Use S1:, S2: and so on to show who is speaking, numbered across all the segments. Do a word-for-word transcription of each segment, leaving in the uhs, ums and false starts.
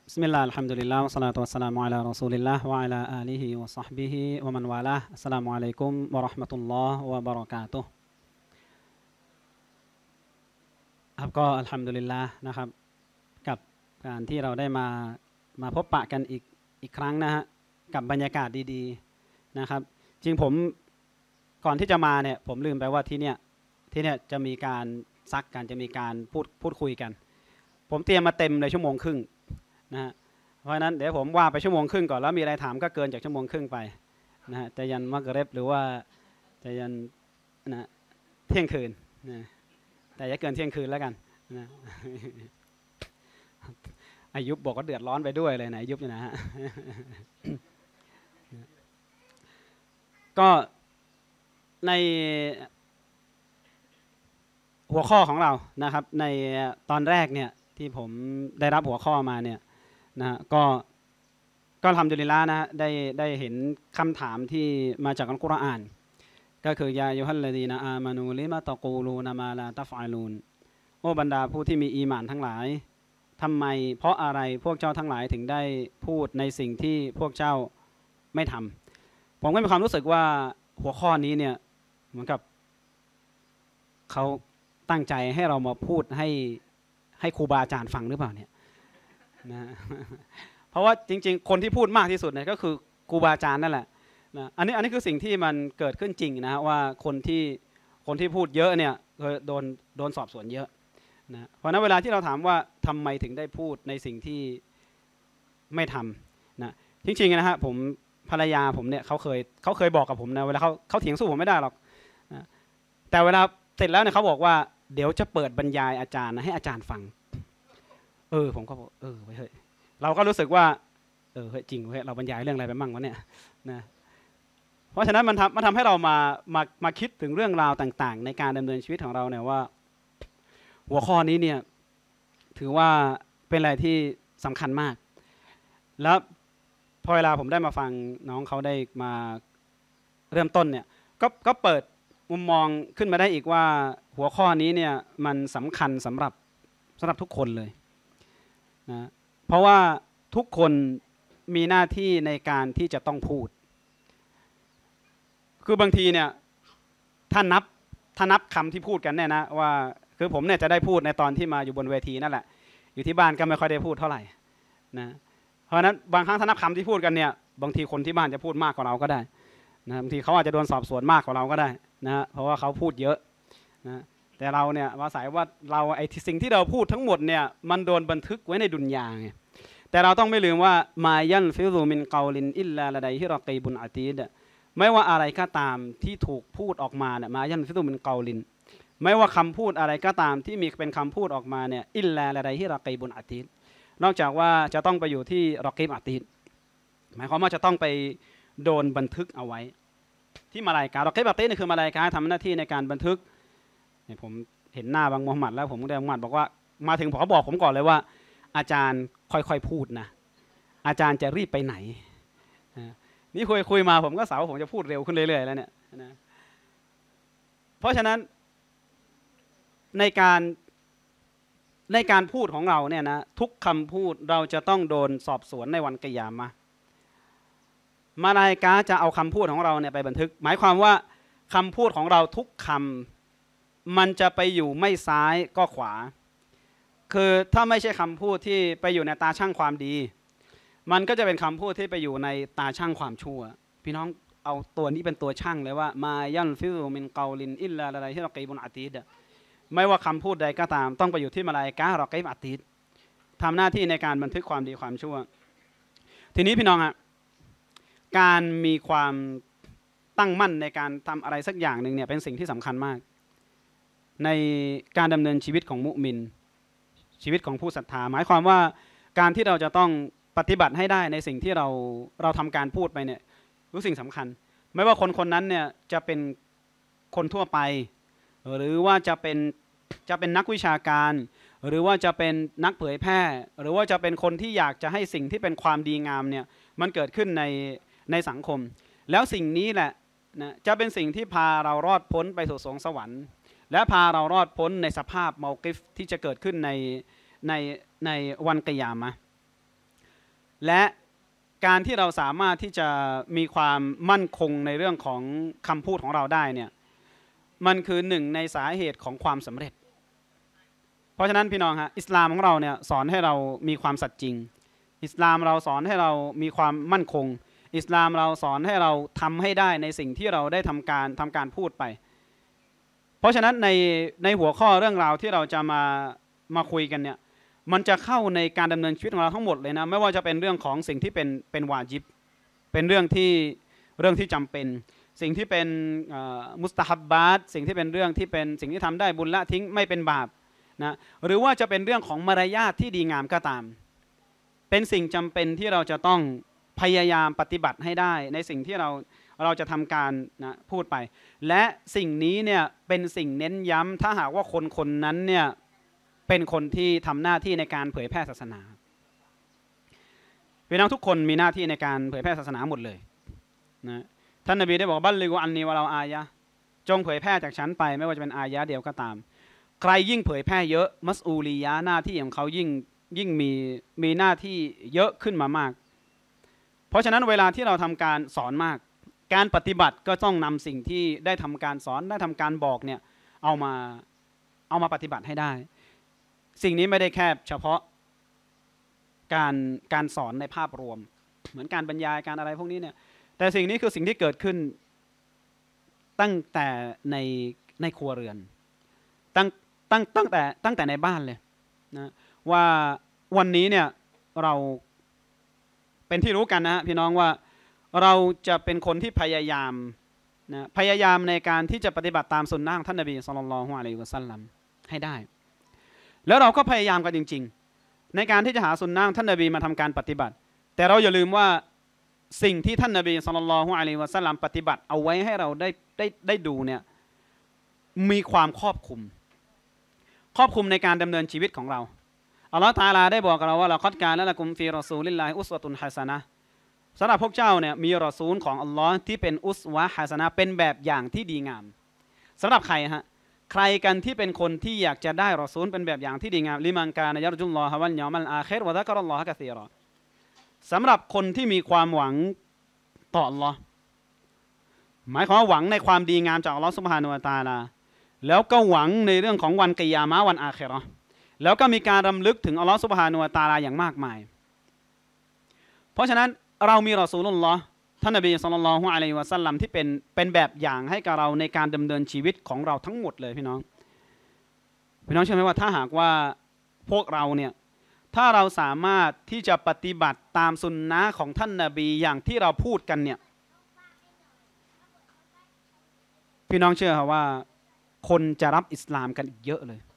S1: بسم الله الحمد لله والصلاة والسلام على رسول الله وعلى آله وصحبه ومن والاه السلام عليكم ورحمة الله وبركاته ครับก็อัลฮัมดุลิลลาห์นะครับกับการที่เราได้มามาพบปะกันอีกอีกครั้งนะฮะกับบรรยากาศดีๆนะครับจริงผมก่อนที่จะมาเนี่ยผมลืมไปว่าที่เนี่ยที่เนี่ยจะมีการซักกันจะมีการพูดพูดคุยกันผมเตรียมมาเต็มเลยชั่วโมงครึ่งนะฮะเพราะฉะนั้นเดี๋ยวผมว่าไปชั่วโมงครึ่งก่อนแล้วมีอะไรถามก็เกินจากชั่วโมงครึ่งไปนะฮะจะยันมักริบหรือว่าจะยันนะเที่ยงคืนนะแต่อย่าเกินเที่ยงคืนแล้วกันนะอายุบบอกว่าเดือดร้อนไปด้วยเลยนะอายุบเนี่ยนะฮะก็ในหัวข้อของเรานะครับในตอนแรกเนี่ยที่ผมได้รับหัวข้อมาเนี่ยนะก็ก็ทำดุลิลละนะได้ได้เห็นคำถามที่มาจากอัลกุรอานก็คือยายุฮัลลดีนะอามานูลิมาตะกูลูนามาลาตัฟอาลูนโอ้บรรดาผู้ที่มีอีหม่านทั้งหลายทำไมเพราะอะไรพวกเจ้าทั้งหลายถึงได้พูดในสิ่งที่พวกเจ้าไม่ทำผมก็มีความรู้สึกว่าหัวข้อนี้เนี่ยเหมือนกับเขาตั้งใจให้เรามาพูดให้ให้ครูบาอาจารย์ฟังหรือเปล่าเนี่ยนะเพราะว่าจริงๆคนที่พูดมากที่สุดเนี่ยก็คือครูบาอาจารย์นั่นแหละนะอันนี้อันนี้คือสิ่งที่มันเกิดขึ้นจริงนะว่าคนที่คนที่พูดเยอะเนี่ยโดนโดนสอบสวนเยอะนะเพราะนั้นเวลาที่เราถามว่าทำไมถึงได้พูดในสิ่งที่ไม่ทำนะจริงๆนะฮะผมภรรยาผมเนี่ยเขาเคยเขาเคยบอกกับผมนะเวลาเขาเขาเถียงสู้ผมไม่ได้หรอกนะแต่เวลาเสร็จแล้วเนี่ยเขาบอกว่าเดี๋ยวจะเปิดบรรยายอาจารย์นะให้อาจารย์ฟังเออผมก็บอกเออเฮ้ยเราก็รู้สึกว่าเออเฮ้ยจริงเฮ้ยเราบรรยายเรื่องอะไรไปมั่งวะเนี่ยนะเพราะฉะนั้นมันทำมันทำให้เรามามามาคิดถึงเรื่องราวต่างๆในการดำเนินชีวิตของเราเนี่ยว่าหัวข้อนี้เนี่ยถือว่าเป็นอะไรที่สำคัญมากแล้วพอเวลาผมได้มาฟังน้องเขาได้มาเริ่มต้นเนี่ยก็ก็เปิดมุมมองขึ้นมาได้อีกว่าหัวข้อนี้เนี่ยมันสำคัญสำหรับสำหรับทุกคนเลยนะเพราะว่าทุกคนมีหน้าที่ในการที่จะต้องพูดคือบางทีเนี่ยถ้านับถ้านับคำที่พูดกันเนี่ยนะว่าคือผมเนี่ยจะได้พูดในตอนที่มาอยู่บนเวทีนั่นแหละอยู่ที่บ้านก็ไม่ค่อยได้พูดเท่าไหร่นะเพราะฉะนั้นบางครั้งถ้านับคำที่พูดกันเนี่ยบางทีคนที่บ้านจะพูดมากกว่าเราก็ได้นะบางทีเขาอาจจะโดนสอบสวนมากกว่าเราก็ได้นะเพราะว่าเขาพูดเยอะนะแต่เราเนี่ยอาศัยว่าเราไอ้สิ่งที่เราพูดทั้งหมดเนี่ยมันโดนบันทึกไว้ในดุนยาไงแต่เราต้องไม่ลืมว่ามายันฟิรูมินกอลินอิลลาละไดฮิรอกีบุนอาตีดไม่ว่าอะไรก็ตามที่ถูกพูดออกมาเนี่ยมายันฟิรูมินกอลินไม่ว่าคำพูดอะไรก็ตามที่มีเป็นคำพูดออกมาเนี่ยอิลลาละไดฮิรอกีบุนอาตีดนอกจากว่าจะต้องไปอยู่ที่รอกีบอาตีดหมายความว่าจะต้องไปโดนบันทึกเอาไว้ที่มาลายการอกีบอาตีดนี่คือมาลายกาทำหน้าที่ในการบันทึกเนี่ยผมเห็นหน้าบางมุฮัมมัดแล้วผมได้มุฮัมมัดบอกว่ามาถึงผมก็บอกผมก่อนเลยว่าอาจารย์ค่อยๆพูดนะอาจารย์จะรีบไปไหนนี่คุยคุยมาผมก็สาวผมจะพูดเร็วขึ้นเรื่อยๆแล้วเนี่ยนะเพราะฉะนั้นในการในการพูดของเราเนี่ยนะทุกคำพูดเราจะต้องโดนสอบสวนในวันกิยามะห์มาลาอิกะฮ์จะเอาคำพูดของเราเนี่ยไปบันทึกหมายความว่าคำพูดของเราทุกคำมันจะไปอยู่ไม่ซ้ายก็ขวาคือถ้าไม่ใช่คำพูดที่ไปอยู่ในตาช่างความดีมันก็จะเป็นคำพูดที่ไปอยู่ในตาช่างความชั่วพี่น้องเอาตัวนี้เป็นตัวช่างเลยว่ามายันฟิรูมินกอลินอิลลาละไดฮิรอกีบุนอาตีดไม่ว่าคำพูดใดก็ตามต้องไปอยู่ที่มาลาอิกะฮ์รอกีบอาตีดทำหน้าที่ในการบันทึกความดีความชั่วทีนี้พี่น้องฮะการมีความตั้งมั่นในการทำอะไรสักอย่างหนึ่งเนี่ยเป็นสิ่งที่สำคัญมากในการดำเนินชีวิตของมุมินชีวิตของผู้ศรัทธาหมายความว่าการที่เราจะต้องปฏิบัติให้ได้ในสิ่งที่เราเราทำการพูดไปเนี่ยรู้สิ่งสำคัญไม่ว่าคนคนนั้นเนี่ยจะเป็นคนทั่วไปหรือว่าจะเป็นจะเป็นนักวิชาการหรือว่าจะเป็นนักเผยแพร่หรือว่าจะเป็นคนที่อยากจะให้สิ่งที่เป็นความดีงามเนี่ยมันเกิดขึ้นในในสังคมแล้วสิ่งนี้แหละนะจะเป็นสิ่งที่พาเรารอดพ้นไปสู่สวงสวรรค์และพาเรารอดพ้นในสภาพเมากิฟที่จะเกิดขึ้นในในในวันกิยามะห์และการที่เราสามารถที่จะมีความมั่นคงในเรื่องของคำพูดของเราได้เนี่ยมันคือหนึ่งในสาเหตุของความสำเร็จเพราะฉะนั้นพี่น้องฮะอิสลามของเราเนี่ยสอนให้เรามีความสัตย์จริงอิสลามเราสอนให้เรามีความมั่นคงอิสลามเราสอนให้เราทำให้ได้ในสิ่งที่เราได้ทำการทำการพูดไปเพราะฉะนั้นในในหัวข้อเรื่องราวที่เราจะมามาคุยกันเนี่ยมันจะเข้าในการดำเนินชีวิตของเราทั้งหมดเลยนะไม่ว่าจะเป็นเรื่องของสิ่งที่เป็นเป็นวาญิบเป็นเรื่องที่เรื่องที่จำเป็นสิ่งที่เป็นมุสตะฮับบาตสิ่งที่เป็นเรื่องที่เป็นสิ่งที่ทำได้บุญละทิ้งไม่เป็นบาปนะหรือว่าจะเป็นเรื่องของมารยาทที่ดีงามก็ตามเป็นสิ่งจำเป็นที่เราจะต้องพยายามปฏิบัติให้ได้ในสิ่งที่เราเราจะทำการนะพูดไปและสิ่งนี้เนี่ยเป็นสิ่งเน้นย้ำถ้าหากว่าคนคนนั้นเนี่ยเป็นคนที่ทำหน้าที่ในการเผยแพร่ศาสนาพี่น้องทุกคนมีหน้าที่ในการเผยแพร่ศาสนาหมดเลยนะท่านนบีได้บอกบัลลิกุอันนีวะเราอายะจงเผยแพร่จากฉันไปไม่ว่าจะเป็นอายะเดียวก็ตามใครยิ่งเผยแพร่เยอะมัสอูลียะหน้าที่ของเขายิ่งยิ่งมีมีหน้าที่เยอะขึ้นมามากเพราะฉะนั้นเวลาที่เราทำการสอนมากการปฏิบัติก็ต้องนำสิ่งที่ได้ทำการสอนได้ทำการบอกเนี่ยเอามาเอามาปฏิบัติให้ได้สิ่งนี้ไม่ได้แค่เฉพาะการการสอนในภาพรวมเหมือนการบรรยายการอะไรพวกนี้เนี่ยแต่สิ่งนี้คือสิ่งที่เกิดขึ้นตั้งแต่ในในครัวเรือนตั้งตั้งตั้งแต่ตั้งแต่ในบ้านเลยนะว่าวันนี้เนี่ยเราเป็นที่รู้กันนะพี่น้องว่าเราจะเป็นคนที่พยายามนะพยายามในการที่จะปฏิบัติตามสุนนะของท่านนบีศ็อลลัลลอฮุอะลัยฮิวะซัลลัมให้ได้แล้วเราก็พยายามกันจริงๆในการที่จะหาสุนนะของท่านนบีมาทำการปฏิบัติแต่เราอย่าลืมว่าสิ่งที่ท่านนบีศ็อลลัลลอฮุอะลัยฮิวะซัลลัมปฏิบัติเอาไว้ให้เราได้ได้ได้ดูเนี่ยมีความครอบคลุมครอบคลุมในการดำเนินชีวิตของเราอัลลอฮฺตะอาลาได้บอกกับเราว่าละกัดกานะละกุมฟีรอซูลิลลาฮิอุสวะตุนฮะซะนะห์สำหรับพวกเจ้าเนี่ยมีรอซูลของอัลลอฮ์ที่เป็นอุสวะฮะซะนะห์เป็นแบบอย่างที่ดีงามสำหรับใครฮะใครกันที่เป็นคนที่อยากจะได้รอซูลเป็นแบบอย่างที่ดีงามลิมันกานะยัรจุลลอฮะวัลยอมัลอาคิรวะซะกะรัลลอฮะกะซีรอสำหรับคนที่มีความหวังต่ออัลลอฮ์หมายความว่าหวังในความดีงามจากอัลลอฮ์ซุบฮานะฮูวะตะอาลาแล้วก็หวังในเรื่องของวันกิยามะฮ์วันอาคิเราะห์แล้วก็มีการรำลึกถึงอัลลอฮ์ซุบฮานะฮูวะตะอาลาอย่างมากมายเพราะฉะนั้นเรามีรอซูลุลลอฮ์ท่านนบีศ็อลลัลลอฮุอะลัยฮิวะซัลลัมที่เป็นเป็นแบบอย่างให้กับเราในการดำเนินชีวิตของเราทั้งหมดเลยพี่น้องพี่น้องเชื่อไหมว่าถ้าหากว่าพวกเราเนี่ยถ้าเราสามารถที่จะปฏิบัติตามสุนนะของท่านนบีอย่างที่เราพูดกันเนี่ยพี่น้องเชื่อว่าคนจะรับอิสลามกันอีกเยอะเลย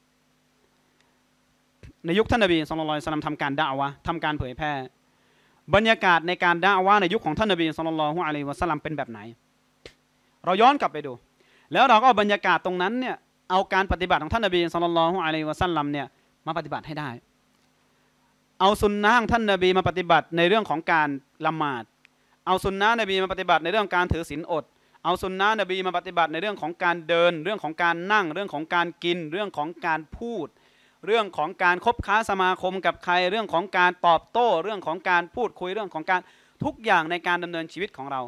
S1: ในยุคท่านนบีศ็อลลัลลอฮุอะลัยฮิวะซัลลัมทำการดะอ์วะห์ทำการเผยแพร่บรรยากาศในการดะอ์วะห์ในยุคของท่านนบีศ็อลลัลลอฮุอะลัยฮิวะซัลลัมเป็นแบบไหนเราย้อนกลับไปดูแล้วเราก็เอาบรรยากาศตรงนั้นเนี่ยเอาการปฏิบัติของท่านนบีศ็อลลัลลอฮุอะลัยฮิวะซัลลัมเนี่ยมาปฏิบัติให้ได้เอาสุนนะของท่านนบีมาปฏิบัติในเรื่องของการละหมาดเอาสุนนะนบีมาปฏิบัติในเรื่องการถือศีลอดเอาสุนนะนบีมาปฏิบัติในเรื่องของการเดินเรื่องของการนั่งเรื่องของการกินเรื่องของการพูดเรื่องของการคบค้าสมาคมกับใครเรื่องของการตอบโต้เรื่องของการพูดคุยเรื่องของการทุกอย่างในการดำเนินชีวิตของเรา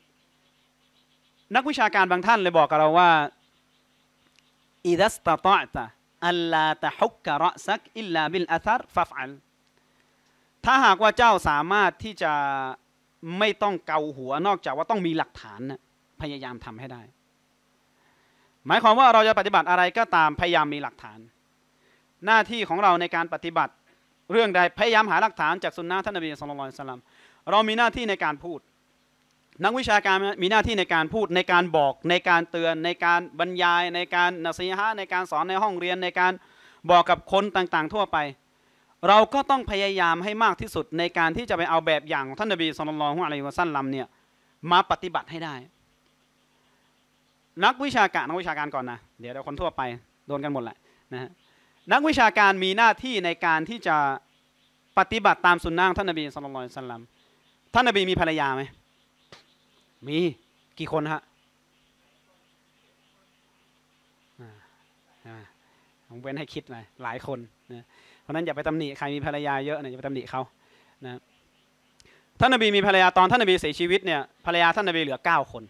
S1: นักวิชาการบางท่านเลยบอกกับเราว่าอิดัสตะตอตะอัลลาตะฮุกกะรอซักอิลลาบิลอะซัรฟัฟอัลถ้าหากว่าเจ้าสามารถที่จะไม่ต้องเกาหัวนอกจากว่าต้องมีหลักฐานนะพยายามทำให้ได้หมายความว่าเราจะปฏิบัติอะไรก็ตามพยายามมีหลักฐานหน้าที่ของเราในการปฏิบัติเรื่องใดพยายามหาหลักฐานจากสุนนะท่านนบีศ็อลลัลลอฮุอะลัยฮิวะซัลลัมเรามีหน้าที่ในการพูดนักวิชาการมีหน้าที่ในการพูดในการบอกในการเตือนในการบรรยายในการนะซีฮะห์ในการสอนในห้องเรียนในการบอกกับคนต่างๆทั่วไปเราก็ต้องพยายามให้มากที่สุดในการที่จะไปเอาแบบอย่างของท่านนบีศ็อลลัลลอฮุอะลัยฮิวะซัลลัมเนี่ยมาปฏิบัติให้ได้นักวิชาการนักวิชาการก่อนนะเดี๋ยวเดี๋ยวคนทั่วไปโดนกันหมดแหละนะฮะนักวิชาการมีหน้าที่ในการที่จะปฏิบัติตามสุนนะของท่านนบีศ็อลลัลลอฮุอะลัยฮิวะซัลลัมท่านนบีมีภรรยาไหมมีกี่คนฮะผมเว้นให้คิดหน่อยหลายคนนะเพราะนั้นอย่าไปตำหนิใครมีภรรยาเยอะนะอย่าไปตำหนิเขานะท่านนบีมีภรรยาตอนท่านนบีเสียชีวิตเนี่ยภรรยาท่านนบีเหลือเก้าคน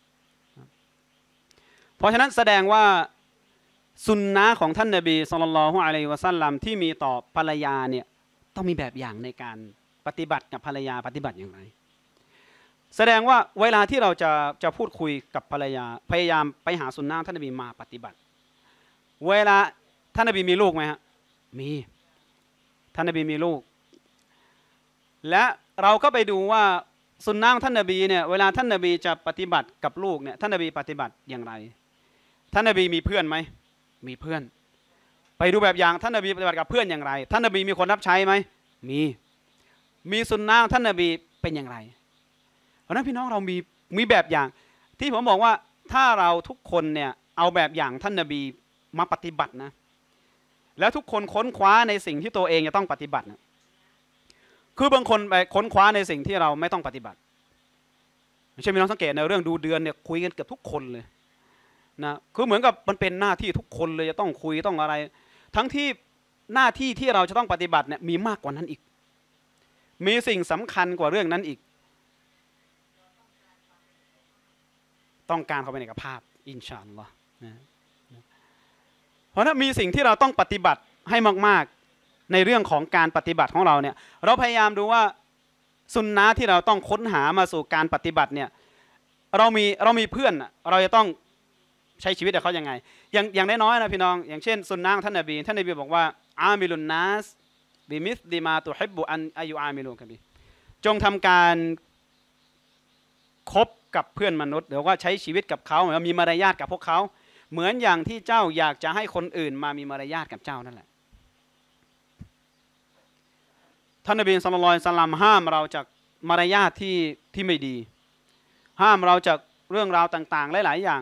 S1: เพราะฉะนั้นแสดงว่าสุนนะของท่านนบีศ็อลลัลลอฮุอะลัยฮิวะซัลลัมที่มีต่อภรรยาเนี่ยต้องมีแบบอย่างในการปฏิบัติกับภรรยาปฏิบัติอย่างไรแสดงว่าเวลาที่เราจะจะพูดคุยกับภรรยาพยายามไปหาสุนนะท่านนบีมาปฏิบัติเวลาท่านนบีมีลูกไหมฮะมีท่านนบีมีลูกและเราก็ไปดูว่าสุนนะท่านนบีเนี่ยเวลาท่านนบีจะปฏิบัติกับลูกเนี่ยท่านนบีปฏิบัติอย่างไรท่านนบีมีเพื่อนไหมมีเพื่อนไปดูแบบอย่างท่านนบีปฏิบัติกับเพื่อนอย่างไรท่านนบีมีคนรับใช้ไหมมีมีสุนนะท่านนบีเป็นอย่างไรเพราะนั้นพี่น้องเรามีมีแบบอย่างที่ผมบอกว่าถ้าเราทุกคนเนี่ยเอาแบบอย่างท่านนบีมาปฏิบัตินะแล้วทุกคนค้นคว้าในสิ่งที่ตัวเองจะต้องปฏิบัตินะคือบางคนไปค้นคว้าในสิ่งที่เราไม่ต้องปฏิบัติไม่ใช่พี่น้องสังเกตในเรื่องดูเดือนเนี่ยคุยกันเกือบทุกคนเลยนะคือเหมือนกับมันเป็นหน้าที่ทุกคนเลยจะต้องคุยต้องอะไรทั้งที่หน้าที่ที่เราจะต้องปฏิบัติเนี่ยมีมากกว่านั้นอีกมีสิ่งสำคัญกว่าเรื่องนั้นอีกต้องการเข้าไปในกภาพอินชาอัลลอฮ์นะเพราะนั้นมีสิ่งที่เราต้องปฏิบัติให้มากๆในเรื่องของการปฏิบัติของเราเนี่ยเราพยายามดูว่าสุนนะที่เราต้องค้นหามาสู่การปฏิบัติเนี่ยเรามีเรามีเพื่อนเราจะต้องใช้ชีวิตกับเขายังไงอย่างอย่างน้อยๆนะพี่น้องอย่างเช่นสุนนะท่านนบีท่านนบีบอกว่าอามิลุนนัสบิมิสดิมาตุฮิบบุอันอายุอามิลุกะบีจงทำการคบกับเพื่อนมนุษย์หรือว่าใช้ชีวิตกับเขาแล้วมีมารยาทกับพวกเขาเหมือนอย่างที่เจ้าอยากจะให้คนอื่นมามีมารยาทกับเจ้านั่นแหละท่านนบีศ็อลลัลลอฮุอะลัยฮิวะซัลลัมห้ามเราจากมารยาทที่ที่ไม่ดีห้ามเราจากเรื่องราวต่างๆหลายๆอย่าง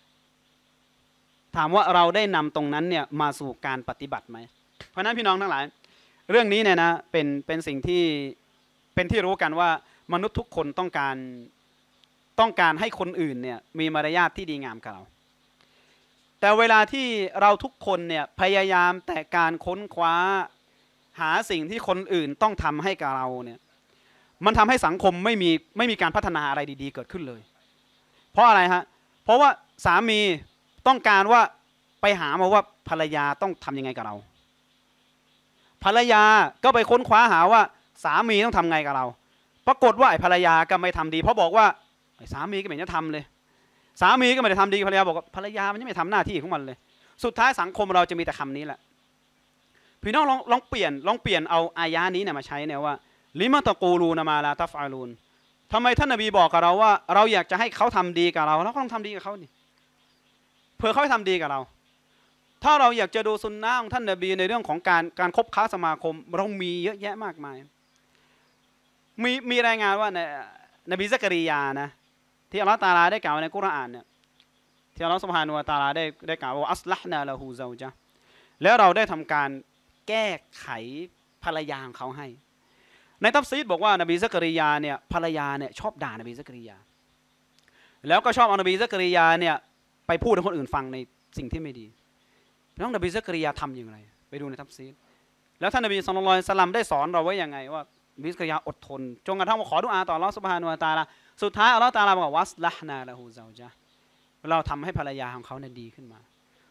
S1: ถามว่าเราได้นำตรงนั้นเนี่ยมาสู่การปฏิบัติไหมเพราะนั้นพี่น้องทั้งหลายเรื่องนี้เนี่ยนะเป็นเป็นสิ่งที่เป็นที่รู้กันว่ามนุษย์ทุกคนต้องการต้องการให้คนอื่นเนี่ยมีมารยาทที่ดีงามกับเราแต่เวลาที่เราทุกคนเนี่ยพยายามแต่การค้นคว้าหาสิ่งที่คนอื่นต้องทำให้กับเราเนี่ยมันทำให้สังคมไม่มีไม่มีการพัฒนาอะไรดีๆเกิดขึ้นเลยเพราะอะไรฮะเพราะว่าสามีต้องการว่าไปหามาว่าภรรยาต้องทำยังไงกับเราภรรยาก็ไปค้นคว้าหาว่าสามีต้องทำไงกับเราปรากฏว่าไอ้ภรรยาก็ไม่ทำดีเพราะบอกว่าไอ้สามีก็ไม่ได้ทำเลยสามีก็ไม่ได้ทำดีภรรยาบอกว่าภรรยามันยังไม่ทำหน้าที่ของมันเลยสุดท้ายสังคมเราจะมีแต่คำนี้แหละพี่น้องลองลองเปลี่ยนลองเปลี่ยนเอาอายะนี้เนี่ยมาใช้เนี่ยว่าลิมาตะกูลูนามาลาตัฟอาลูนทำไมท่านนบีบอกกับเราว่าเราอยากจะให้เขาทำดีกับเราเราก็ต้องทำดีกับเขานี่เพื่อเขาทำดีกับเราถ้าเราอยากจะดูสุนนะของท่านนบีในเรื่องของการการคบค้าสมาคมเรามีเยอะแยะมากมายมีมีรายงานว่าในนบีซักริยานะที่อัลลอฮฺตะอาลาได้กล่าวในกุรอานเนี่ยที่อัลลอฮฺซุบฮานะฮูวะตะอาลาได้ได้กล่าวว่าอัศละห์นาละฮูซาวญะแล้วเราได้ทำการแก้ไขภรรยาของเขาให้ในตัฟซีรบอกว่านบีซักริยาเนี่ยภรรยาเนี่ยชอบด่านบีซักริยาแล้วก็ชอบเอานบีซักริยาเนี่ยไปพูดให้คนอื่นฟังในสิ่งที่ไม่ดีน้องนบีซักริยาทำอย่างไรไปดูในตัฟซีรแล้วท่านนบีศ็อลลัลลอฮุอะลัยฮิวะซัลลัมได้สอนเราไว้ยังไงว่านบีซักริยาอดทนจนกระทั่งว่าขอดุอาต่ออัลเลาะห์ซุบฮานะฮูวะตะอาลาสุดท้ายอัลเลาะห์ตะอาลาบอกว่าวัสละห์นาละฮูซาวญะเราทำให้ภรรยาของเขาเนี่ยดีขึ้นมา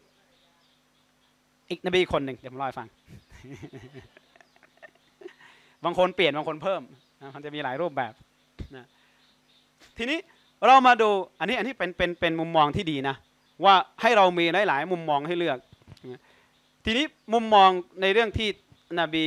S1: อีกนบีคนหนึ่งเดี๋ยวผมเล่าให้ฟัง บางคนเปลี่ยนบางคนเพิ่มนะมันจะมีหลายรูปแบบนะทีนี้เรามาดูอันนี้อันนี้เป็นเป็นเป็นมุมมองที่ดีนะว่าให้เรามีหลายๆมุมมองให้เลือกทีนี้มุมมองในเรื่องที่นบี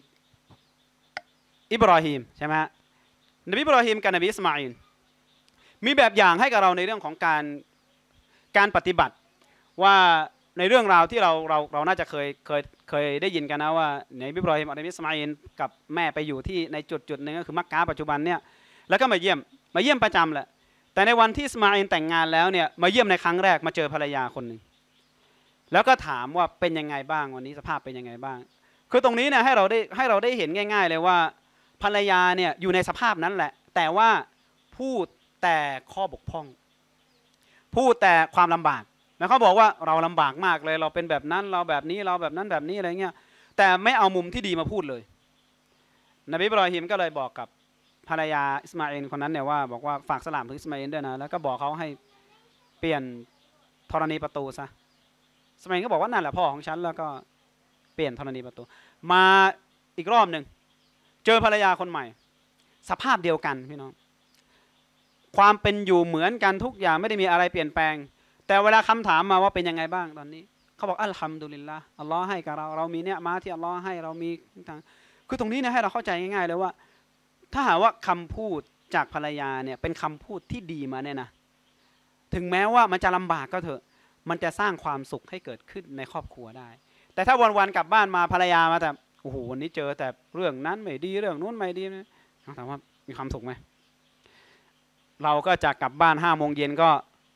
S1: อิบรอฮีมใช่ไหมนบีอิบรอฮีมกับนบีอิสมาอิลมีแบบอย่างให้กับเราในเรื่องของการการปฏิบัติว่าในเรื่องราวที่เราเราเราน่าจะเคยเคยเคยได้ยินกันนะว่าในบิบรอฮิมกับนบีอิสมาอิลกับแม่ไปอยู่ที่ในจุดจุดหนึ่งก็คือมักกะปัจจุบันเนี่ยแล้วก็มาเยี่ยมมาเยี่ยมประจำแหละแต่ในวันที่อิสมาอิลแต่งงานแล้วเนี่ยมาเยี่ยมในครั้งแรกมาเจอภรรยาคนหนึ่งแล้วก็ถามว่าเป็นยังไงบ้างวันนี้สภาพเป็นยังไงบ้างคือตรงนี้เนี่ยให้เราได้ให้เราได้เห็นง่ายๆเลยว่าภรรยาเนี่ยอยู่ในสภาพนั้นแหละแต่ว่าพูดแต่ข้อบกพร่องพูดแต่ความลำบากแล้วเขาบอกว่าเราลำบากมากเลยเราเป็นแบบนั้นเราแบบนี้เราแบบนั้นแบบนี้อะไรเงี้ยแต่ไม่เอามุมที่ดีมาพูดเลยนบีอิบรอฮีมก็เลยบอกกับภรรยาอิสมาอิลคนนั้นเนี่ยว่าบอกว่าฝากสลามถึงอิสมาอิลด้วยนะแล้วก็บอกเขาให้เปลี่ยนธรณีประตูซะอิสมาอิลก็บอกว่านั่นแหละพ่อของฉันแล้วก็เปลี่ยนธรณีประตูมาอีกรอบหนึ่งเจอภรรยาคนใหม่สภาพเดียวกันพี่น้องความเป็นอยู่เหมือนกันทุกอย่างไม่ได้มีอะไรเปลี่ยนแปลงแต่เวลาคำถามมาว่าเป็นยังไงบ้างตอนนี้เขาบอกอัลฮัมดุลิลละอัลลอฮ์ให้กับเราเรามีเนี่ยมาที่อัลลอฮ์ให้เรามีทางคือตรงนี้นะให้เราเข้าใจง่ายๆเลยว่าถ้าหากว่าคำพูดจากภรรยาเนี่ยเป็นคำพูดที่ดีมาเนี่ยนะถึงแม้ว่ามันจะลำบากก็เถอะมันจะสร้างความสุขให้เกิดขึ้นในครอบครัวได้แต่ถ้าวันๆกลับบ้านมาภรรยามาแต่โอ้โหวันนี้เจอแต่เรื่องนั้นไม่ดีเรื่องนู้นไม่ดีนะถามว่ามีความสุขไหมเราก็จะกลับบ้านห้าโมงเย็นก็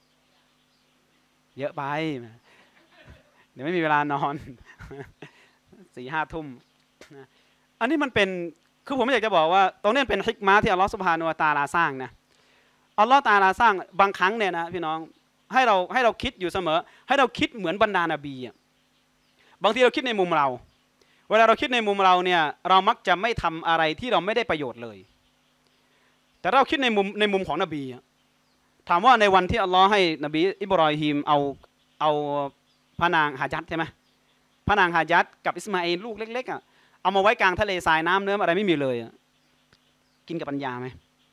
S1: เยอะไปเดี๋ยวไม่มีเวลานอนสี่ห้าทุ่มนะอันนี้มันเป็นคือผมไม่อยากจะบอกว่าตรงนี้เป็นฮิกมะที่อัลลอฮฺซุบฮานะฮูวะตะอาลาสร้างนะอัลลอฮฺตะอาลาสร้างบางครั้งเนี่ยนะพี่น้องให้เราให้เราคิดอยู่เสมอให้เราคิดเหมือนบรรดานบีอ่ะบางทีเราคิดในมุมเราเวลาเราคิดในมุมเราเนี่ยเรามักจะไม่ทำอะไรที่เราไม่ได้ประโยชน์เลยแต่เราคิดในมุมในมุมของนบีถามว่าในวันที่อัลลอฮ์ให้นบีอิบรอฮีมเอาเอาพระนางฮาญัดใช่ไหมพระนางฮาญัดกับอิสมาอิลลูกเล็กๆอ่ะเอามาไว้กลางทะเลทรายน้ำเนื้ออะไรไม่มีเลยกินกับปัญญาไหม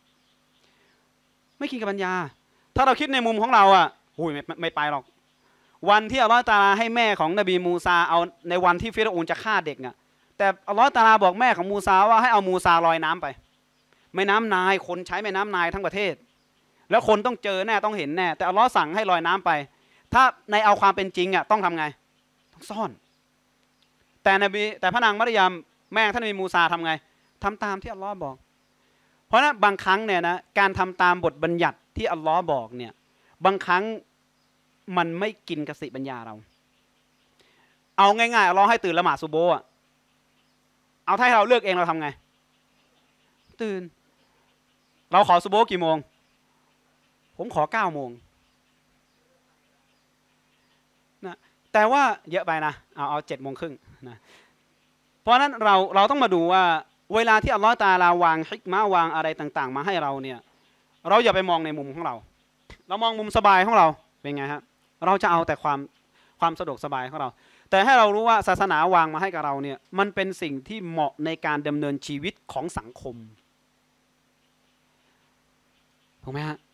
S1: ไม่กินกับปัญญาถ้าเราคิดในมุมของเราอ่ะโอ้ยไม่ไม่ไปหรอกวันที่อัลลอฮ์ตะอาลาให้แม่ของนบีมูซาเอาในวันที่ฟิรเอาน์จะฆ่าเด็กอ่ะแต่อัลลอฮ์ตะอาลาบอกแม่ของมูซาว่าให้เอามูซาลอยน้ำไปแม่น้ำนายคนใช้แม่น้ำนายทั้งประเทศแล้วคนต้องเจอแน่ต้องเห็นแน่แต่อัลลอฮ์สั่งให้ลอยน้ำไปถ้าในเอาความเป็นจริงอ่ะต้องทำไงต้องซ่อนแต่นบีแต่พระนางมัรยามแม่ท่านนบีมูซาทำไงทำตามที่อัลลอฮ์บอกเพราะนั้นบางครั้งเนี่ยนะการทำตามบทบัญญัติที่อัลลอฮ์บอกเนี่ยบางครั้งมันไม่กินกสิปัญญาเราเอาง่ายๆอัลลอฮ์ให้ตื่นละหมาดซุโบอ่ะเอาถ้าให้เราเลือกเองเราทำไงตื่นเราขอซุโบกี่โมงผมขอเก้าโมงนะแต่ว่าเยอะไปนะเอาเอาเจ็ดโมงครึ่งนะเพราะนั้นเราเราต้องมาดูว่าเวลาที่อัลลอฮฺตะอาลาวางฮิกมะวางอะไรต่างๆมาให้เราเนี่ยเราอย่าไปมองในมุมของเราเรามองมุมสบายของเราเป็นไงฮะเราจะเอาแต่ความความสะดวกสบายของเราแต่ให้เรารู้ว่าศาสนาวางมาให้กับเราเนี่ยมันเป็นสิ่งที่เหมาะในการดำเนินชีวิตของสังคมถูกไหมฮะ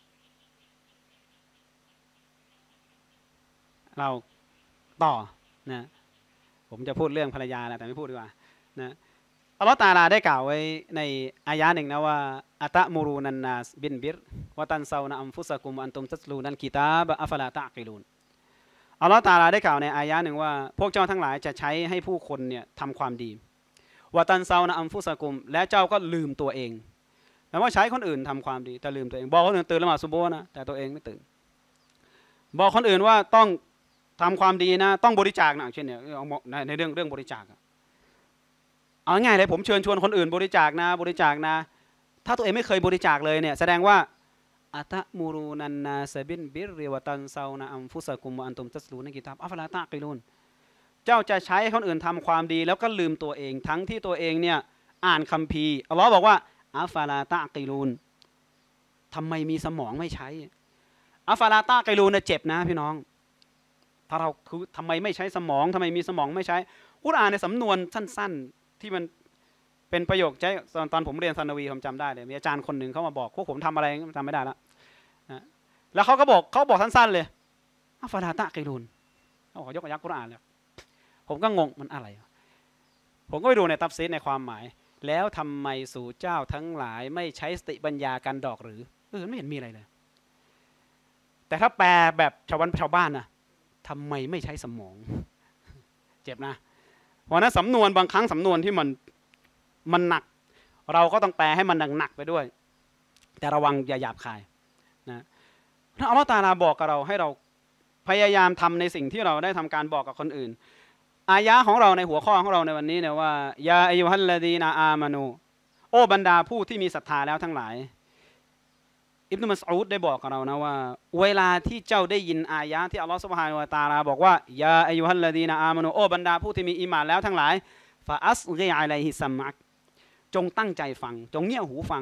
S1: เราต่อนะผมจะพูดเรื่องภรรยาแล้วแต่ไม่พูดดีกว่านะอัลลอฮฺตะอาลาได้กล่าวไว้ในอายะหนึ่งนะว่าอะตะมูรูนันนาสบินบิรวะตันซาวนะอัมฟุซะกุมอันตุมตัตลูนัลกิตาบะอัฟลาตะกิลูนอัลลอฮฺตะอาลาได้กล่าวในอายะหนึ่งว่าพวกเจ้าทั้งหลายจะใช้ให้ผู้คนเนี่ยทำความดีวะตันซาวนะอัมฟุซะกุมและเจ้าก็ลืมตัวเองแปลว่าใช้คนอื่นทำความดีแต่ลืมตัวเองบอกคนอื่นตื่นละหมาดซุโบฮ์นะแต่ตัวเองไม่ตื่นบอกคนอื่นว่าต้องทำความดีนะต้องบริจาคนะเช่นเนี่ยในเรื่องเรื่องบริจาคเอาง่ายเลยผมเชิญชวนคนอื่นบริจาคนะบริจาคนะถ้าตัวเองไม่เคยบริจาคเลยเนี่ยแสดงว่าอะตะมูรูนันนาซะบินบิรริวะตันซาวนะอัมฟุซะกุมวะอันตุมตัสลูนะกิตาบอัฟลาตะกิลูนเจ้าจะใช้คนอื่นทำความดีแล้วก็ลืมตัวเองทั้งที่ตัวเองเนี่ยอ่านคัมภีร์อัลลอฮ์บอกว่าอัฟลาตะกิลูนทำไมมีสมองไม่ใช้อัฟลาตะกิลูนเนี่ยเจ็บนะพี่น้องถ้าเราคือทำไมไม่ใช้สมองทำไมมีสมองไม่ใช้กุรอานในสำนวนสั้นๆที่มันเป็นประโยคใช้ตอนตอนผมเรียนซานาวีผมจำได้เลยมีอาจารย์คนหนึ่งเขามาบอกพวกผมทำอะไรจำไม่ได้แล้วนะแล้วเขาก็บอกเขาบอกสั้นๆเลยอัฟลาตะกิลูนเขาขอยกอายักกุรอานเลยผมก็งงมันอะไรผมก็ไปดูในตัฟซีรในความหมายแล้วทำไมสู่เจ้าทั้งหลายไม่ใช้สติปัญญากันดอกหรือเออไม่เห็นมีอะไรเลยแต่ถ้าแปลแบบชาวบ้านชาวบ้านนะทำไมไม่ใช้สมองเจ็บนะเพราะนั้นสำนวนบางครั้งสำนวนที่มันมันหนักเราก็ต้องแปลให้มันหนักๆไปด้วยแต่ระวังอย่าหยาบคายนะถ้าอัลลอฮฺตะอาลาบอกกับเราให้เราพยายามทำในสิ่งที่เราได้ทำการบอกกับคนอื่นอายะของเราในหัวข้อของเราในวันนี้เนี่ยว่ายาอัยยูฮัลลดีนาอามานูโอ้บรรดาผู้ที่มีศรัทธาแล้วทั้งหลายอิบนุมัสอูดได้บอกกับเรานะว่าเวลาที่เจ้าได้ยินอายะที่อัลลอฮฺซุบฮานะฮูวะตะอาลาบอกว่ายาอัยยูฮัลลดีนาอามานูโอ้บรรดาผู้ที่มีอีหม่านแล้วทั้งหลายฟาอัสกีอะลัยฮิซัมมักจงตั้งใจฟังจงเงี่ยหูฟัง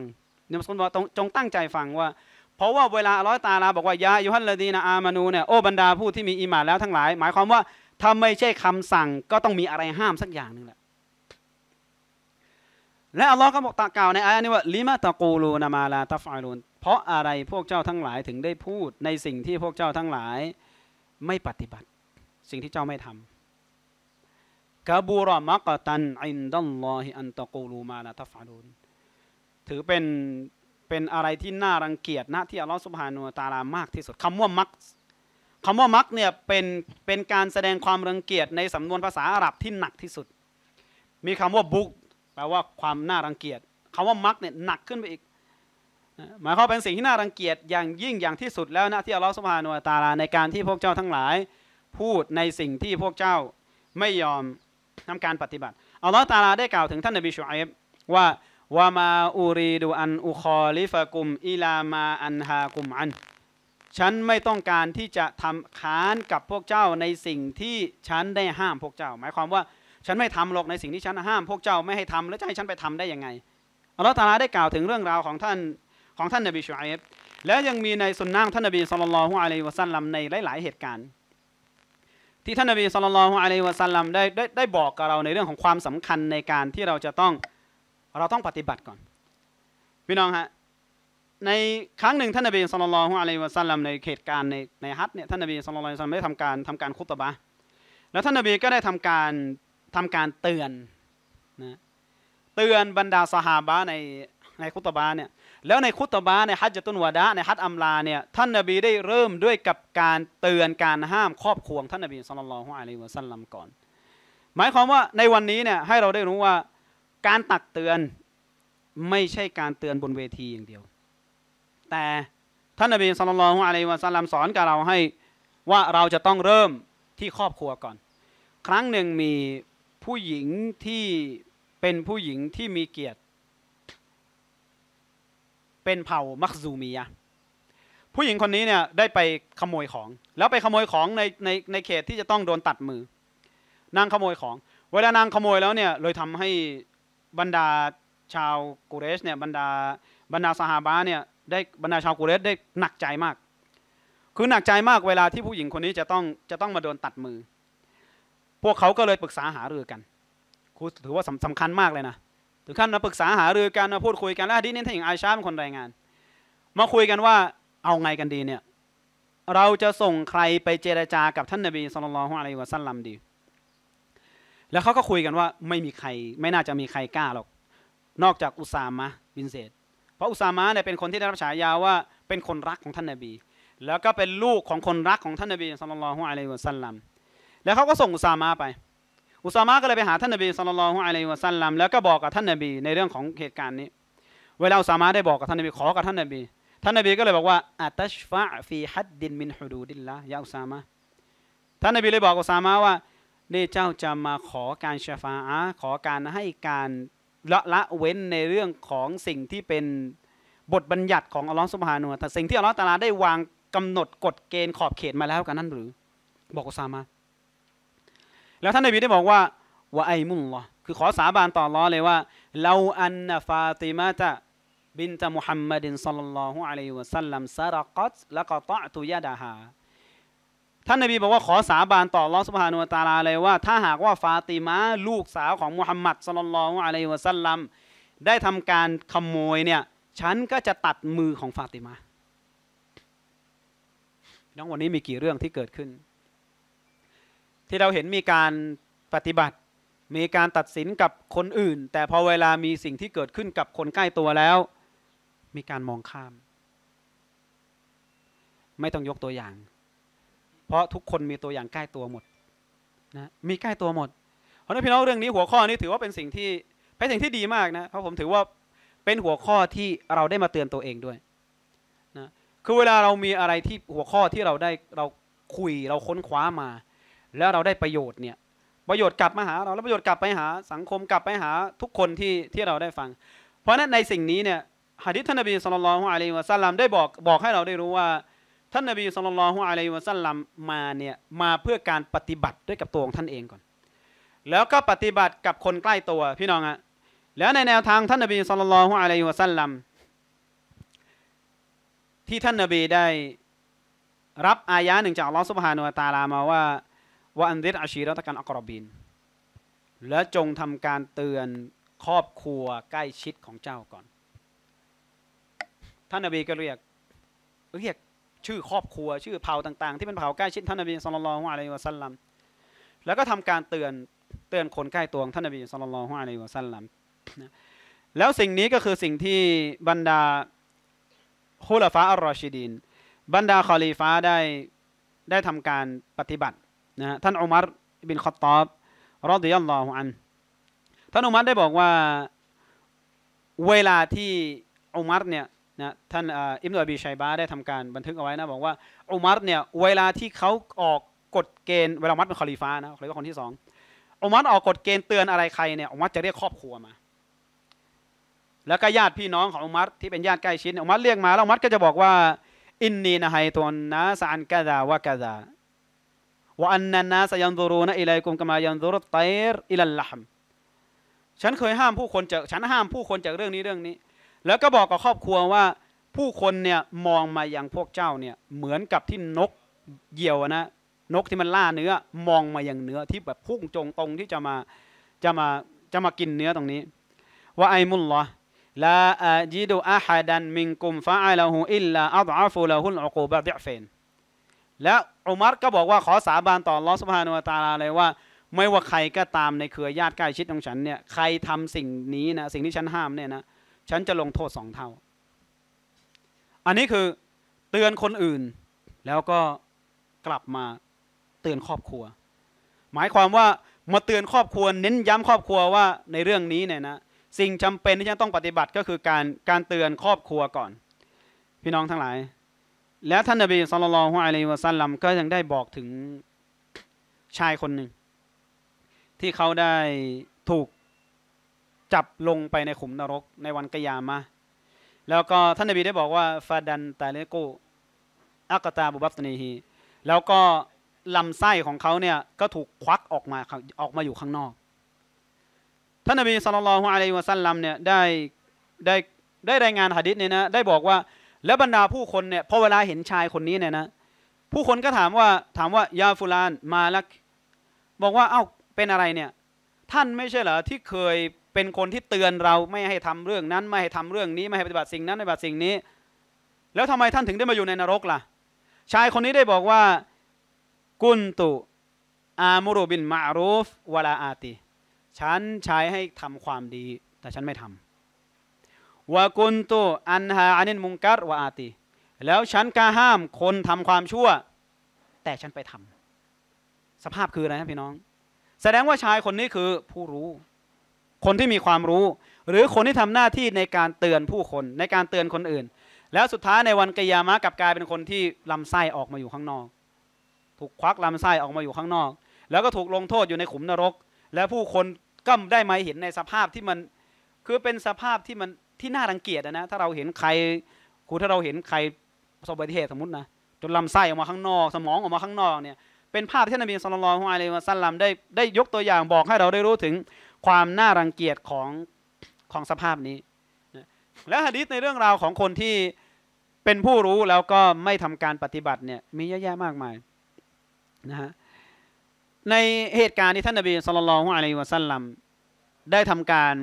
S1: เนี่ยมัสกุลบอกจงตั้งใจฟังว่าเพราะว่าเวลาอัลเลาะห์ตะอาลาบอกว่ายายูฮัลลดีนะอามานูเนี่ยโอ้บรรดาผู้ที่มีอีหม่านแล้วทั้งหลายหมายความว่าถ้าไม่ใช่คำสั่งก็ต้องมีอะไรห้ามสักอย่างหนึ่งแหละและอัลลอฮ์ก็บอกตะกล่าวในอายะนี้ว่าลิมาตะกูลูนามาลาตัฟอาลูนเพราะอะไรพวกเจ้าทั้งหลายถึงได้พูดในสิ่งที่พวกเจ้าทั้งหลายไม่ปฏิบัติสิ่งที่เจ้าไม่ทำกะบูรอมักตันอินดัลลอฮิอันตะกูลูมาลาตัฟอาลูนถือเป็นเป็นอะไรที่น่ารังเกียจนะที่อัลลอฮ์ซุบฮานะฮูวะตะอาลามากที่สุดคำว่ามักคำว่ามักเนี่ยเป็นเป็นการแสดงความรังเกียจในสำนวนภาษาอาหรับที่หนักที่สุดมีคำว่าบุกแปลว่าความน่ารังเกียจคำว่ามักเนี่ยหนักขึ้นไปอีกหมายความเป็นสิ่งที่น่ารังเกียจอย่างยิ่งอย่างที่สุดแล้วนะที่อัลลอฮฺซุบฮานะฮูวะตะอาลาในการที่พวกเจ้าทั้งหลายพูดในสิ่งที่พวกเจ้าไม่ยอมทำการปฏิบัติอัลลอฮฺตะอาลาได้กล่าวถึงท่านนบีชูอัยบว่าวะมาอูรีดูอันอุคอลิฟะกุมอิลามาอันฮากุมอันฉันไม่ต้องการที่จะทำค้านกับพวกเจ้าในสิ่งที่ฉันได้ห้ามพวกเจ้าหมายความว่าฉันไม่ทำหรอกในสิ่งที่ฉันห้ามพวกเจ้าไม่ให้ทำแล้วจะให้ฉันไปทำได้ยังไงอัลลอฮฺตะอาลาได้กล่าวถึงเรื่องราวของท่านของท่านนบีชูอัยบและยังมีในสุนนะท่านนบีศ็อลลัลลอฮุอะลัยฮิวะซัลลัมในหลายๆเหตุการณ์ที่ท่านนบีศ็อลลัลลอฮุอะลัยฮิวะซัลลัมได้ได้ได้บอกกับเราในเรื่องของความสำคัญในการที่เราจะต้องเราต้องปฏิบัติก่อนพี่น้องฮะในครั้งหนึ่งท่านนบีศ็อลลัลลอฮุอะลัยฮิวะซัลลัมในเหตุการณ์ในในฮัจญ์เนี่ยท่านนบีศ็อลลัลลอฮุอะลัยฮิวะซัลลัมได้ทำการทำการคุตบะห์แล้วท่านนบีก็ได้ทำการทำการเตือนนะเตือนบรรดาซอฮาบะห์ในในคุตบะห์เนี่ยแล้วในคุตบะห์ในฮัจญะตุลวะดะในฮัจญ์อัมลาเนี่ยท่านนบีได้เริ่มด้วยกับการเตือนการห้ามครอบครัวท่านนบีศ็อลลัลลอฮุอะลัยฮิวะซัลลัมก่อนหมายความว่าในวันนี้เนี่ยให้เราได้รู้ว่าการตักเตือนไม่ใช่การเตือนบนเวทีอย่างเดียวแต่ท่านนบีศ็อลลัลลอฮุอะลัยฮิวะซัลลัมสอนกับเราให้ว่าเราจะต้องเริ่มที่ครอบครัวก่อนครั้งหนึ่งมีผู้หญิงที่เป็นผู้หญิงที่มีเกียรติเป็นเผ่ามักซูมียะผู้หญิงคนนี้เนี่ยได้ไปขโมยของแล้วไปขโมยของในในในเขตที่จะต้องโดนตัดมือนางขโมยของเวลานางขโมยแล้วเนี่ยเลยทำให้บรรดาชาวกุเรชเนี่ยบรรดาบรรดาซอฮาบะห์เนี่ยได้บรรดาชาวกุเรชได้หนักใจมากคือหนักใจมากเวลาที่ผู้หญิงคนนี้จะต้องจะต้องมาโดนตัดมือพวกเขาก็เลยปรึกษาหารือกันถือว่าสำคัญมากเลยนะถึงขั้นมาปรึกษาหารือกันมาพูดคุยกันแล้วฮะดีนี้ท่านหญิงอาอิชาเป็นคนรายงานมาคุยกันว่าเอาไงกันดีเนี่ยเราจะส่งใครไปเจรจากับท่านนบีศ็อลลัลลอฮุอะลัยฮิวะซัลลัมดีแล้วเขาก็คุยกันว่าไม่มีใครไม่น่าจะมีใครกล้าหรอกนอกจากอุซามะห์บินเซดเพราะอุซามะห์เนี่ยเป็นคนที่ได้รับฉายาว่าเป็นคนรักของท่านนบีแล้วก็เป็นลูกของคนรักของท่านนบีศ็อลลัลลอฮุอะลัยฮิวะซัลลัมแล้วเขาก็ส่งอุซามะห์ไปอุซามะห์ก็เลยไปหาท่านนบีศ็อลลัลลอฮุอะลัยฮิวะซัลลัมแล้วก็บอกกับท่านนบีในเรื่องของเหตุการณ์นี้เวลาอุซามะห์ได้บอกกับท่านนบีขอกับท่านนบีท่านนบีก็เลยบอกว่าอะตัชฟะฟีฮัดดินมินฮุดูดิลลาฮ์ยาอุซามะห์ท่านนบีเลยบอกอุซามะห์ว่านี่เจ้าจะมาขอการชะฟาอะห์ขอการให้การละละเว้นในเรื่องของสิ่งที่เป็นบทบัญญัติของอัลลอฮฺซุบฮานะฮูวะตะอาลาสิ่งที่อัลลอฮฺตะอาลาได้วางกำหนดกฎเกณฑ์ขอบเขตมาแล้วกันนั่นหรือบอกอุซามะห์แล้วท่านนบีได้บอกว่าวะไอมุลลอฮ์คือขอสาบานต่ออัลลอฮ์เลยว่าเราอันนะฟาติมะตะบินตะมุฮัมมัดศ็อลลัลลอฮุอะลัยฮิวะซัลลัมซะรกัตละกะตะตุยะดะฮาท่านนบีบอกว่าขอสาบานต่ออัลลอฮ์ซุบฮานะฮูวะตะอาลาเลยว่าถ้าหากว่าฟาติมะลูกสาวของมุฮัมมัดศ็อลลัลลอฮุอะลัยฮิวะซัลลัมได้ทำการขโมยเนี่ยฉันก็จะตัดมือของฟาติมะน้องวันนี้มีกี่เรื่องที่เกิดขึ้นที่เราเห็นมีการปฏิบัติมีการตัดสินกับคนอื่นแต่พอเวลามีสิ่งที่เกิดขึ้นกับคนใกล้ตัวแล้วมีการมองข้ามไม่ต้องยกตัวอย่างเพราะทุกคนมีตัวอย่างใกล้ตัวหมดนะมีใกล้ตัวหมดเพราะฉะนั้นพี่น้องเรื่องนี้หัวข้อนี้ถือว่าเป็นสิ่งที่เป็นสิ่งที่ดีมากนะเพราะผมถือว่าเป็นหัวข้อที่เราได้มาเตือนตัวเองด้วยนะคือเวลาเรามีอะไรที่หัวข้อที่เราได้เราคุยเราค้นคว้ามาแล้วเราได้ประโยชน์เนี่ยประโยชน์กลับมาหาเราแล้วประโยชน์กลับไปหาสังคมกลับไปหาทุกคนที่ที่เราได้ฟังเพราะฉะนั้นในสิ่งนี้เนี่ยหะดีษท่านนบีศ็อลลัลลอฮุอะลัยฮิวะซัลลัมได้บอกบอกให้เราได้รู้ว่าท่านนบีศ็อลลัลลอฮุอะลัยฮิวะซัลลัมมาเนี่ยมาเพื่อการปฏิบัติด้วยกับตัวของท่านเองก่อนแล้วก็ปฏิบัติกับคนใกล้ตัวพี่น้องฮะแล้วในแนวทางท่านนบีศ็อลลัลลอฮุอะลัยฮิวะซัลลัมที่ท่านนบีได้รับอายะหนึ่งจากอัลลอฮฺซุบฮานะฮูวะตะอาลามาว่าวะอันซิรอาชีเราะตะกันอักรอบีนและจงทำการเตือนครอบครัวใกล้ชิดของเจ้าก่อนท่านนบีก็เรียกเรียกชื่อครอบครัวชื่อเผ่าต่างๆที่เป็นเผ่าใกล้ชิดท่านนบีศ็อลลัลลอฮุอะลัยฮิวะซัลลัมแล้วก็ทำการเตือนเตือนคนใกล้ตัวของท่านนบีศ็อลลัลลอฮุอะลัยฮิวะซัลลัมแล้วสิ่งนี้ก็คือสิ่งที่บรรดาฮุลาฟาอัลรอชิดีนบรรดาคอลีฟาได้ได้ทำการปฏิบัตินะท่านอุมัรบินค็อฏฏอบรอฎิยัลลอฮุอันท่านอุมัรได้บอกว่าเวลาที่อุมัรเนี่ยนะท่านอิบนุอบีชัยบะห์ได้ทำการบันทึกเอาไว้นะบอกว่าอุมัรเนี่ยเวลาที่เขาออกกฎเกณฑ์เวลาอุมัรเป็นคอลีฟานะคอลีฟาคนที่สองอุมัรออกกฎเกณฑ์เตือนอะไรใครเนี่ยอุมัรจะเรียกครอบครัวมาแล้วก็ญาติพี่น้องของอุมัรที่เป็นญาติใกล้ชิดอุมัรเรียกมาแล้วอุมัรก็จะบอกว่าอินนีนะฮัยตุนนาสอันกะซาวะกะซาว่าอันนันนาสยันซุรูนะอิลัยกุมกะมายันซุรุตไตรอิลัลละห์มฉันเคยห้ามผู้คนจากฉันห้ามผู้คนจากเรื่องนี้เรื่องนี้แล้วก็บอกกับครอบครัวว่าผู้คนเนี่ยมองมาอย่างพวกเจ้าเนี่ยเหมือนกับที่นกเหยี่ยวนะนกที่มันล่าเนื้อมองมาอย่างเนื้อที่แบบพุ่งจงตรงที่จะมาจะมาจะมากินเนื้อตรงนี้ว่าไอมุลลอฮ์ลาอาจิดุอะฮัดันมินกุมฟะอะละฮูอิลลาอัฎอฟุละฮุลอุกูบะดิอฟินแล้วอุมัรก็บอกว่าขอสาบานต่ออัลเลาะห์ซุบฮานะฮูวะตะอาลาเลยว่าไม่ว่าใครก็ตามในเครือญาติใกล้ชิดของฉันเนี่ยใครทำสิ่งนี้นะสิ่งที่ฉันห้ามเนี่ยนะฉันจะลงโทษสองเท่าอันนี้คือเตือนคนอื่นแล้วก็กลับมาเตือนครอบครัวหมายความว่ามาเตือนครอบครัวเน้นย้ำครอบครัวว่าในเรื่องนี้เนี่ยนะสิ่งจำเป็นที่จะต้องปฏิบัติก็คือการการเตือนครอบครัวก่อนพี่น้องทั้งหลายแล้วท่านนบีศ็อลลัลลอฮุอะลัยฮิวะซัลลัมก็ยังได้บอกถึงชายคนหนึ่งที่เขาได้ถูกจับลงไปในขุมนรกในวันกิยามะห์แล้วก็ท่านนบีได้บอกว่าฟาดันตาเลโกอักตาบุบัตนีฮีแล้วก็ลำไส้ของเขาเนี่ยก็ถูกควักออกมาออกมาอยู่ข้างนอกท่านนบีศ็อลลัลลอฮุอะลัยฮิวะซัลลัมเนี่ยได้ได้ได้รายงานหะดีษเนี่ยนะได้บอกว่าแล้วบรรดาผู้คนเนี่ยพอเวลาเห็นชายคนนี้เนี่ยนะผู้คนก็ถามว่าถามว่ายาฟุลานมาลักบอกว่าเอ้าเป็นอะไรเนี่ยท่านไม่ใช่เหรอที่เคยเป็นคนที่เตือนเราไม่ให้ทำเรื่องนั้นไม่ให้ทำเรื่องนี้ไม่ให้ปฏิบัติสิ่งนั้นไม่ปฏิบัติสิ่งนี้แล้วทำไมท่านถึงได้มาอยู่ในนรกล่ะชายคนนี้ได้บอกว่ากุนตุอามุรุบินมารูฟวะลาอาติฉันใช้ให้ทำความดีแต่ฉันไม่ทำวะกุนตุอันฮาอานินมุงกัรวะอาติแล้วฉันก็ห้ามคนทำความชั่วแต่ฉันไปทำสภาพคืออะไรนะพี่น้องแสดงว่าชายคนนี้คือผู้รู้คนที่มีความรู้หรือคนที่ทำหน้าที่ในการเตือนผู้คนในการเตือนคนอื่นแล้วสุดท้ายในวันกิยามะห์กลับกลายเป็นคนที่ลำไส้ออกมาอยู่ข้างนอกถูกควักลำไส้ออกมาอยู่ข้างนอกแล้วก็ถูกลงโทษอยู่ในขุมนรกแล้วผู้คนก็ได้มาเห็นในสภาพที่มันคือเป็นสภาพที่มันที่น่ารังเกียจนะถ้าเราเห็นใครครูถ้าเราเห็นใครประสบอุบัติเหตุสมมตินะจนลำไส้ออกมาข้างนอกสมองออกมาข้างนอกเนี่ยเป็นภาพที่ท่านนบีศ็อลลัลลอฮุอะลัยฮิวะซัลลัมได้ได้ยกตัวอย่างบอกให้เราได้รู้ถึงความน่ารังเกียจของของสภาพนี้และหะดีษในเรื่องราวของคนที่เป็นผู้รู้แล้วก็ไม่ทำการปฏิบัติเนี่ยมีเยอะแยะมากมายนะฮะในเหตุการณ์ที่ท่านนบีศ็อลลัลลอฮุอะลัยฮิวะซัลลัมได้ทำการ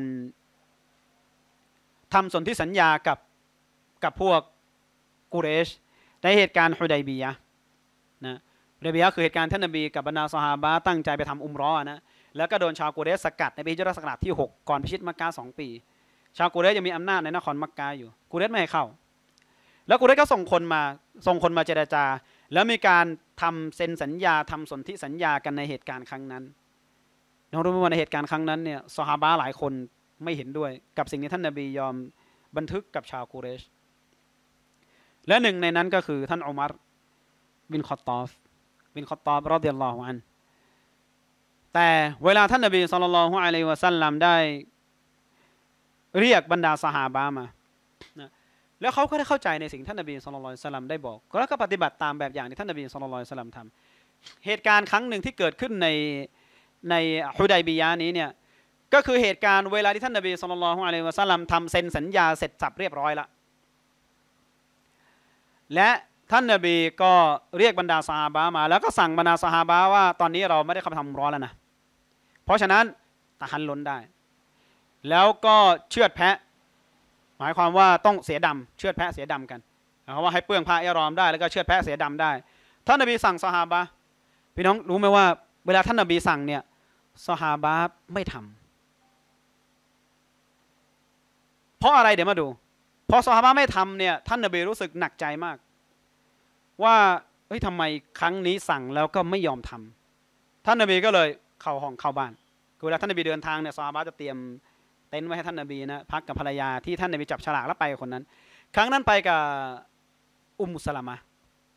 S1: ทำสนธิสัญญากับกับพวกกุเรชในเหตุการณ์ฮุดัยบียะห์นะฮุดัยบียะห์คือเหตุการณ์ท่านนบีกับบรรดาซอฮาบะห์ตั้งใจไปทำอุมเราะห์นะแล้วก็โดนชาวกุเรชสกัดในปีฮิจเราะห์ศักราชที่หกก่อนพิชิตมักกะฮ์สองปีชาวกุเรชยังมีอำนาจในนครมักกะฮ์อยู่กุเรชไม่ให้เข้าแล้วกุเรชก็ส่งคนมาส่งคนมาเจรจาแล้วมีการทำเซ็นสัญญาทำสนธิสัญญากันในเหตุการณ์ครั้งนั้นเรารู้ว่าในเหตุการณ์ครั้งนั้นเนี่ยซอฮาบะห์หลายคนไม่เห็นด้วยกับสิ่งที่ท่านนบียอมบันทึกกับชาวกุเรชและหนึ่งในนั้นก็คือท่านอุมัรบินค็อฏฏอบบินค็อฏฏอบรอฎิยัลลอฮุอันฮุแต่เวลาท่านนบีศ็อลลัลลอฮุอะลัยฮิวะซัลลัมได้เรียกบรรดาซอฮาบะห์มานะแล้วเขาก็ได้เข้าใจในสิ่งท่านนบีศ็อลลัลลอฮุอะลัยฮิวะซัลลัมได้บอกแล้วก็ปฏิบัติตามแบบอย่างที่ท่านนบีศ็อลลัลลอฮุอะลัยฮิวะซัลลัมทำเหตุการณ์ครั้งหนึ่งที่เกิดขึ้นในในฮุดัยบียะห์นี้เนี่ยก็คือเหตุการณ์เวลาที่ท่านนบีศ็อลลัลลอฮุอะลัยฮิวะซัลลัมทำเซ็นสัญญาเสร็จสับเรียบร้อยแล้วและท่านนบีก็เรียกบรรดาซอฮาบะห์มาแล้วก็สั่งบรรดาซอฮาบะห์ว่าตอนนี้เราไม่ได้เข้าไปทำอุมเราะห์แล้วนะเพราะฉะนั้นตะฮัลลุลได้แล้วก็เชือดแพะหมายความว่าต้องเสียดำเชือดแพะเสียดำกันเพราะว่าให้เปลื้องผ้าอิหรอมได้แล้วก็เชือดแพะเสียดำได้ท่านนบีสั่งซอฮาบะห์พี่น้องรู้ไหมว่าเวลาท่านนบีสั่งเนี่ยซอฮาบะห์ไม่ทำเพราะอะไรเดี๋ยวมาดูพอซอฮาบะห์ไม่ทำเนี่ยท่านนบีรู้สึกหนักใจมากว่าเฮ้ยทำไมครั้งนี้สั่งแล้วก็ไม่ยอมทำท่านนบีก็เลยเข้าห้องเข้าบ้านคือเวลาท่านนบีเดินทางเนี่ยซอฮาบะห์จะเตรียมเต็นท์ไว้ให้ท่านนบีนะพักกับภรรยาที่ท่านนบีจับฉลากแล้วไปกับคนนั้นครั้งนั้นไปกับอุมมุสลามะ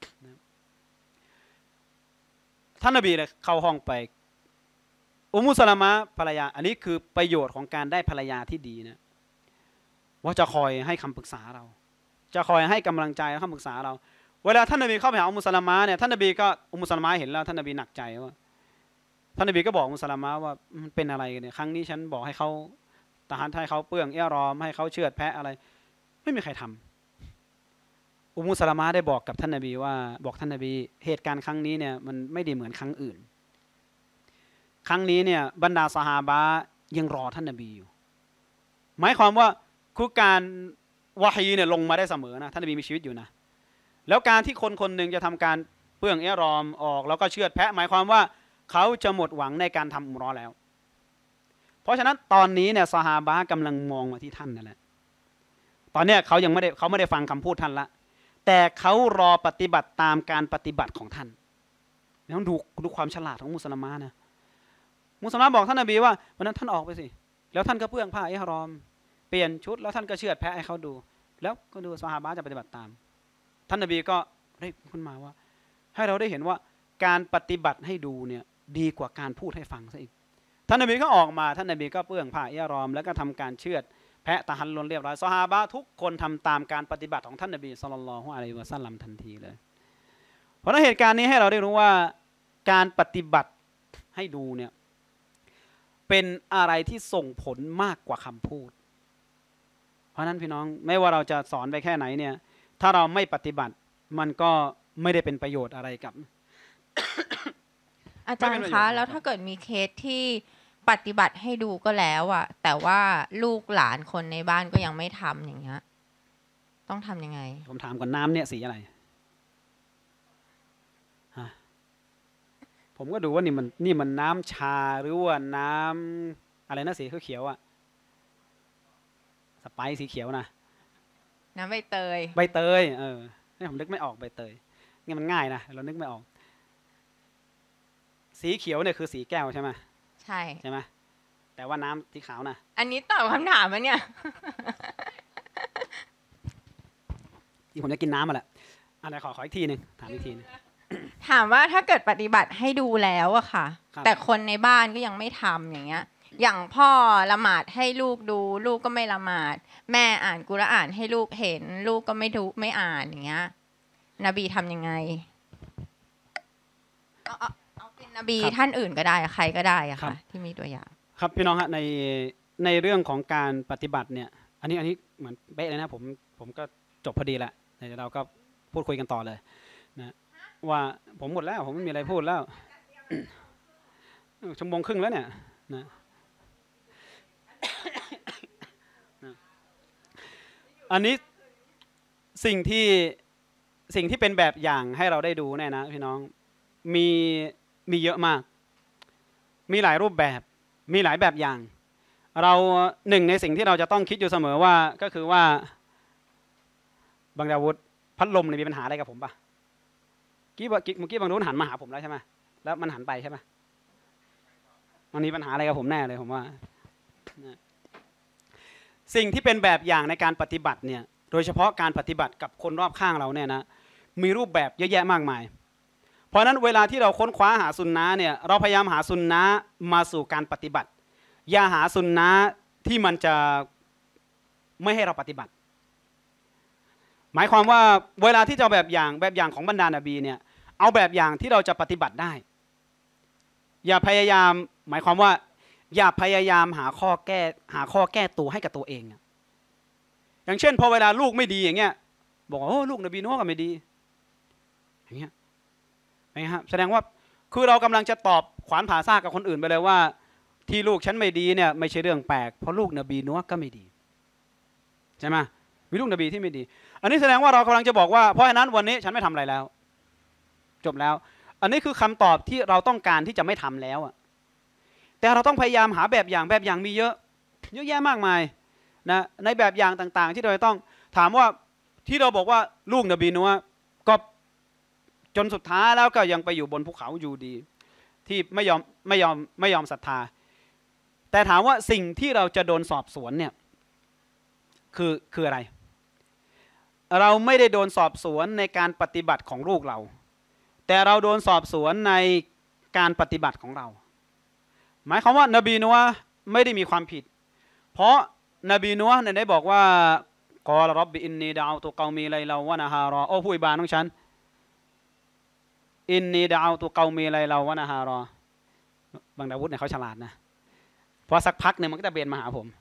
S1: ท่านนบีเลยเข้าห้องไปอุมมุสลามะภรรยาอันนี้คือประโยชน์ของการได้ภรรยาที่ดีนะว่าจะคอยให้คำปรึกษาเราจะคอยให้กำลังใจและคำปรึกษาเราเวลาท่านนบีเข้าไปหาอุมมุสลามะเนี่ยท่านนบีก็อุมมุสลามะเห็นแล้วท่านนบีหนักใจว่าท่านนบีก็บอกอุมมุสลามะว่ามันเป็นอะไรกันเนี่ยครั้งนี้ฉันบอกให้เขาทหารให้เขาเปลื้องอิหรอมให้เขาเชือดแพะอะไรไม่มีใครทำอุมมุสลามะได้บอกกับท่านนบีว่าบอกท่านนบีเหตุการณ์ครั้งนี้เนี่ยมันไม่ดีเหมือนครั้งอื่นครั้งนี้เนี่ยบรรดาซอฮาบะห์ยังรอท่านนบีอยู่หมายความว่าคือการวะฮีเนี่ยลงมาได้เสมอนะท่านนบีมีชีวิตอยู่นะแล้วการที่คนคนหนึ่งจะทำการเปลื้องอิหรอมออกแล้วก็เชือดแพะหมายความว่าเขาจะหมดหวังในการทำอุมเราะห์แล้วเพราะฉะนั้นตอนนี้เนี่ยซอฮาบะห์กำลังมองมาที่ท่านนั่นแหละตอนเนี้ยเขายังไม่ได้เขาไม่ได้ฟังคำพูดท่านละแต่เขารอปฏิบัติตามการปฏิบัติของท่านต้องดูดูความฉลาดของมุสลิมะนะมุสลิมะบอกท่านนบีว่าวันนั้นท่านออกไปสิแล้วท่านก็เปลื้องผ้าอิหรอมเปลี่ยนชุดแล้วท่านก็เชือดแพะให้เขาดูแล้วก็ดูซอฮาบะห์จะปฏิบัติตามท่านนบีก็เรียกขึ้นมาว่าให้เราได้เห็นว่าการปฏิบัติให้ดูเนี่ยดีกว่าการพูดให้ฟังซะอีกท่านนบีก็ออกมาท่านนบีก็เปลื้องผ้าอิหรอมแล้วก็ทำการเชือดแพะตะฮัลลุลเรียบร้อยซอฮาบะห์ทุกคนทำตามการปฏิบัติของท่านนบีศ็อลลัลลอฮุอะลัยฮิวะซัลลัมทันทีเลยเพราะในเหตุการณ์นี้ให้เราได้รู้ว่าการปฏิบัติให้ดูเนี่ยเป็นอะไรที่ส่งผลมากกว่าคำพูดเพราะนั้นพี่น้องไม่ว่าเราจะสอนไปแค่ไหนเนี่ยถ้าเราไม่ปฏิบัติมันก็ไม่ได้เป็นประโยชน์อะไรกับ
S2: อาจารย์คะแล้วถ้าเกิดมีเคสที่ปฏิบัติให้ดูก็แล้วอะแต่ว่าลูกหลานคนในบ้านก็ยังไม่ทำอย่างเงี้ยต้องทำยังไง
S1: ผมถามก่อนน้ำเนี่ยสีอะไรฮะผมก็ดูว่านี่มันนี่มันน้ำชาหรือว่าน้ำอะไรนะสีเขียวๆอะสไปซ์สีเขียวนะ
S2: น้ำใบเตย
S1: ใบเตยเออนี่ผมนึกไม่ออกใบเตยนี่มันง่ายนะเรานึกไม่ออกสีเขียวเนี่ยคือสีแก้วใช่ไหม
S2: ใช่
S1: ใช่ไหมแต่ว่าน้ำสีขาวนะ
S2: อันนี้ตอบคำถามไหมเนี่ย
S1: ที่ผมจะกินน้ำมาแหละอันไหนขอขออีกทีหนึ่งถามอีกทีนึง
S2: ถามว่าถ้าเกิดปฏิบัติให้ดูแล้วอะค่ะแต่คนในบ้านก็ยังไม่ทำอย่างเงี้ยอย่างพ่อละหมาดให้ลูกดูลูกก็ไม่ละหมาดแม่อ่านกุรอานให้ลูกเห็นลูกก็ไม่ดูไม่อ่านอย่างเงี้ยนบีทำยังไงเอาเอาเอาเป็นนบีท่านอื่นก็ได้ใครก็ได้อะค่ะที่มีตัวอย่าง
S1: ครับพี่น้องฮะในในเรื่องของการปฏิบัติเนี่ยอันนี้อันนี้เหมือนเป๊ะเลยนะผมผมก็จบพอดีแหละเดี๋ยวเราก็พูดคุยกันต่อเลยนะว่าผมหมดแล้วผมไม่มีอะไรพูดแล้วชั่วโมงครึ่งแล้วเนี่ยนะอันนี้สิ่งที่สิ่งที่เป็นแบบอย่างให้เราได้ดูเนี่ยนะพี่น้องมีมีเยอะมากมีหลายรูปแบบมีหลายแบบอย่างเราหนึ่งในสิ่งที่เราจะต้องคิดอยู่เสมอว่าก็คือว่าบางดาวุฒพัดลมเนี่ยมีปัญหาอะไรกับผมปะกี้เมื่อกี้บางดาวุฒหันมาหาผมแล้วใช่ไหมแล้วมันหันไปใช่ไหมมันมีปัญหาอะไรกับผมแน่เลยผมว่าสิ่งที่เป็นแบบอย่างในการปฏิบัติเนี่ยโดยเฉพาะการปฏิบัติกับคนรอบข้างเราเนี่ยนะมีรูปแบบเยอะแยะมากมายเพราะนั้นเวลาที่เราค้นคว้าหาสุนนะเนี่ยเราพยายามหาสุนนะมาสู่การปฏิบัติอย่าหาสุนนะที่มันจะไม่ให้เราปฏิบัติหมายความว่าเวลาที่จะแบบอย่างแบบอย่างของบรรดานบีเนี่ยเอาแบบอย่างที่เราจะปฏิบัติได้อย่าพยายามหมายความว่าอย่าพยายามหาข้อแก้หาข้อแก้ตัวให้กับตัวเองอย่างเช่นพอเวลาลูกไม่ดีอย่างเงี้ยบอกว่าโอ้ลูกนบีนัวก็ไม่ดีอย่างเงี้ยนะฮะแสดงว่าคือเรากำลังจะตอบขวานผ่าซากกับคนอื่นไปเลยว่าที่ลูกฉันไม่ดีเนี่ยไม่ใช่เรื่องแปลกเพราะลูกนบีนัวก็ไม่ดีใช่ไหมมีลูกนบีที่ไม่ดีอันนี้แสดงว่าเรากำลังจะบอกว่าเพราะฉะนั้นวันนี้ฉันไม่ทำอะไรแล้วจบแล้วอันนี้คือคำตอบที่เราต้องการที่จะไม่ทำแล้วอะแต่เราต้องพยายามหาแบบอย่างแบบอย่างมีเยอะเยอะแยะมากมายนะในแบบอย่างต่างๆที่เราต้องถามว่าที่เราบอกว่าลูกนบีนัวก็จนสุดท้ายแล้วก็ยังไปอยู่บนภูเขาอยู่ดีที่ไม่ยอมไม่ยอมไม่ยอมศรัทธาแต่ถามว่าสิ่งที่เราจะโดนสอบสวนเนี่ยคือคืออะไรเราไม่ได้โดนสอบสวนในการปฏิบัติของลูกเราแต่เราโดนสอบสวนในการปฏิบัติของเราหมายความว่านบีนัวไม่ได้มีความผิดเพราะนบีนัวเนี่ยได้บอกว่ากอลรับบิอินนีดาวตุกอมีไลลาวะนะฮารอโอ้ผู้อิบานของฉันอินนีดาวตุกอมีไลลาวะนะฮารอบางดาวุฒเนี่ยเขาฉลาดนะพอสักพักเนี่ยมันก็จะเบนมาหาผม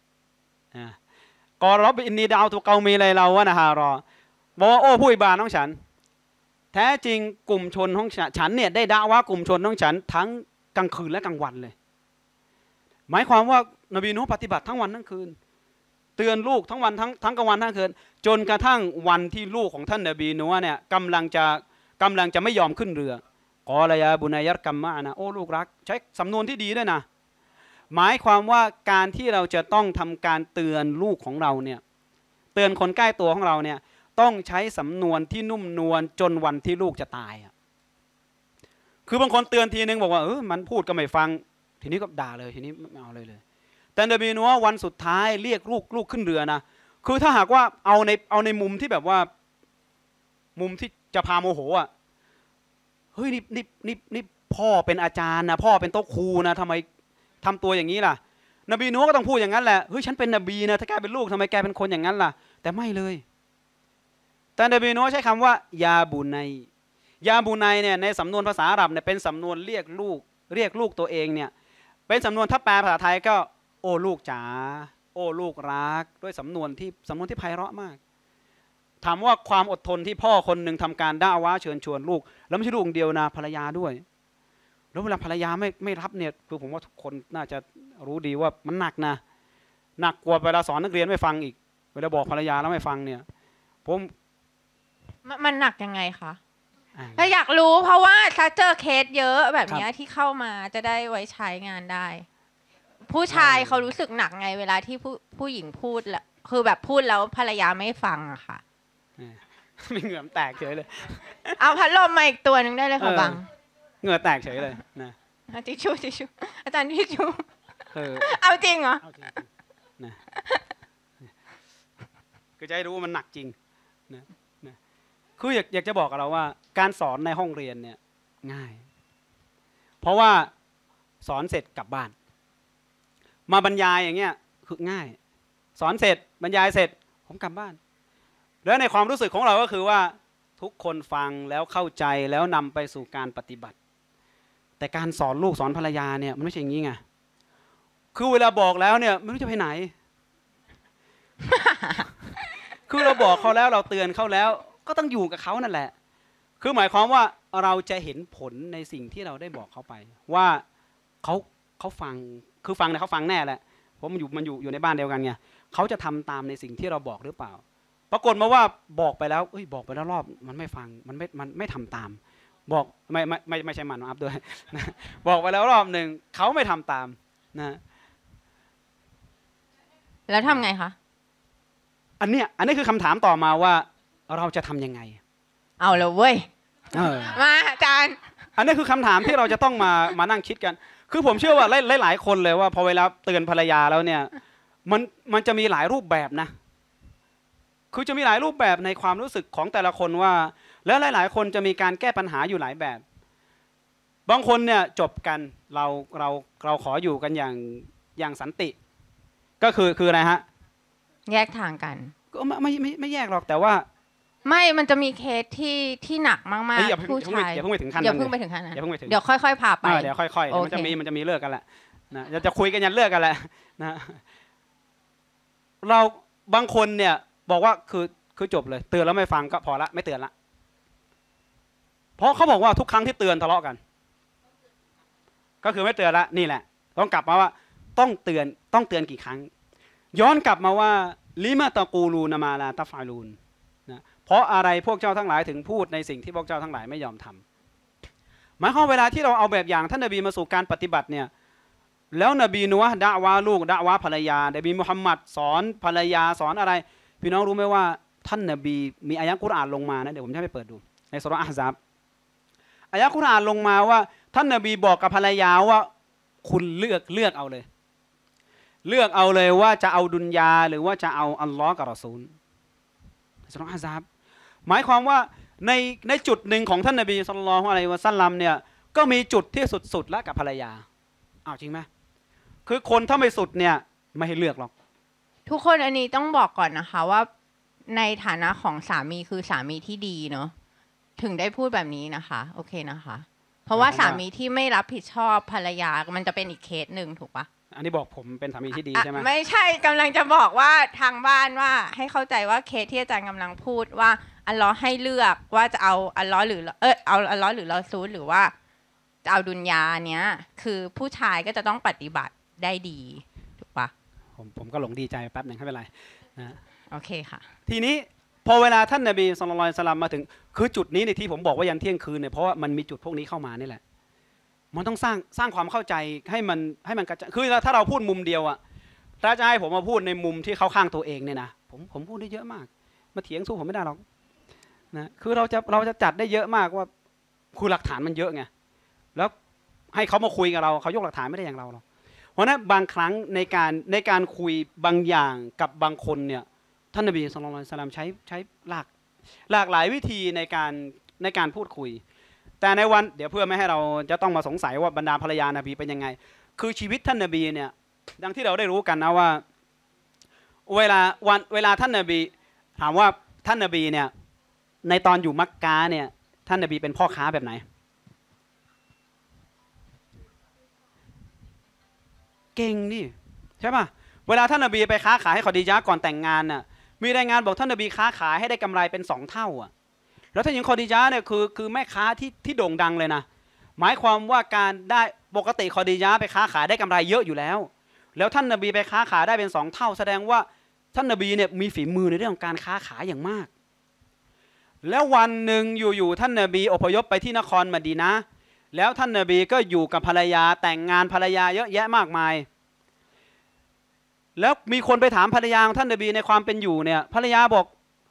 S1: กอลรับบิอินนีดาวตุกอมีไลลาวะนะฮารอบอกว่าโอ้ผู้อิบานของฉันแท้จริงกลุ่มชนของฉันเนี่ยได้ด่าว่ากลุ่มชนของฉันทั้งกลางคืนและกลางวันเลยหมายความว่านบีนูฮ์ปฏิบัติทั้งวันทั้งคืนเตือนลูกทั้งวันทั้งทั้งกลางวันทั้งคืนจนกระทั่งวันที่ลูกของท่านนบีนูฮ์เนี่ยกำลังจะกำลังจะไม่ยอมขึ้นเรือกอลายาบุนัยยัตกัมมะนะโอ้ลูกรักใช้สำนวนที่ดีด้วยนะหมายความว่าการที่เราจะต้องทำการเตือนลูกของเราเนี่ยเตือนคนใกล้ตัวของเราเนี่ยต้องใช้สำนวนที่นุ่มนวลจนวันที่ลูกจะตายอ่ะคือบางคนเตือนทีนึงบอกว่าเออมันพูดก็ไม่ฟังทีนี้ก็ด่าเลยทีนี้ไม่เอาเลยเลยแต่นบีนัววันสุดท้ายเรียกลูกลูกขึ้นเรือนะคือถ้าหากว่าเอาในเอาในมุมที่แบบว่ามุมที่จะพาโมโหอ่ะเฮ้ยนี่นี่นี่นี่พ่อเป็นอาจารย์นะพ่อเป็นโต๊ะครูนะทำไมทำตัวอย่างนี้ล่ะนบีนัวก็ต้องพูดอย่างนั้นแหละเฮ้ยฉันเป็นนบีนะถ้าแกเป็นลูกทำไมแกเป็นคนอย่างนั้นล่ะแต่ไม่เลยแต่นบีนัวใช้คำว่ายาบุนัยยาบุนัยเนี่ยในสำนวนภาษาอาหรับเนี่ยเป็นสำนวนเรียกลูกเรียกลูกตัวเองเนี่ยเป็นสำนวนถ้าแปลภาษาไทยก็โอ้ลูกจ๋าโอ้ลูกรักด้วยสำนวนที่สำนวนที่ไพเราะมากถามว่าความอดทนที่พ่อคนหนึ่งทำการด่าว่าเชิญชวนลูกแล้วไม่ใช่ลูกเดียวนะภรรยาด้วยแล้วเวลาภรรยาไม่ไม่รับเนี่ยคือผมว่าทุกคนน่าจะรู้ดีว่ามันหนักนะหนักกว่าเวลาสอนนักเรียนไม่ฟังอีกเวลาบอกภรรยาแล้วไม่ฟังเนี่ยผม
S2: มันหนักยังไงคะถ้าอยากรู้เพราะว่าถ้าเจอเคสเยอะแบบนี้ที่เข้ามาจะได้ไว้ใช้งานได้ผู้ชายเขารู้สึกหนักไงเวลาที่ผู้ผู้หญิงพูดแล้วคือแบบพูดแล้วภรรยาไม่ฟังอะค่ะ
S1: ไม่เหงื่อแตกเฉยเลย
S2: เอาพัดลมมาอีกตัวหนึ่งได้เลยค่ะบัง
S1: เหงื่อแตกเฉยเลยนะ
S2: ทิชชู่ทิชชู่อาจารย์ทิชชู่
S1: เ
S2: อาจริงเหรอ
S1: นะคือจะให้รู้ว่ามันหนักจริงนะนะคืออยากอยากจะบอกกับเราว่าการสอนในห้องเรียนเนี่ยง่ายเพราะว่าสอนเสร็จกลับบ้านมาบรรยายอย่างเงี้ยคือง่ายสอนเสร็จบรรยายเสร็จผมกลับบ้านแล้วในความรู้สึกของเราก็คือว่าทุกคนฟังแล้วเข้าใจแล้วนำไปสู่การปฏิบัติแต่การสอนลูกสอนภรรยาเนี่ยมันไม่ใช่อย่างนี้ไงคือเวลาบอกแล้วเนี่ยไม่รู้จะไปไหน คือเราบอกเขาแล้วเราเตือนเขาแล้วก็ต้องอยู่กับเขานั่นแหละคือหมายความว่าเราจะเห็นผลในสิ่งที่เราได้บอกเขาไปว่าเขาเขาฟังคือฟังเนี่ยเขาฟังแน่แหละเพราะมันอยู่มันอยู่อยู่ในบ้านเดียวกันไงเขาจะทำตามในสิ่งที่เราบอกหรือเปล่าปรากฏมาว่าบอกไปแล้วเอ้ยบอกไปแล้วรอบมันไม่ฟังมันไม่มันไม่ทำตามบอกไม่ไม่ไม่ไม่ใช่มันอัพด้วยนะบอกไปแล้วรอบหนึ่งเขาไม่ทำตามนะ
S2: แล้วทำไงคะ
S1: อันเนี้ยอันนี้คือคำถามต่อมาว่าเราจะทำยังไง
S2: เอาเลยเว้ยมาอาจารย์
S1: อันนี้คือคำถามที่เราจะต้องมามานั่งคิดกันคือผมเชื่อว่าหลายหลายคนเลยว่าพอเวลาเตือนภรรยาแล้วเนี่ยมันมันจะมีหลายรูปแบบนะคือจะมีหลายรูปแบบในความรู้สึกของแต่ละคนว่าแล้วหลายๆคนจะมีการแก้ปัญหาอยู่หลายแบบบางคนเนี่ยจบกันเราเราเราขออยู่กันอย่างอย่างสันติก็คือคืออะไรฮะ
S2: แยกทางกัน
S1: ก็ไม่ไม่ไม่ไม่แยกหรอกแต่ว่า
S2: ไม่มันจะมีเคสที่ที่หนักมากๆผู้ชาย
S1: อย่าเพิ่งไปถึงขั้น
S2: อย่าเพิ่งไปถึงขั้นนั้น
S1: เดี๋ยวเพิ่งไปถึง
S2: เดี๋ยวค่อยๆพาไป
S1: เดี๋ยวค่อยๆมันจะมีมันจะมีเลิกกันแหละนะจะจะคุยกันยันเลิกกันแหละนะเราบางคนเนี่ยบอกว่าคือคือจบเลยเตือนแล้วไม่ฟังก็พอละไม่เตือนละเพราะเขาบอกว่าทุกครั้งที่เตือนทะเลาะกันก็คือไม่เตือนละนี่แหละต้องกลับมาว่าต้องเตือนต้องเตือนกี่ครั้งย้อนกลับมาว่าลิมาตะกูลูนามาลาตะฟาลูนนะเพราะอะไรพวกเจ้าทั้งหลายถึงพูดในสิ่งที่พวกเจ้าทั้งหลายไม่ยอมทำหมายความเวลาที่เราเอาแบบอย่างท่านนบีมาสู่การปฏิบัติเนี่ยแล้วนบีนัวด่าวาลูกด่าวาภรรยานบีมุฮัมมัดสอนภรรยาสอนอะไรพี่น้องรู้ไหมว่าท่านนบีมีอายะกุรอานลงมานะเดี๋ยวผมจะไปเปิดดูในสุเราะห์อะห์ซับอายะกุรอานลงมาว่าท่านนบีบอกกับภรรยาว่าคุณเลือกเลือกเอาเลยเลือกเอาเลยว่าจะเอาดุนยาหรือว่าจะเอาอัลลอฮ์กับรอซูลสุเราะห์อะห์ซับหมายความว่าในในจุดหนึ่งของท่านนบีศ็อลลัลลอฮุอะลัยฮิวะซัลลัมเนี่ยก็มีจุดที่สุดๆแล้วกับภรรยาอ้าวจริงไหมคือคนถ้าไม่สุดเนี่ยไม่ให้เลือกหรอก
S2: ทุกคนอันนี้ต้องบอกก่อนนะคะว่าในฐานะของสามีคือสามีที่ดีเนาะถึงได้พูดแบบนี้นะคะโอเคนะคะเพราะว่าสามีที่ไม่รับผิดชอบภรรยามันจะเป็นอีกเคสหนึ่งถูกปะ
S1: อันนี้บอกผมเป็นสามีที่ดีใช่ไหม
S2: ไม่ใช่กำลังจะบอกว่าทางบ้านว่าให้เข้าใจว่าเคสที่อาจารย์กำลังพูดว่าอัลลอฮ์ให้เลือกว่าจะเอาอัลลอฮ์หรือเออเอาอัลลอฮ์หรือรอซูลหรือว่าจะเอาดุนยาเนี้ยคือผู้ชายก็จะต้องปฏิบัติได้ดีถูกปะ
S1: ผมผมก็หลงดีใจแป๊บหนึ่งไม่เป็นไรนะ
S2: โอเคค่ะ
S1: ทีนี้พอเวลาท่านนบีศ็อลลัลลอฮุอะลัยฮิวะซัลลัมมาถึงคือจุดนี้ในที่ผมบอกว่ายันเที่ยงคืนเนี่ยเพราะว่ามันมีจุดพวกนี้เข้ามานี่แหละมันต้องสร้างสร้างความเข้าใจให้มันให้มันกระจายคือถ้าเราพูดมุมเดียวอะถ้าจะให้ผมมาพูดในมุมที่เข้าข้างตัวเองเนี่ยนะผมผมพูดได้เยอะมากมาเถียงสู้ผมไม่ได้หรอกนะคือเราจะเราจะจัดได้เยอะมากว่าคือหลักฐานมันเยอะไงแล้วให้เขามาคุยกับเราเขายกหลักฐานไม่ได้อย่างเราหรอกเพราะนั้นบางครั้งในการในการคุยบางอย่างกับบางคนเนี่ยท่านนบีศ็อลลัลลอฮุอะลัยฮิวะซัลลัมใช้ใช้หลากหลากหลายวิธีในการในการพูดคุยแต่ในวันเดี๋ยวเพื่อไม่ให้เราจะต้องมาสงสัยว่าบรรดาภรรยานบีเป็นยังไงคือชีวิตท่านนบีเนี่ยดังที่เราได้รู้กันนะว่าเวลาวันเวลาท่านนบีถามว่าท่านนบีเนี่ยในตอนอยู่มักกะเนี่ยท่านนบีเป็นพ่อค้าแบบไหนเก่งนี่ใช่ป่ะเวลาท่านนบีไปค้าขายให้ขอดีญะห์ก่อนแต่งงานน่ะมีรายงานบอกท่านนบีค้าขายให้ได้กำไรเป็นสองเท่าอ่ะแล้วท่านหญิงขอดีญะห์เนี่ยคือคือแม่ค้าที่ที่โด่งดังเลยนะหมายความว่าการได้ปกติขอดีญะห์ไปค้าขายได้กำไรเยอะอยู่แล้วแล้วท่านนบีไปค้าขายได้เป็นสองเท่าแสดงว่าท่านนบีเนี่ยมีฝีมือในเรื่องของการค้าขายอย่างมากแล้ววันหนึ่งอยู่ๆท่านนบีอพยพไปที่นครมะดีนะห์แล้วท่านนบีก็อยู่กับภรรยาแต่งงานภรรยาเยอะแยะมากมายแล้วมีคนไปถามภรรยาของท่านนบีในความเป็นอยู่เนี่ยภรรยาบอก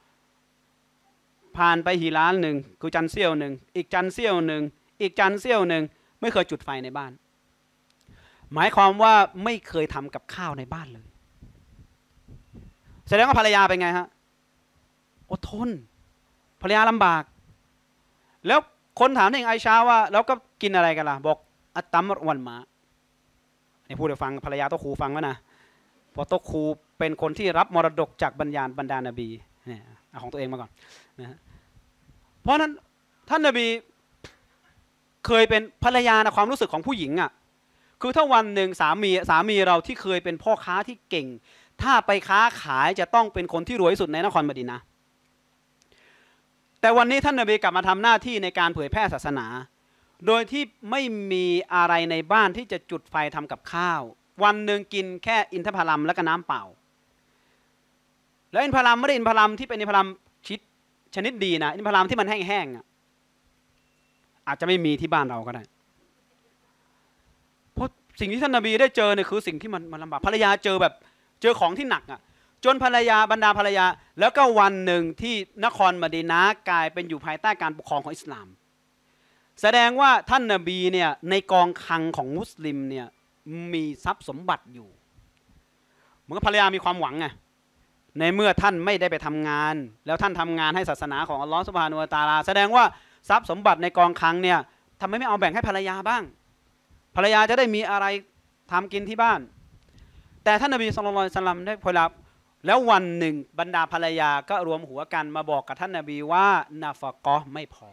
S1: ผ่านไปหิล้านหนึ่งคือจันเสี้ยวหนึ่งอีกจันเสี้ยวหนึ่งอีกจันเสี้ยวหนึ่งไม่เคยจุดไฟในบ้านหมายความว่าไม่เคยทำกับข้าวในบ้านเลยแสดงว่าภรรยาเป็นไงฮะอดทนภรรยาลำบากแล้วคนถามถึงไอชาว่าแล้วก็กินอะไรกันล่ะบอกอัตตัมรวันมานี่พูดให้ฟังภรรยาโตครูฟังไว้นะเพราะโตครูเป็นคนที่รับมรดกจากบรรดาบรรดานบีเนี่ยเอาของตัวเองมาก่อนนะเพราะนั้นท่านนบีเคยเป็นภรรยาในความรู้สึกของผู้หญิงอ่ะคือถ้าวันหนึ่งสามีสามีเราที่เคยเป็นพ่อค้าที่เก่งถ้าไปค้าขายจะต้องเป็นคนที่รวยที่สุดในนครมะดีนะห์แต่วันนี้ท่านนบีกลับมาทำหน้าที่ในการเผยแพร่ศาสนาโดยที่ไม่มีอะไรในบ้านที่จะจุดไฟทำกับข้าววันหนึ่งกินแค่อินทผลัมและก็น้ำเปล่าแล้วอินทผลัมไม่ได้อินทผลัมที่เป็นอินทผลัมชิดชนิดดีนะอินทผลัมที่มันแห้งๆอ่ะอาจจะไม่มีที่บ้านเราก็ได้เพราะสิ่งที่ท่านนบีได้เจอเนี่ยคือสิ่งที่มันมันลำบากภรรยาเจอแบบเจอของที่หนักอ่ะจนภรรยาบรรดาภรรยาแล้วก็วันหนึ่งที่นครมะดีนะห์กลายเป็นอยู่ภายใต้การปกครองของอิสลามแสดงว่าท่านนบีเนี่ยในกองคลังของมุสลิมเนี่ยมีทรัพย์สมบัติอยู่เหมือนกับภรรยามีความหวังไงในเมื่อท่านไม่ได้ไปทำงานแล้วท่านทำงานให้ศาสนาของอัลลอฮฺซุบฮานะฮูวะตะอาลาแสดงว่าทรัพย์สมบัติในกองคลังเนี่ยทำไมไม่เอาแบ่งให้ภรรยาบ้างภรรยาจะได้มีอะไรทำกินที่บ้านแต่ท่านนบีศ็อลลัลลอฮุอะลัยฮิวะซัลลัมได้พลับแล้ววันหนึ่งบรรดาภรรยาก็รวมหัวกันมาบอกกับท่านนบีว่านาฟะกอฮ์ไม่พอ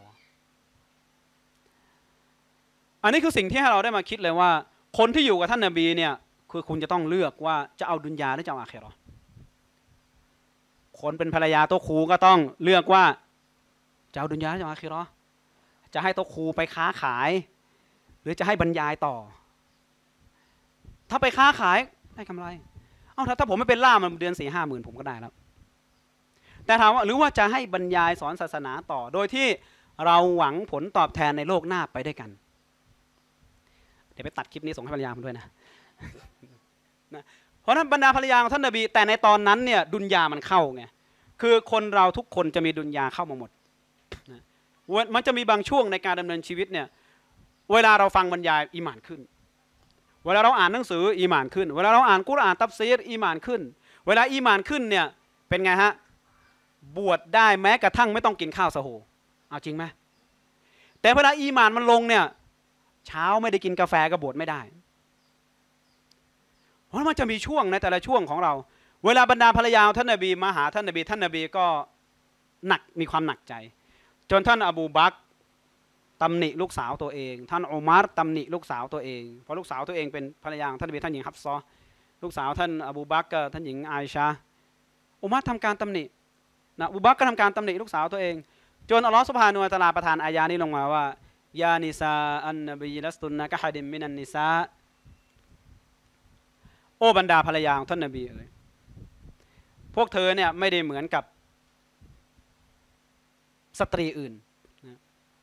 S1: อันนี้คือสิ่งที่ให้เราได้มาคิดเลยว่าคนที่อยู่กับท่านนบีเนี่ยคือคุณจะต้องเลือกว่าจะเอาดุนยาหรือจะเอาอาคิเราะห์คนเป็นภรรยาโต๊ะครูก็ต้องเลือกว่าจะเอาดุนยาหรือจะเอาอาคิเราะห์จะให้โต๊ะครูไปค้าขาย หรือจะให้บรรยายต่อ ถ้าไปค้าขายได้กำไรเอาถ้าถ้าผมไม่เป็นล่ามมันเดือนสี่ห้าหมื่นผมก็ได้แล้วแต่ถามว่าหรือว่าจะให้บรรยายสอนศาสนาต่อ โดยที่เราหวังผลตอบแทนในโลกหน้าไปด้วยกันเดี๋ยวไปตัดคลิปนี้ส่งให้ภรรยาผมด้วยนะนะเพราะนั้นบรรดาภรรยาของท่านนบีแต่ในตอนนั้นเนี่ยดุนยามันเข้าไงคือคนเราทุกคนจะมีดุนยาเข้ามาหมดนะมันจะมีบางช่วงในการดำเนินชีวิตเนี่ยเวลาเราฟังบรรยายอีหม่านขึ้นเวลาเราอ่านหนังสืออีหม่านขึ้นเวลาเราอ่านกุรอานตัฟซีรอีหม่านขึ้นเวลาอีหม่านขึ้นเนี่ยเป็นไงฮะบวชได้แม้กระทั่งไม่ต้องกินข้าวซะโหเอาจริงไหมแต่เวลาอีหม่านมันลงเนี่ยเช้าไม่ได้กินกาแฟก็บวชไม่ได้เพราะมันจะมีช่วงในแต่ละช่วงของเราเวลาบรรดาภรรยาท่านนบีมาหาท่านนบีท่านนบีก็หนักมีความหนักใจจนท่านอบูบักรตำหนิลูกสาวตัวเองท่านอุมัรตำหนิลูกสาวตัวเองเพราะลูกสาวตัวเองเป็นภรรยาท่านนบีท่านหญิงฮับซอลูกสาวท่านอบูบักรกับท่านหญิงอาอิชาอุมัรทำการตำหนินะอบูบักรก็ทำการตำหนิลูกสาวตัวเองจนอัลลอฮฺซุบฮานะฮูวะตะอาลาประทานอายะนี้ลงมาว่ายานิซาอันนบีลัสตุนนะกะฮะดิมมินันนิซาโอ้บรรดาภรรยาของท่านนบีเอ๋ยพวกเธอเนี่ยไม่ได้เหมือนกับสตรีอื่นนะ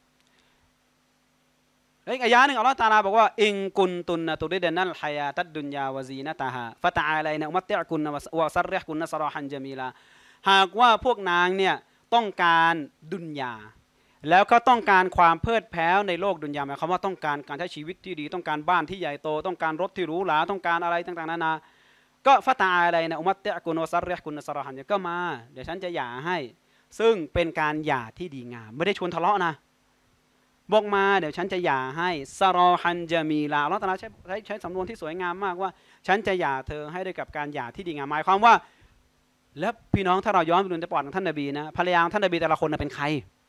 S1: อีกอายะหนึ่งอัลลอฮฺตะอาลาบอกว่าอิงกุนตุนนะตุริดนัลฮายาตัดดุนยาวะซีนะตาฮาฟะตะอาลัยนะอุมัตติอกุนนะวะซัรริฮกุนนะซะรอฮันญะมีลาหากว่าพวกนางเนี่ยต้องการดุนยาแล้วก็ต้องการความเพลิดเพลินในโลกดุนยาหมายความว่าต้องการการใช้ชีวิตที่ดีต้องการบ้านที่ใหญ่โตต้องการรถที่หรูหราต้องการอะไรต่างๆนานาก็ฟะตาอะไรนะอุมัตติอกุนวะซัรริฮกุนนะซะรอฮันก็มาเดี๋ยวฉันจะหย่าให้ซึ่งเป็นการหย่าที่ดีงามไม่ได้ชวนทะเลาะนะบอกมาเดี๋ยวฉันจะหย่าให้ซะรอฮันญะมีลาอัลเลาะห์ตะอาลาใช้ใช้ใช้สำนวนที่สวยงามมากว่าฉันจะหย่าเธอให้ด้วยกับการหย่าที่ดีงามหมายความว่าแล้วพี่น้องถ้าเราย้อนไปดูในประวัติของท่านนบีนะภรรยาของท่านนบีแต่ละคนเป็นใคร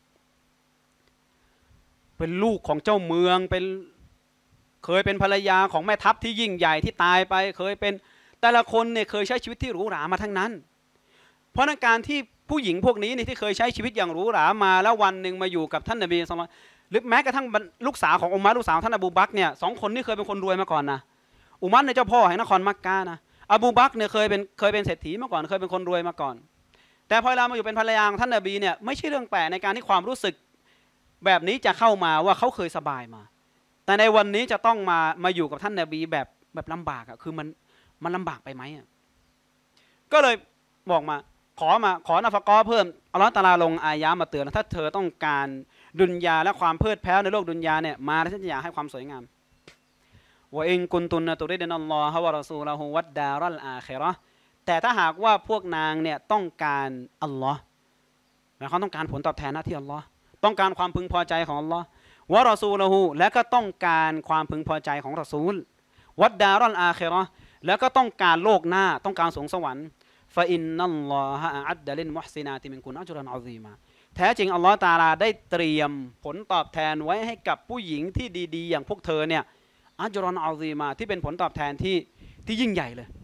S1: เป็นลูกของเจ้าเมืองเป็นเคยเป็นภรรยาของแม่ทัพที่ยิ่งใหญ่ที่ตายไปเคยเป็นแต่ละคนเนี่ยเคยใช้ชีวิตที่หรูหรามาทั้งนั้นเพราะในการที่ผู้หญิงพวกนี้เนี่ยที่เคยใช้ชีวิตอย่างหรูหรามาแล้ววันหนึ่งมาอยู่กับท่านนบีศ็อลลัลลอฮุอะลัยฮิวะซัลลัมหรือแม้กระทั่งลูกสาวของอุมัรลูกสาวท่านอบูบักรเนี่ยสองคนนี้เคยเป็นคนรวยมาก่อนนะอุมัรเนี่ยเจ้าพ่อแห่งนครมักกะนะอบูบักรเนี่ยเคยเป็นเคยเป็นเศรษฐีมาก่อนเคยเป็นคนรวยมาก่อนแต่พอเรามาอยู่เป็นภรรยาของท่านนบีเนี่ยไม่ใช่เรื่องแปลกในการที่ความรู้สึกแบบนี้จะเข้ามาว่าเขาเคยสบายมาแต่ในวันนี้จะต้องมามาอยู่กับท่านนบีแบบแบบลำบากอ่ะคือมันมันลำบากไปไหมอ่ะก็เลยบอกมาขอมาขอนะฟะกอเพิ่มอัลเลาะห์ตะอาลาลงอายะมาเตือนถ้าเธอต้องการดุนยาและความเพลิดเพลินในโลกดุนยาเนี่ยมาแล้วฉันจะอยากให้ความสวยงามวะอินกุนตุนนะตุริดนัลลอฮะวะรอซูละฮูวัดดารัลอาคิเราะห์แต่ถ้าหากว่าพวกนางเนี่ยต้องการอัลลอฮ์และเขาต้องการผลตอบแทนหน้าที่อัลลอฮ์ต้องการความพึงพอใจของอัลลอฮ์วะรอซูละฮูและก็ต้องการความพึงพอใจของรอซูลวัดดารัลอาคิเราะห์แล้วก็ต้องการโลกหน้าต้องการสวงสวรรค์ฟะอินนัลลอฮะอัดดะลินมุฮซินาติมินกุนอัจรันอะซีมาแท้จริงอัลลอฮ์ตะอาลาได้เตรียมผลตอบแทนไว้ให้กับผู้หญิงที่ดีๆอย่างพวกเธอเนี่ยอัจรอนอัลซีมาที่เป็นผลตอบแทนที่ที่ยิ่งใหญ่เลย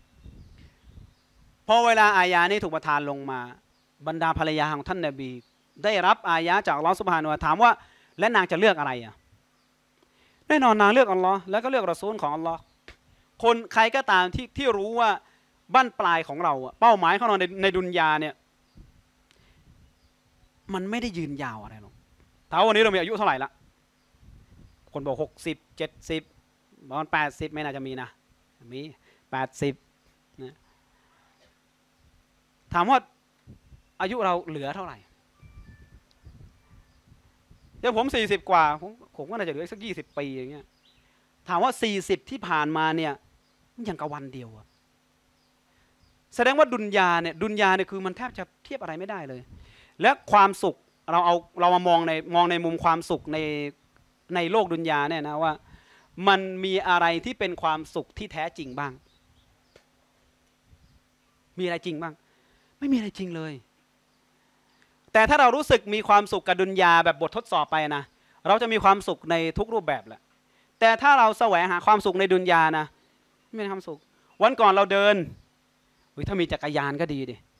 S1: พอเวลาอายะนี้ถูกประทานลงมาบรรดาภรรยาของท่านนบีได้รับอายะจากอัลลอฮ์ซุบฮานะฮูวะตะอาลาถามว่าและนางจะเลือกอะไรอ่ะแน่นอนนางเลือกอัลลอฮ์แล้วก็เลือกรอซูลของอัลลอฮ์คนใครก็ตามที่ที่รู้ว่าบั้นปลายของเราเป้าหมายของเราในในดุนยาเนี่ยมันไม่ได้ยืนยาวอะไรหรอกถ้าวันนี้เรามีอายุเท่าไหร่ละคนบอกหกสิบเจ็ดสิบประมาณแปดสิบไม่น่าจะมีนะมีแปดสิบนะถามว่าอายุเราเหลือเท่าไหร่เดี๋ยวผมสี่สิบกว่าผมผมก็น่าจะเหลือสักยี่สิบปีอย่างเงี้ยถามว่าสี่สิบที่ผ่านมาเนี่ยยังกับวันเดียวอะแสดงว่าดุนยาเนี่ยดุนยาเนี่ยคือมันแทบจะเทียบอะไรไม่ได้เลยและความสุขเราเอาเรามามองในมองในมุมความสุขในในโลกดุนยาเนี่ยนะว่ามันมีอะไรที่เป็นความสุขที่แท้จริงบ้างมีอะไรจริงบ้างไม่มีอะไรจริงเลยแต่ถ้าเรารู้สึกมีความสุขกับดุนยาแบบบททดสอบไปนะเราจะมีความสุขในทุกรูปแบบแหละแต่ถ้าเราแสวงหาความสุขในดุนยานะไม่มีความสุขวันก่อนเราเดินถ้ามีจักรยานก็ดีดิ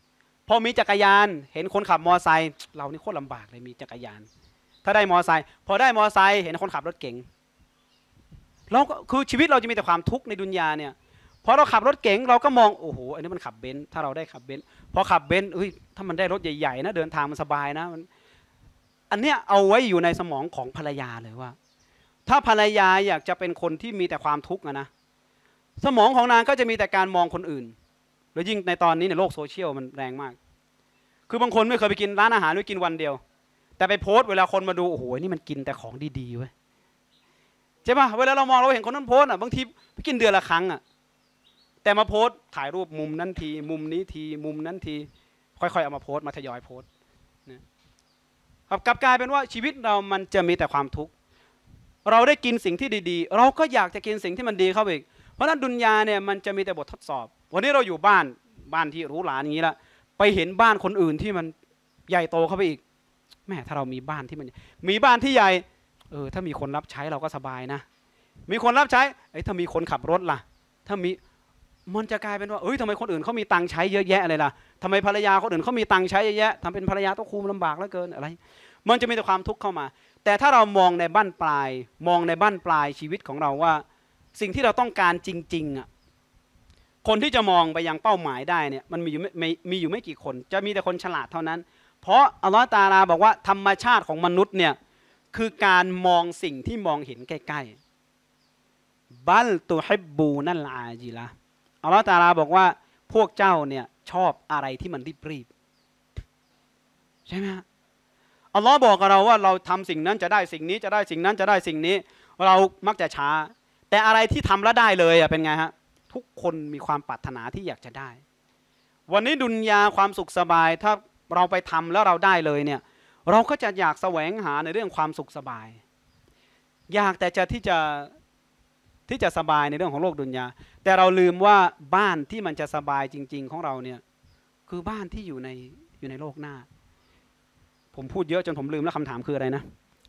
S1: พอมีจักรยานเห็นคนขับมอไซค์เรานี่โคตรลำบากเลยมีจักรยานถ้าได้มอไซค์พอได้มอไซค์เห็นคนขับรถเก๋งเราก็คือชีวิตเราจะมีแต่ความทุกข์ในดุนยาเนี่ยพอเราขับรถเก๋งเราก็มองโอ้โหอันนี้มันขับเบนซ์ถ้าเราได้ขับเบนซ์พอขับเบนซ์เฮ้ยถ้ามันได้รถใหญ่ๆนะเดินทางมันสบายนะมันอันเนี้ยเอาไว้อยู่ในสมองของภรรยาเลยว่าถ้าภรรยาอยากจะเป็นคนที่มีแต่ความทุกข์นะสมองของนางก็จะมีแต่การมองคนอื่นแล้วยิ่งในตอนนี้ในโลกโซเชียลมันแรงมากคือบางคนไม่เคยไปกินร้านอาหารหรือกินวันเดียวแต่ไปโพสต์เวลาคนมาดูโอ้โหนี่มันกินแต่ของดีๆเว้ยใช่ป่ะเวลาเรามองเราเห็นคนนั้นโพสต์อ่ะบางทีไปกินเดือนละครั้งอ่ะแต่มาโพสต์ถ่ายรูปมุมนั้นทีมุมนี้ทีมุมนั้นทีค่อยๆเอามาโพสต์มาทยอยโพสต์นะครับกลับกลายเป็นว่าชีวิตเรามันจะมีแต่ความทุกข์เราได้กินสิ่งที่ดีๆเราก็อยากจะกินสิ่งที่มันดีเข้าไปอีกเพราะนั้นดุนยาเนี่ยมันจะมีแต่บททดสอบวันนี้เราอยู่บ้านบ้านที่หรูหราอย่างนี้ละไปเห็นบ้านคนอื่นที่มันใหญ่โตเข้าไปอีกแม่ถ้าเรามีบ้านที่มันมีบ้านที่ใหญ่เออถ้ามีคนรับใช้เราก็สบายนะมีคนรับใช้ไอ้ถ้ามีคนขับรถล่ะถ้ามีมันจะกลายเป็นว่าเอ้ยทำไมคนอื่นเขามีตังค์ใช้เยอะแยะเลยล่ะทำไมภรรยาคนอื่นเขามีตังค์ใช้เยอะแยะทำเป็นภรรยาต้องคุมลำบากเหลือเกินอะไรมันจะมีแต่ความทุกข์เข้ามาแต่ถ้าเรามองในบั้นปลายมองในบั้นปลายชีวิตของเราว่าสิ่งที่เราต้องการจริงๆอ่ะคนที่จะมองไปยังเป้าหมายได้เนี่ยมันมีอยู่ไม่มีอยู่ไม่กี่คนจะมีแต่คนฉลาดเท่านั้นเพราะอัลลอฮฺตะอาลาบอกว่าธรรมชาติของมนุษย์เนี่ยคือการมองสิ่งที่มองเห็นใกล้ๆบัลตุฮิบบูนัลอาจิละอัลลอฮฺตะอาลาบอกว่าพวกเจ้าเนี่ยชอบอะไรที่มันรีบๆใช่ไหมฮะอัลลอฮ์บอกกับเราว่าเราทำสิ่งนั้นจะได้สิ่งนี้จะได้สิ่งนั้นจะได้สิ่งนี้เรามักจะช้าแต่อะไรที่ทำแล้วได้เลยอ่ะเป็นไงฮะทุกคนมีความปรารถนาที่อยากจะได้วันนี้ดุนยาความสุขสบายถ้าเราไปทำแล้วเราได้เลยเนี่ยเราก็จะอยากแสวงหาในเรื่องความสุขสบายอยากแต่จะที่จะที่จะสบายในเรื่องของโลกดุนยาแต่เราลืมว่าบ้านที่มันจะสบายจริงๆของเราเนี่ยคือบ้านที่อยู่ในอยู่ในโลกหน้าผมพูดเยอะจนผมลืมแล้วคำถามคืออะไรนะ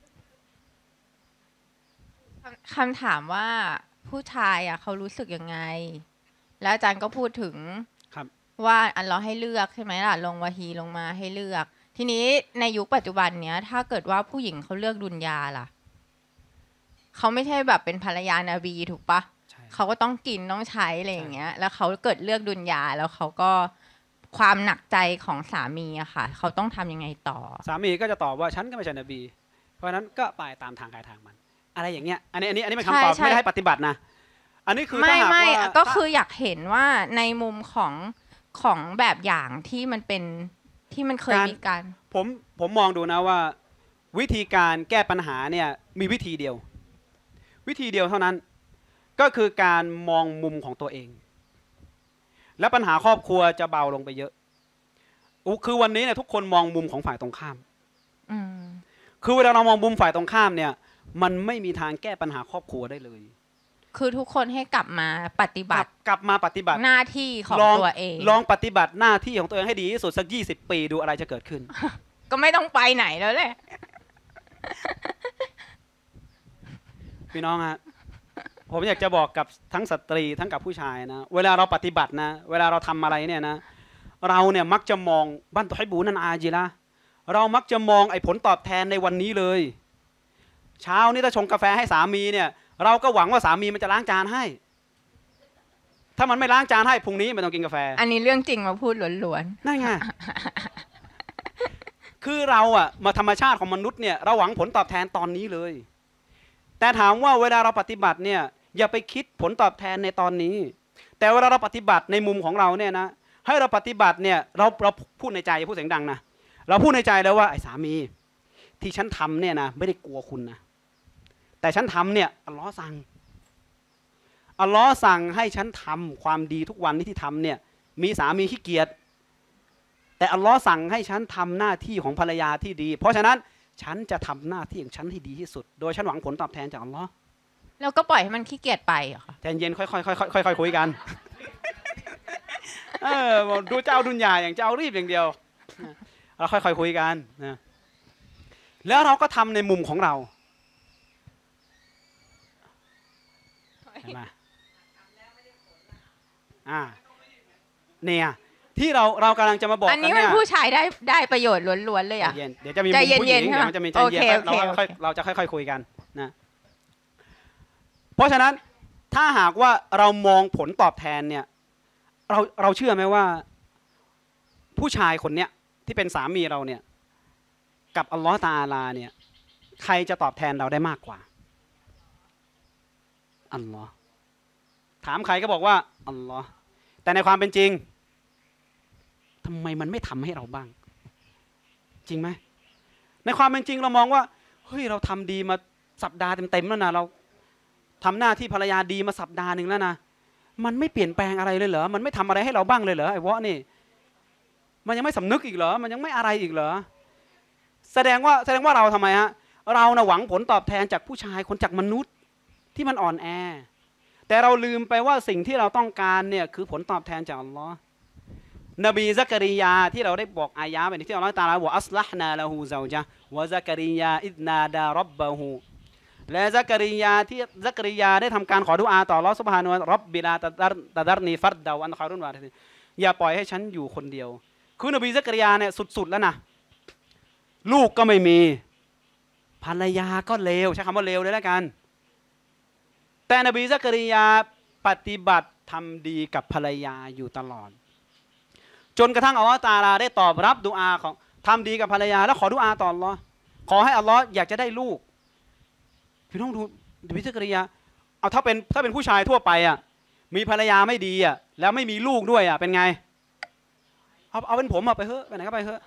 S2: คำถามว่าผู้ชายอ่ะเขารู้สึกยังไงแล้วอาจารย์ก็พูดถึงว่าอัลเลาะห์ให้เลือกใช่ไหมล่ะลงวะฮีลงมาให้เลือกทีนี้ในยุคปัจจุบันเนี้ยถ้าเกิดว่าผู้หญิงเขาเลือกดุนยาล่ะเขาไม่ใช่แบบเป็นภรรยานาบีถูกปะเขาก็ต้องกินต้องใช้อะไรอย่างเงี้ยแล้วเขาเกิดเลือกดุนยาแล้วเขาก็ความหนักใจของสามีอะค่ะเขาต้องทำยังไงต่อ
S1: สามีก็จะตอบว่าฉันก็ไม่ใช่นบีเพราะฉะนั้นก็ไปตามทางใครทางมันอะไรอย่างเงี้ยอันนี้อันนี้อันนี้เป็นคำตอบไม่ได้ให้ปฏิบัตินะอันนี้คือ
S2: ไม่ไม่ก็คืออยากเห็นว่าในมุมของของแบบอย่างที่มันเป็นที่มันเคยมีการ
S1: ผมผมมองดูนะว่าวิธีการแก้ปัญหาเนี่ยมีวิธีเดียววิธีเดียวเท่านั้นก็คือการมองมุมของตัวเองและปัญหาครอบครัวจะเบาลงไปเยอะคือวันนี้เนี่ยทุกคนมองมุมของฝ่ายตรงข้ามคือเวลาเรามองมุมฝ่ายตรงข้ามเนี่ยมันไม่มีทางแก้ปัญหาครอบครัวได้เลย
S2: คือทุกคนให้กลับมาปฏิบัติ
S1: กลับมาปฏิบัติ
S2: หน้าที่ของตัวเอง
S1: ลองปฏิบัติหน้าที่ของตัวเองให้ดีที่สุดสักยี่สิบปีดูอะไรจะเกิดขึ้น
S2: ก็ไม่ต้องไปไหนแล้วเลย
S1: พี่น้องฮะผมอยากจะบอกกับทั้งสตรีทั้งกับผู้ชายนะเวลาเราปฏิบัตินะเวลาเราทำอะไรเนี่ยนะเราเนี่ยมักจะมองบันตุฮิบูนันอาจิละเรามักจะมองไอ้ผลตอบแทนในวันนี้เลยเช้านี้ถ้าชงกาแฟให้สามีเนี่ยเราก็หวังว่าสามีมันจะล้างจานให้ถ้ามันไม่ล้างจานให้พรุ่งนี้ไม่ต้องกินกาแฟ
S2: อันนี้เรื่องจริงมาพูดล้วน
S1: ๆนั่นไง คือเราอะมาธรรมชาติของมนุษย์เนี่ยเราหวังผลตอบแทนตอนนี้เลยแต่ถามว่าเวลาเราปฏิบัติเนี่ยอย่าไปคิดผลตอบแทนในตอนนี้แต่เวลาเราปฏิบัติในมุมของเราเนี่ยนะให้เราปฏิบัติเนี่ยเราเราพูดในใจอย่าพูดเสียงดังนะเราพูดในใจแล้วว่าไอ้สามีที่ฉันทำเนี่ยนะไม่ได้กลัวคุณนะแต่ฉันทำเนี่ยอัลลอฮ์สั่งอัลลอฮ์สั่งให้ฉันทำความดีทุกวันนี้ที่ทำเนี่ยมีสามีขี้เกียจแต่อัลลอฮ์สั่งให้ฉันทำหน้าที่ของภรรยาที่ดีเพราะฉะนั้นฉันจะทำหน้าที่ของฉันให้ดีที่สุดโดยฉันหวังผลตอบแทนจากอัลลอฮ์
S2: แล้วก็ปล่อยให้มันขี้เกียจไปเหรอคะ
S1: ใจเย็นค่อยๆค่อยๆค่อยๆคุยกันเออดูเจ้าดุนยาอย่างเจ้ารีบอย่างเดียวเราค่อยๆคุยกันนะแล้วเราก็ทำในมุมของเราใช่ไหมอ่าเนี่ยทที่เราเรากำลังจะมาบอก
S2: อั
S1: กัน น
S2: นี้
S1: เนี่
S2: มัน
S1: ย
S2: ผู้ชายได้ได้ประโยชน์ล้วนๆเลยอ่ะ
S1: ใจเย็นเดี๋ยวจะมี
S2: ใจ
S1: มุมผู้หญิง
S2: เย็นๆ
S1: เดี๋ยวมันจะมีใจ
S2: โอ
S1: เย็
S2: เคน โอ
S1: เรา
S2: เค
S1: ค่อยๆเราจะค่อยๆคุยกันนะเพราะฉะนั้นถ้าหากว่าเรามองผลตอบแทนเนี่ยเราเราเชื่อไหมว่า ผู้ชายคนเนี้ยที่เป็นสามีเราเนี่ยกับอัลลอฮฺตะอาลาเนี่ยใครจะตอบแทนเราได้มากกว่าอัลลอฮ์ถามใครก็บอกว่าอัลลอฮ์แต่ในความเป็นจริงทำไมมันไม่ทำให้เราบ้างจริงไหมในความเป็นจริงเรามองว่าเฮ้ยเราทำดีมาสัปดาห์เต็มๆแล้วนะเราทำหน้าที่ภรรยาดีมาสัปดาห์หนึ่งแล้วนะมันไม่เปลี่ยนแปลงอะไรเลยเหรอมันไม่ทำอะไรให้เราบ้างเลยเหรอไอ้วะนี่มันยังไม่สำนึกอีกเหรอมันยังไม่อะไรอีกเหรอแสดงว่าแสดงว่าเราทำไมฮะเรานะหวังผลตอบแทนจากผู้ชายคนจากมนุษย์ที่มันอ่อนแอแต่เราลืมไปว่าสิ่งที่เราต้องการเนี่ยคือผลตอบแทนจากอัลลอฮ์นบีซักริยาที่เราได้บอกอายะห์ไปที่อัลลอฮ์ตะอาลาบอกอัศลัฮนาละฮูซาวจะวะซักริยาอิดนาดารับบะฮูและซักริยาที่ซักริยาได้ทำการขอดุอาต่ออัลลอฮ์ซุบฮานะฮูวะตะอาลาร็อบบิลาตะดัรตะดัรนีฟัรดาวันคารุนวาอย่าปล่อยให้ฉันอยู่คนเดียวคือนบีซักริยาเนี่ยสุดๆแล้วนะลูกก็ไม่มีภรรยาก็เลวใช้คำว่าเลวเลยแล้วกันแต่นบีซักริยาปฏิบัติทำดีกับภรรยาอยู่ตลอดจนกระทั่งอัลลอฮฺตะอาลาได้ตอบรับดุอาของทำดีกับภรรยาแล้วขอดุอาต่ออัลลอฮ์ขอให้อัลลอฮ์อยากจะได้ลูกพี่น้องดูนบีซักริยาเอาถ้าเป็นถ้าเป็นผู้ชายทั่วไปอ่ะมีภรรยาไม่ดีอ่ะแล้วไม่มีลูกด้วยอ่ะเป็นไงเอาเอาเป็นผมอ่ะไปเถอะไปไหนก็ไปเถอะ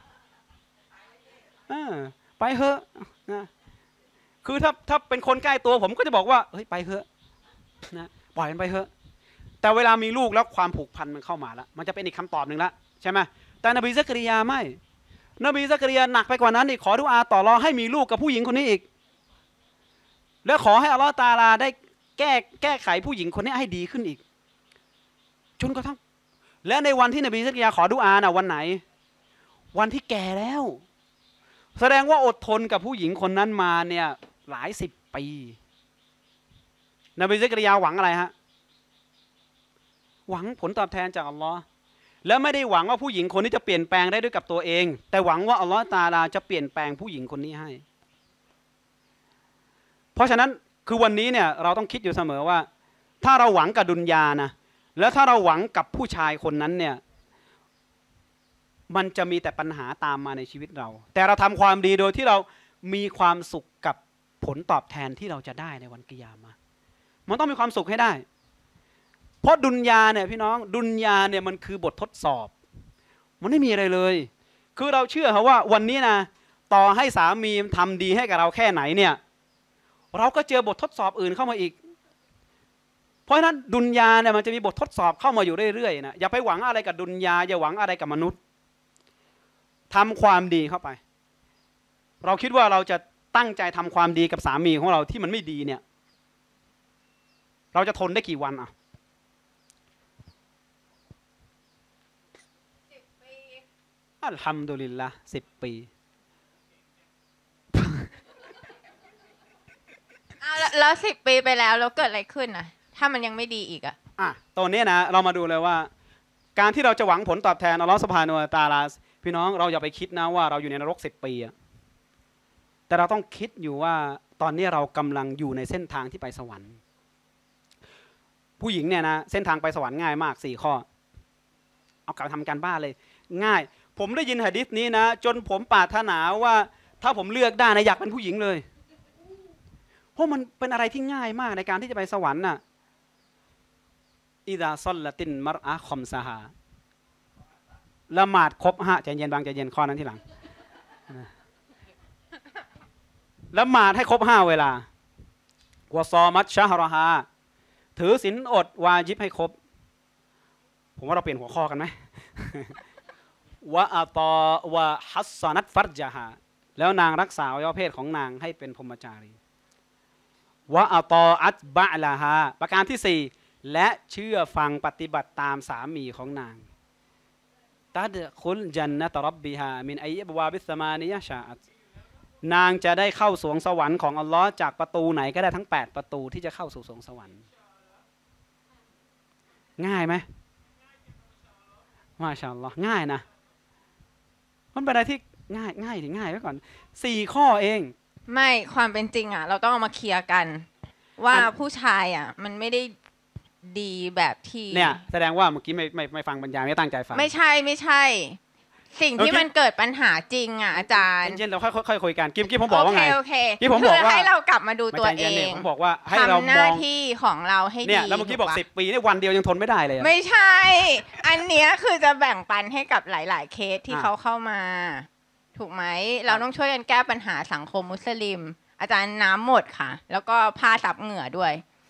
S1: ไปเถอะนะคือถ้าถ้าเป็นคนใกล้ตัวผมก็จะบอกว่าเฮ้ยไปเถอะนะปล่อยมันไปเถอะแต่เวลามีลูกแล้วความผูกพันมันเข้ามาแล้วมันจะเป็นอีกคำตอบหนึ่งละใช่ไหมแต่นบีซักริยาไม่นบีซักริยาหนักไปกว่านั้นอีกขอดุอาต่อรอให้มีลูกกับผู้หญิงคนนี้อีกแล้วขอให้อัลลอฮฺตะอาลาได้แก้แก้ไขผู้หญิงคนนี้ให้ดีขึ้นอีกจนกระทั่งและในวันที่นบีซักริยาขอดุอาน่ะวันไหนวันที่แก่แล้วแสดงว่าอดทนกับผู้หญิงคนนั้นมาเนี่ยหลายสิบปีนบีซักริยาหวังอะไรฮะหวังผลตอบแทนจากอัลลอฮ์แล้วไม่ได้หวังว่าผู้หญิงคนนี้จะเปลี่ยนแปลงได้ด้วยกับตัวเองแต่หวังว่าอัลลอฮ์ตะอาลาจะเปลี่ยนแปลงผู้หญิงคนนี้ให้เพราะฉะนั้นคือวันนี้เนี่ยเราต้องคิดอยู่เสมอว่าถ้าเราหวังกับดุนยานะแล้วถ้าเราหวังกับผู้ชายคนนั้นเนี่ยมันจะมีแต่ปัญหาตามมาในชีวิตเราแต่เราทำความดีโดยที่เรามีความสุขกับผลตอบแทนที่เราจะได้ในวันกิยามะห์มันต้องมีความสุขให้ได้เพราะดุนยาเนี่ยพี่น้องดุนยาเนี่ยมันคือบททดสอบมันไม่มีอะไรเลยคือเราเชื่อเขาว่าวันนี้นะต่อให้สามีทำดีให้กับเราแค่ไหนเนี่ยเราก็เจอบททดสอบอื่นเข้ามาอีกเพราะฉะนั้นดุนยาเนี่ยมันจะมีบททดสอบเข้ามาอยู่เรื่อยๆนะอย่าไปหวังอะไรกับดุนยาอย่าหวังอะไรกับมนุษย์ทำความดีเข้าไปเราคิดว่าเราจะตั้งใจทำความดีกับสามีของเราที่มันไม่ดีเนี่ยเราจะทนได้กี่วันอ่ะอัลฮัมดุลิลละสิบปี
S2: แล้วสิบปีไปแล้วแล้วเกิดอะไรขึ้นนะถ้ามันยังไม่ดีอีกอะ
S1: อ่ะตอนนี้นะเรามาดูเลยว่าการที่เราจะหวังผลตอบแทนอัลลอฮฺซุบฮานะฮูวะตะอาลาพี่น้องเราอย่าไปคิดนะว่าเราอยู่ในนรกสิบปีอะแต่เราต้องคิดอยู่ว่าตอนนี้เรากำลังอยู่ในเส้นทางที่ไปสวรรค์ผู้หญิงเนี่ยนะเส้นทางไปสวรรค์ง่ายมากสี่ข้อเอากลับทำการบ้านเลยง่ายผมได้ยินหะดีษนี้นะจนผมปรารถนาว่าถ้าผมเลือกได้นะอยากเป็นผู้หญิงเลยเพราะมันเป็นอะไรที่ง่ายมากในการที่จะไปสวรรค์น่ะอิดาซอลละตินมารอะคอมซาฮาละหมาดครบห้าใจเย็นบางใจเย็นข้อนั้นที่หลังละหมาดให้ครบห้าเวลาวะซอมัตชะฮรฮาถือศีลอดวาญิบให้ครบผมว่าเราเปลี่ยนหัวข้อกันไหมวะอัตอวะฮัสซานัตฟัรจาฮาแล้วนางรักษาอวัยวะเพศของนางให้เป็นพรหมจารีวะอัตออัตบะลาฮาประการที่สี่และเชื่อฟังปฏิบัติตามสามีของนางตัดคุลจันนะตรับบิฮามินอัยบวาบิสมานียะชาอัตนางจะได้เข้าสวงสวรรค์ของอัลลอฮ์จากประตูไหนก็ได้ทั้งแปดประตูที่จะเข้าสู่สวงสวรรค์ง่ายไหมมาชาอัลลอฮ์ง่ายนะมันเป็นอะไรที่ง่ายง่ายถึงง่ายไว้ก่อนสี่ข้อเอง
S2: ไม่ความเป็นจริงอ่ะเราต้องเอามาเคลียร์กันว่าผู้ชายอ่ะมันไม่ได้ดีแบบที่
S1: เนี่ยแสดงว่าเมื่อกี้ไม่ไม่ไม่ฟังบรรยายไม่ตั้งใจฟัง
S2: ไม่ใช่ไม่ใช่สิ่งที่มันเกิดปัญหาจริงอ่ะอาจารย์
S1: เช่นเราค่อยค่อยคุยกันกิ๊บกิ๊บผมบอกว่าไง
S2: โอเค
S1: กิ๊บผมบอกว่า
S2: ให้เรากลับมาดูตัวเอง
S1: ผมบอกว่าให้เรา
S2: ทำหน้าที่ของเราให้ดี
S1: เนี่ยแล้วเมื่อกี้บอกสิบปีนี่วันเดียวยังทนไม่ได้เลย
S2: ไม่ใช่อันเนี้ยคือจะแบ่งปันให้กับหลายๆเคสที่เขาเข้ามาถูกไหมเราต้องช่วยกันแก้ปัญหาสังคมมุสลิมอาจารย์น้ำหมดค่ะแล้วก็ผ้าซับเหงื่อด้วย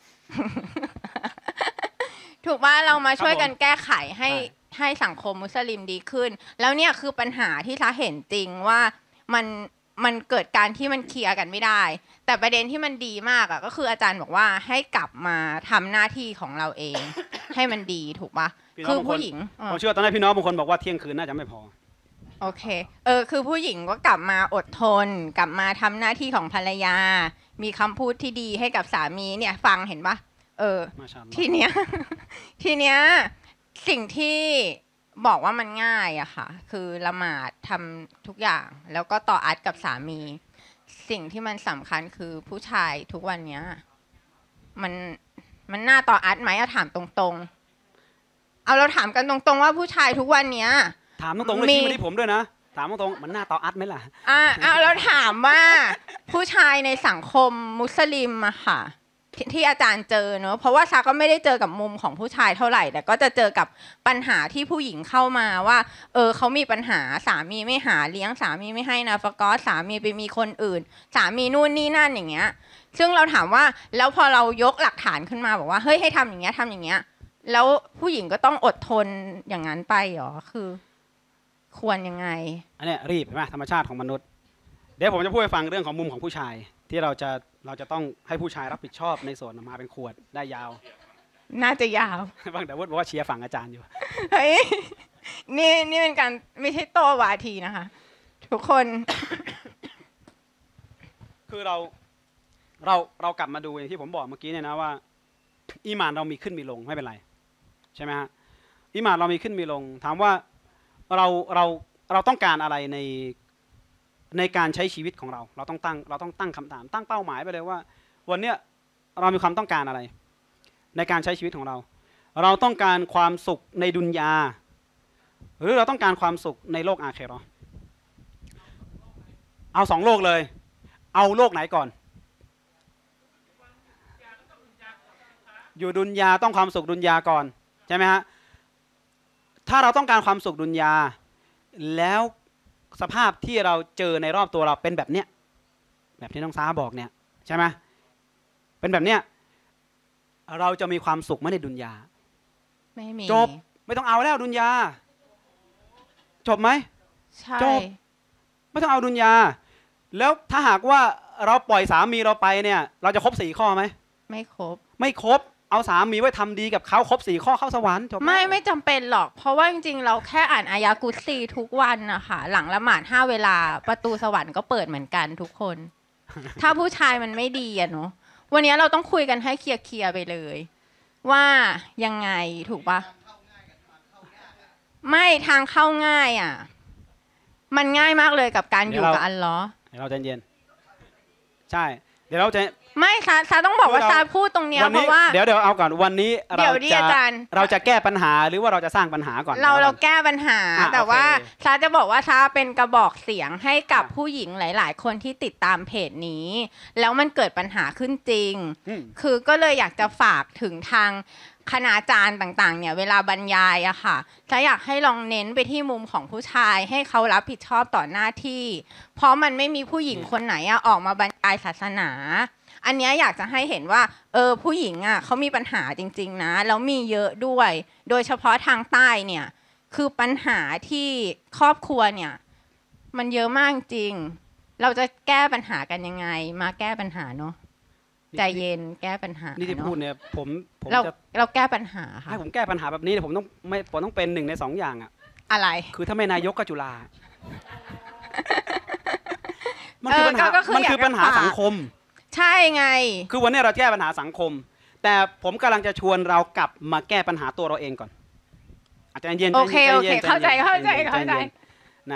S2: ถูกว่าเรามาช่วยกันแก้ไขให้ให้สังคมมุสลิมดีขึ้นแล้วเนี่ยคือปัญหาที่ซาเห็นจริงว่ามันมันเกิดการที่มันเคลียร์กันไม่ได้แต่ประเด็นที่มันดีมากอ่ะก็คืออาจารย์บอกว่าให้กลับมาทำหน้าที่ของเราเอง ให้มันดีถูกปะคือผู้หญิง
S1: ผมเชื่อตอนนี้พี่น้องบางคนบอกว่าเที่ยงคืนน่าจะไม่พอ
S2: โอเคเออคือผู้หญิงก็กลับมาอดทนกลับมาทำหน้าที่ของภรรยามีคำพูดที่ดีให้กับสามีเนี่ยฟังเห็นปะเออทีเนี้ยทีเนี้ยสิ่งที่บอกว่ามันง่ายอะค่ะคือละหมาดทำทุกอย่างแล้วก็ต่ออัดกับสามีสิ่งที่มันสำคัญคือผู้ชายทุกวันเนี้ยมันมันน่าต่ออัดไหมอะถามตรงๆเอาเราถามกันตรงๆว่าผู้ชายทุกวันเนี้ย
S1: ถามตรงๆเลยชี้มาที่ผมด้วยนะถามตรงๆมันน่าต่ออัดไหมล่ะ
S2: อ่าเอาเราถามว่าผู้ชายในสังคมมุสลิมอะค่ะที่อาจารย์เจอเนอะเพราะว่าซาก็ไม่ได้เจอกับมุมของผู้ชายเท่าไหร่แต่ก็จะเจอกับปัญหาที่ผู้หญิงเข้ามาว่าเออเขามีปัญหาสามีไม่หาเลี้ยงสามีไม่ให้นาฟะกอสสามีไปมีคนอื่นสามีนู่นนี่นั่นอย่างเงี้ยซึ่งเราถามว่าแล้วพอเรายกหลักฐานขึ้นมาบอกว่าเฮ้ยให้ทำอย่างเงี้ยทำอย่างเงี้ยแล้วผู้หญิงก็ต้องอดทนอย่างนั้นไปหรอคือควรยังไง
S1: อันนี้รีบใช่ไหมธรรมชาติของมนุษย์เดี๋ยวผมจะพูดให้ฟังเรื่องของมุมของผู้ชายที่เราจะเราจะต้องให้ผู้ชายรับผิดชอบในส่วนมาเป็นขวดได้ยาว
S2: น่าจะยาว
S1: บางแต่วุฒิบอกว่าเชียร์ฝั่งอาจารย์อยู่
S2: เฮ้ยนี่นี่เป็นการไม่ใช่โตวาทีนะคะทุกคน
S1: คือเราเราเรากลับมาดูอย่างที่ผมบอกเมื่อกี้เนี่ยนะว่าอีหม่านเรามีขึ้นมีลงไม่เป็นไรใช่ไหมฮะอีหม่านเรามีขึ้นมีลงถามว่าเราเราเราต้องการอะไรในในการใช้ชีวิตของเราเราต้องตั้งเราต้องตั้งคำถามตั้งเป้าหมายไปเลยว่าวันเนี้ยเรามีความต้องการอะไรในการใช้ชีวิตของเราเราต้องการความสุขในดุนยาหรือเราต้องการความสุขในโลกอาเคเราะห์เอาสองโลกเลยเอาโลกไหนก่อนอยู่ดุนยาต้องความสุขดุนยาก่อนใช่ไหมฮะถ้าเราต้องการความสุขดุนยาแล้วสภาพที่เราเจอในรอบตัวเราเป็นแบบเนี้ยแบบที่น้องซ้าบอกเนี่ยใช่ไหมเป็นแบบเนี้ยเราจะมีความสุขไม่ในดุนยา
S2: ไม่มี
S1: จบไม่ต้องเอาแล้วดุนยาจบไหม
S2: ใช่
S1: จบไม่ต้องเอาดุนยาแล้วถ้าหากว่าเราปล่อยสามีเราไปเนี่ยเราจะครบสี่ข้อไหม
S2: ไม่ครบ
S1: ไม่ครบเอาสามีไว้ทำดีกับเขาครบสี่ข้อเข้าสวรรค์จบ
S2: ไม่ไม่จำเป็นหรอกเพราะว่าจริงๆเราแค่อ่านอายะกุศซีทุกวันนะคะหลังละหมาดห้าเวลาประตูสวรรค์ก็เปิดเหมือนกันทุกคน ถ้าผู้ชายมันไม่ดีอะเนาะวันนี้เราต้องคุยกันให้เคลียร์ๆไปเลยว่ายังไงถูกปะไม่ทางเข้าง่ายอ่ะมันง่ายมากเลยกับการอยู่กับอัลเลาะห์
S1: เราใจเย็นใช่เดี๋ยวเราจะ
S2: ไม่ซาซาต้องบอกว่าซาพูดตรงเนี้ยเพราะว่า
S1: เดี๋ยวเดี๋ยวเอาก่อนวันนี้เราจะเราจะแก้ปัญหาหรือว่าเราจะสร้างปัญหาก่อน
S2: เราเราแก้ปัญหาแต่ว่าซาจะบอกว่าซาเป็นกระบอกเสียงให้กับผู้หญิงหลายๆคนที่ติดตามเพจนี้แล้วมันเกิดปัญหาขึ้นจริงคือก็เลยอยากจะฝากถึงทางคณาจารย์ต่างๆเนี่ยเวลาบรรยายอะค่ะจะอยากให้ลองเน้นไปที่มุมของผู้ชายให้เขารับผิดชอบต่อหน้าที่เพราะมันไม่มีผู้หญิงคนไหนอะออกมาบรรยายศาสนาอันนี้อยากจะให้เห็นว่าเออผู้หญิงอะเขามีปัญหาจริงๆนะแล้วมีเยอะด้วยโดยเฉพาะทางใต้เนี่ยคือปัญหาที่ครอบครัวเนี่ยมันเยอะมากจริงเราจะแก้ปัญหากันยังไงมาแก้ปัญหาเนาะใจเย็นแก้ปัญหา
S1: นี่ที่พูดเนี่ยผมผม
S2: เราเราแก้ปัญหาค่ะ
S1: ให้ผมแก้ปัญหาแบบนี้ผมต้องไม่ผมต้องเป็นหนึ่งในสองอย่างอะ
S2: อะไร
S1: คือถ้าไม่นายกก็จุฬามันคือปัญหามันคือปัญหาสังคม
S2: ใช่ไง
S1: คือวันนี้เราแก้ปัญหาสังคมแต่ผมกำลังจะชวนเรากลับมาแก้ปัญหาตัวเราเองก่อนอาจจะเย็น
S2: โอเคโอเค
S1: ย็น
S2: เข้าใจเข้าใจ
S1: ย็น
S2: เข้าใจ
S1: ย็นนะ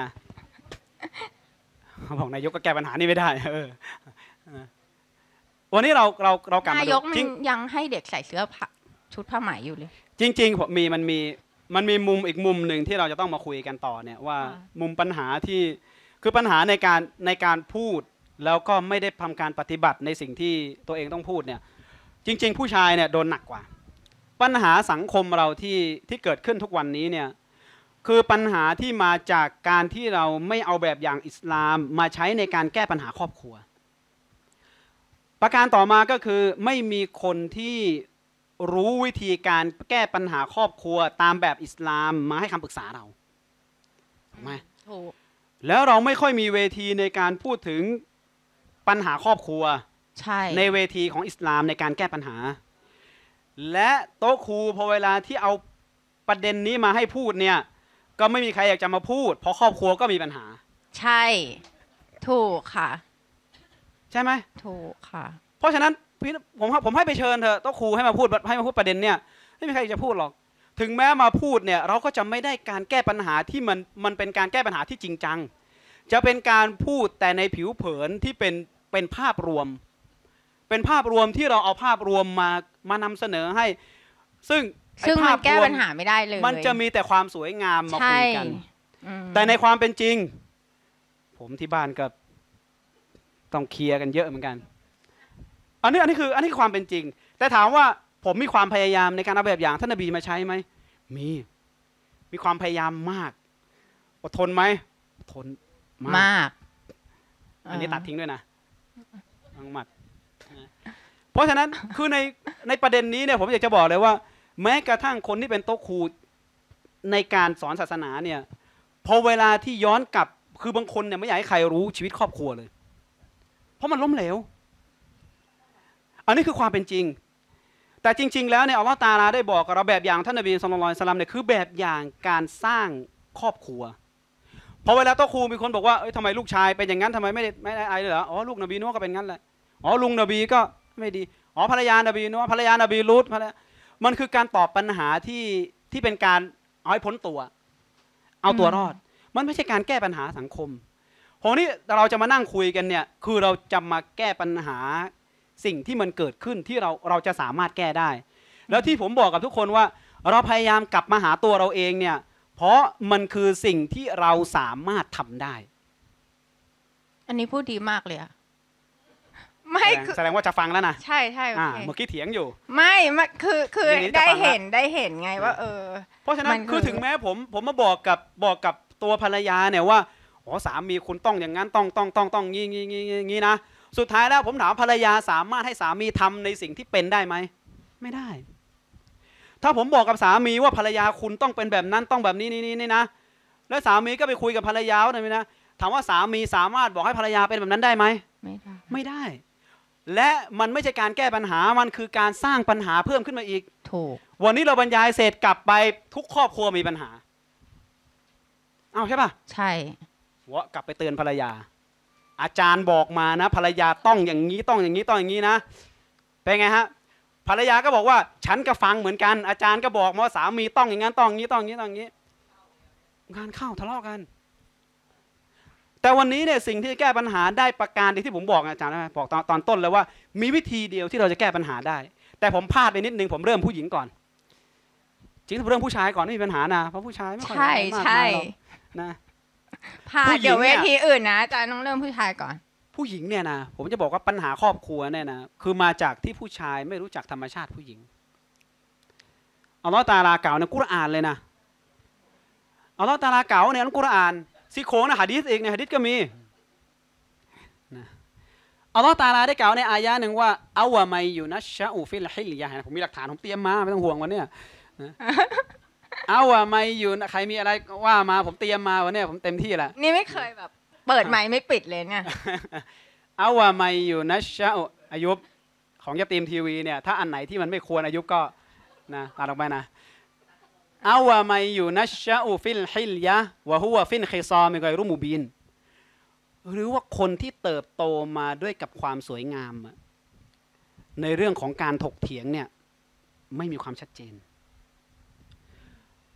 S1: เขาบอกนายกก็แก้ปัญหานี้ไม่ได้เออวันนี้เราเราเรากลับมาน
S2: ายก
S1: ดู
S2: มัน
S1: จริง
S2: ยังให้เด็กใส่เสื้อผ้าชุดผ้าไหมอยู่เลย
S1: จริงๆผมมีมันมีมันมีมุมอีกมุมหนึ่งที่เราจะต้องมาคุยกันต่อเนี่ยว่า
S2: อ่า
S1: มุมปัญหาที่คือปัญหาในการในการพูด แล้วก็ไม่ได้ทำการปฏิบัติในสิ่งที่ตัวเองต้องพูดเนี่ยจริง ๆ ผู้ชายเนี่ยโดนหนักกว่า ปัญหาสังคมเราที่ที่เกิดขึ้นทุกวันนี้เนี่ยคือปัญหาที่มาจากการที่เราไม่เอาแบบอย่างอิสลามมาใช้ในการแก้ปัญหาครอบครัว ประการต่อมาก็คือไม่มีคนที่รู้วิธีการแก้ปัญหาครอบครัวตามแบบอิสลามมาให้คำปรึกษาเราถูกไหม
S2: ถูก
S1: แล้วเราไม่ค่อยมีเวทีในการพูดถึงปัญหาครอบครัว
S2: ใช่
S1: ในเวทีของอิสลามในการแก้ปัญหา และโต๊ะครูพอเวลาที่เอาประเด็นนี้มาให้พูดเนี่ยก็ไม่มีใครอยากจะมาพูดเพราะครอบครัวก็มีปัญหา
S2: ใช่ ถูกค่ะ
S1: ใช่ไหม
S2: ถูกค่ะ
S1: เพราะฉะนั้นพี่ผมผมให้ไปเชิญเถอะโต๊ะครูให้มาพูดให้มาพูดประเด็นเนี่ยไม่มีใครจะพูดหรอกถึงแม้มาพูดเนี่ยเราก็จะไม่ได้การแก้ปัญหาที่มันมันเป็นการแก้ปัญหาที่จริงจังจะเป็นการพูดแต่ในผิวเผินที่เป็นเป็นภาพรวม เป็นภาพรวมที่เราเอาภาพรวมมามานำเสนอให้ ซึ่ง
S2: ซึ่ง
S1: ไอ้
S2: มั
S1: ภาน พ
S2: แก้
S1: รว
S2: ปัญหาไม่ได้เลย
S1: มันจะมีแต่ความสวยงามมา
S2: ใช่
S1: คุยกัน
S2: อืม
S1: แต่ในความเป็นจริง ผมที่บ้านก็ต้องเคลียร์กันเยอะเหมือนกัน อันนี้อันนี้คืออันนี้คือความเป็นจริง แต่ถามว่าผมมีความพยายามในการเอาแบบอย่างท่านนบีมาใช้ไหมมีมีความพยายามมากอดทนไหมอดทนมาก
S2: มาก
S1: อันนี้ตัดทิ้งด้วยนะอังหมัดนะเพราะฉะนั้นคือในในประเด็นนี้เนี่ยผมอยากจะบอกเลยว่า แม้กระทั่งคนที่เป็นโต๊ะครูในการสอนศาสนาเนี่ยพอเวลาที่ย้อนกลับคือบางคนเนี่ยไม่อยากให้ใครรู้ชีวิตครอบครัวเลย เพราะมันล้มเหลว อันนี้คือความเป็นจริง แต่จริง ๆ แล้วเนี่ยอัลลอฮฺตะอาลาได้บอกกับเราแบบอย่างท่านนบีศ็อลลัลลอฮุอะลัยฮิวะซัลลัมเนี่ยคือแบบอย่างการสร้างครอบครัวพอเวลาโต๊ะครูมีคนบอกว่าเอ้ยทำไมลูกชายเป็นอย่างนั้นทำไมไม่ได้ไม่ได้อะไรเลยเหรออ๋อลูกนบีนัวก็เป็นงั้นแหละอ๋อลุงนบีก็ไม่ดีอ๋อภรรยานบีนัวภรรยานบีลูตภรรยามันคือการตอบปัญหาที่ที่เป็นการเอาให้พ้นตัว เอาตัวรอด มันไม่ใช่การแก้ปัญหาสังคมพอนี้เราจะมานั่งคุยกันเนี่ยคือเราจะมาแก้ปัญหาสิ่งที่มันเกิดขึ้นที่เราเราจะสามารถแก้ได้ แล้วที่ผมบอกกับทุกคนว่าเราพยายามกลับมาหาตัวเราเองเนี่ยเพราะมันคือสิ่งที่เราสามารถทำได้
S2: อันนี้พูดดีมากเลยอะไม่
S1: แสดง
S2: คือ
S1: แสดงว่าจะฟังแล้วนะ
S2: ใช่ใช่โอ
S1: อ่า
S2: เค
S1: เมื่อกี้เถียงอยู่
S2: ไม่ไม่คือคือ
S1: เดี๋ยวนี้จะ
S2: ได้
S1: ฟังละ
S2: เห็นได้เห็นไงว่า เออ
S1: เพราะฉะนั้
S2: มัน นคือ
S1: คือถึงแม้ผมผมมาบอกกับบอกกับตัวภรรยาเนี่ยว่าอ๋อสามีคุณต้องอย่างนั้นต้องต้องต้องต้องงี้งี้งี้งี้งี้นะสุดท้ายแล้วผมถามภรรยาสามารถให้สามีทำในสิ่งที่เป็นได้ไหมไม่ได้ ถ้าผมบอกกับสามีว่าภรรยาคุณต้องเป็นแบบนั้นต้องแบบนี้นี่นี่นะแล้วสามีก็ไปคุยกับภรรยาว่าไงนะถามว่าสามีสามารถบอกให้ภรรยาเป็นแบบนั้นได้ไหม
S2: ไม่ได้
S1: ไม่ได้ และมันไม่ใช่การแก้ปัญหามันคือการสร้างปัญหาเพิ่มขึ้นมาอีก
S2: ถูก
S1: วันนี้เราบรรยายเสร็จกลับไปทุกครอบครัวมีปัญหาเอาใช่ปะ
S2: ใช่
S1: วะกลับไปเตือนภรรยา อาจารย์บอกมานะภรรยาต้องอย่างนี้ต้องอย่างนี้ต้องอย่างนี้นะเป็นไงฮะภรรยาก็บอกว่าฉันก็ฟังเหมือนกัน อาจารย์ก็บอกมาว่าสามีต้องอย่างนั้นต้องอย่างนี้ต้องอย่างนี้ต้องอย่างนี้งานเข้าทะเลาะกัน แต่วันนี้เนี่ยสิ่งที่จะแก้ปัญหาได้ประการที่ผมบอกอาจารย์นะบอกตอนตอนต้นเลยว่ามีวิธีเดียวที่เราจะแก้ปัญหาได้ แต่ผมพลาดไปนิดนึงผมเริ่มผู้หญิงก่อนจริงๆผมเริ่มผู้ชายก่อนไม่มีปัญหานะเพราะผู้ชายไม่ค่อย
S2: ใช่
S1: มาก
S2: ใช่
S1: มายหรอกนะ
S2: พา
S1: ผู้หญิง
S2: เดี๋ยวเว
S1: เนี่ย
S2: ทีอื่นนะอาจารย์ต้องเริ่มผู้ชายก่อน
S1: ผู้หญิงเนี่ยนะผมจะบอกว่าปัญหาครอบครัวเนี่ยนะคือมาจากที่ผู้ชายไม่รู้จักธรรมชาติผู้หญิงอัลลอฮฺตะอาลากล่าวในกุรอานเลยนะอัลลอฮฺตะอาลากล่าวในอัลกุรอานซี่โครงนะหะดีษเองในหะดีษก็มีนะอัลลอฮฺตะอาลาได้กล่าวในอายะหนึ่งว่าอาวะมัยยูนัชชะอูฟิลฮิลยะห์ผมมีหลักฐานผมเตรียมมาไม่ต้องห่วงวันเนี้ยนะอาวะมัยยูใครมีอะไรว่ามาผมเตรียมมาวันเนี้ยผมเต็มที่แหละ
S2: นี่ไม่เคยแบบ เปิดไมค์ไม่ปิดเลยเนี่ย
S1: อาวะมัยยูนัชชะอูอายุบของยะตีมทีวีเนี่ยถ้าอันไหนที่มันไม่ควรอายุก็นะตัดออกไปนะอาวะมัยยูนัชชะอูฟิลฮิลยะห์วะฮุวะฟินคิซามิกอยรุมูบินหรือว่าคนที่เติบโตมาด้วยกับความสวยงามในเรื่องของการถกเถียงเนี่ยไม่มีความชัดเจน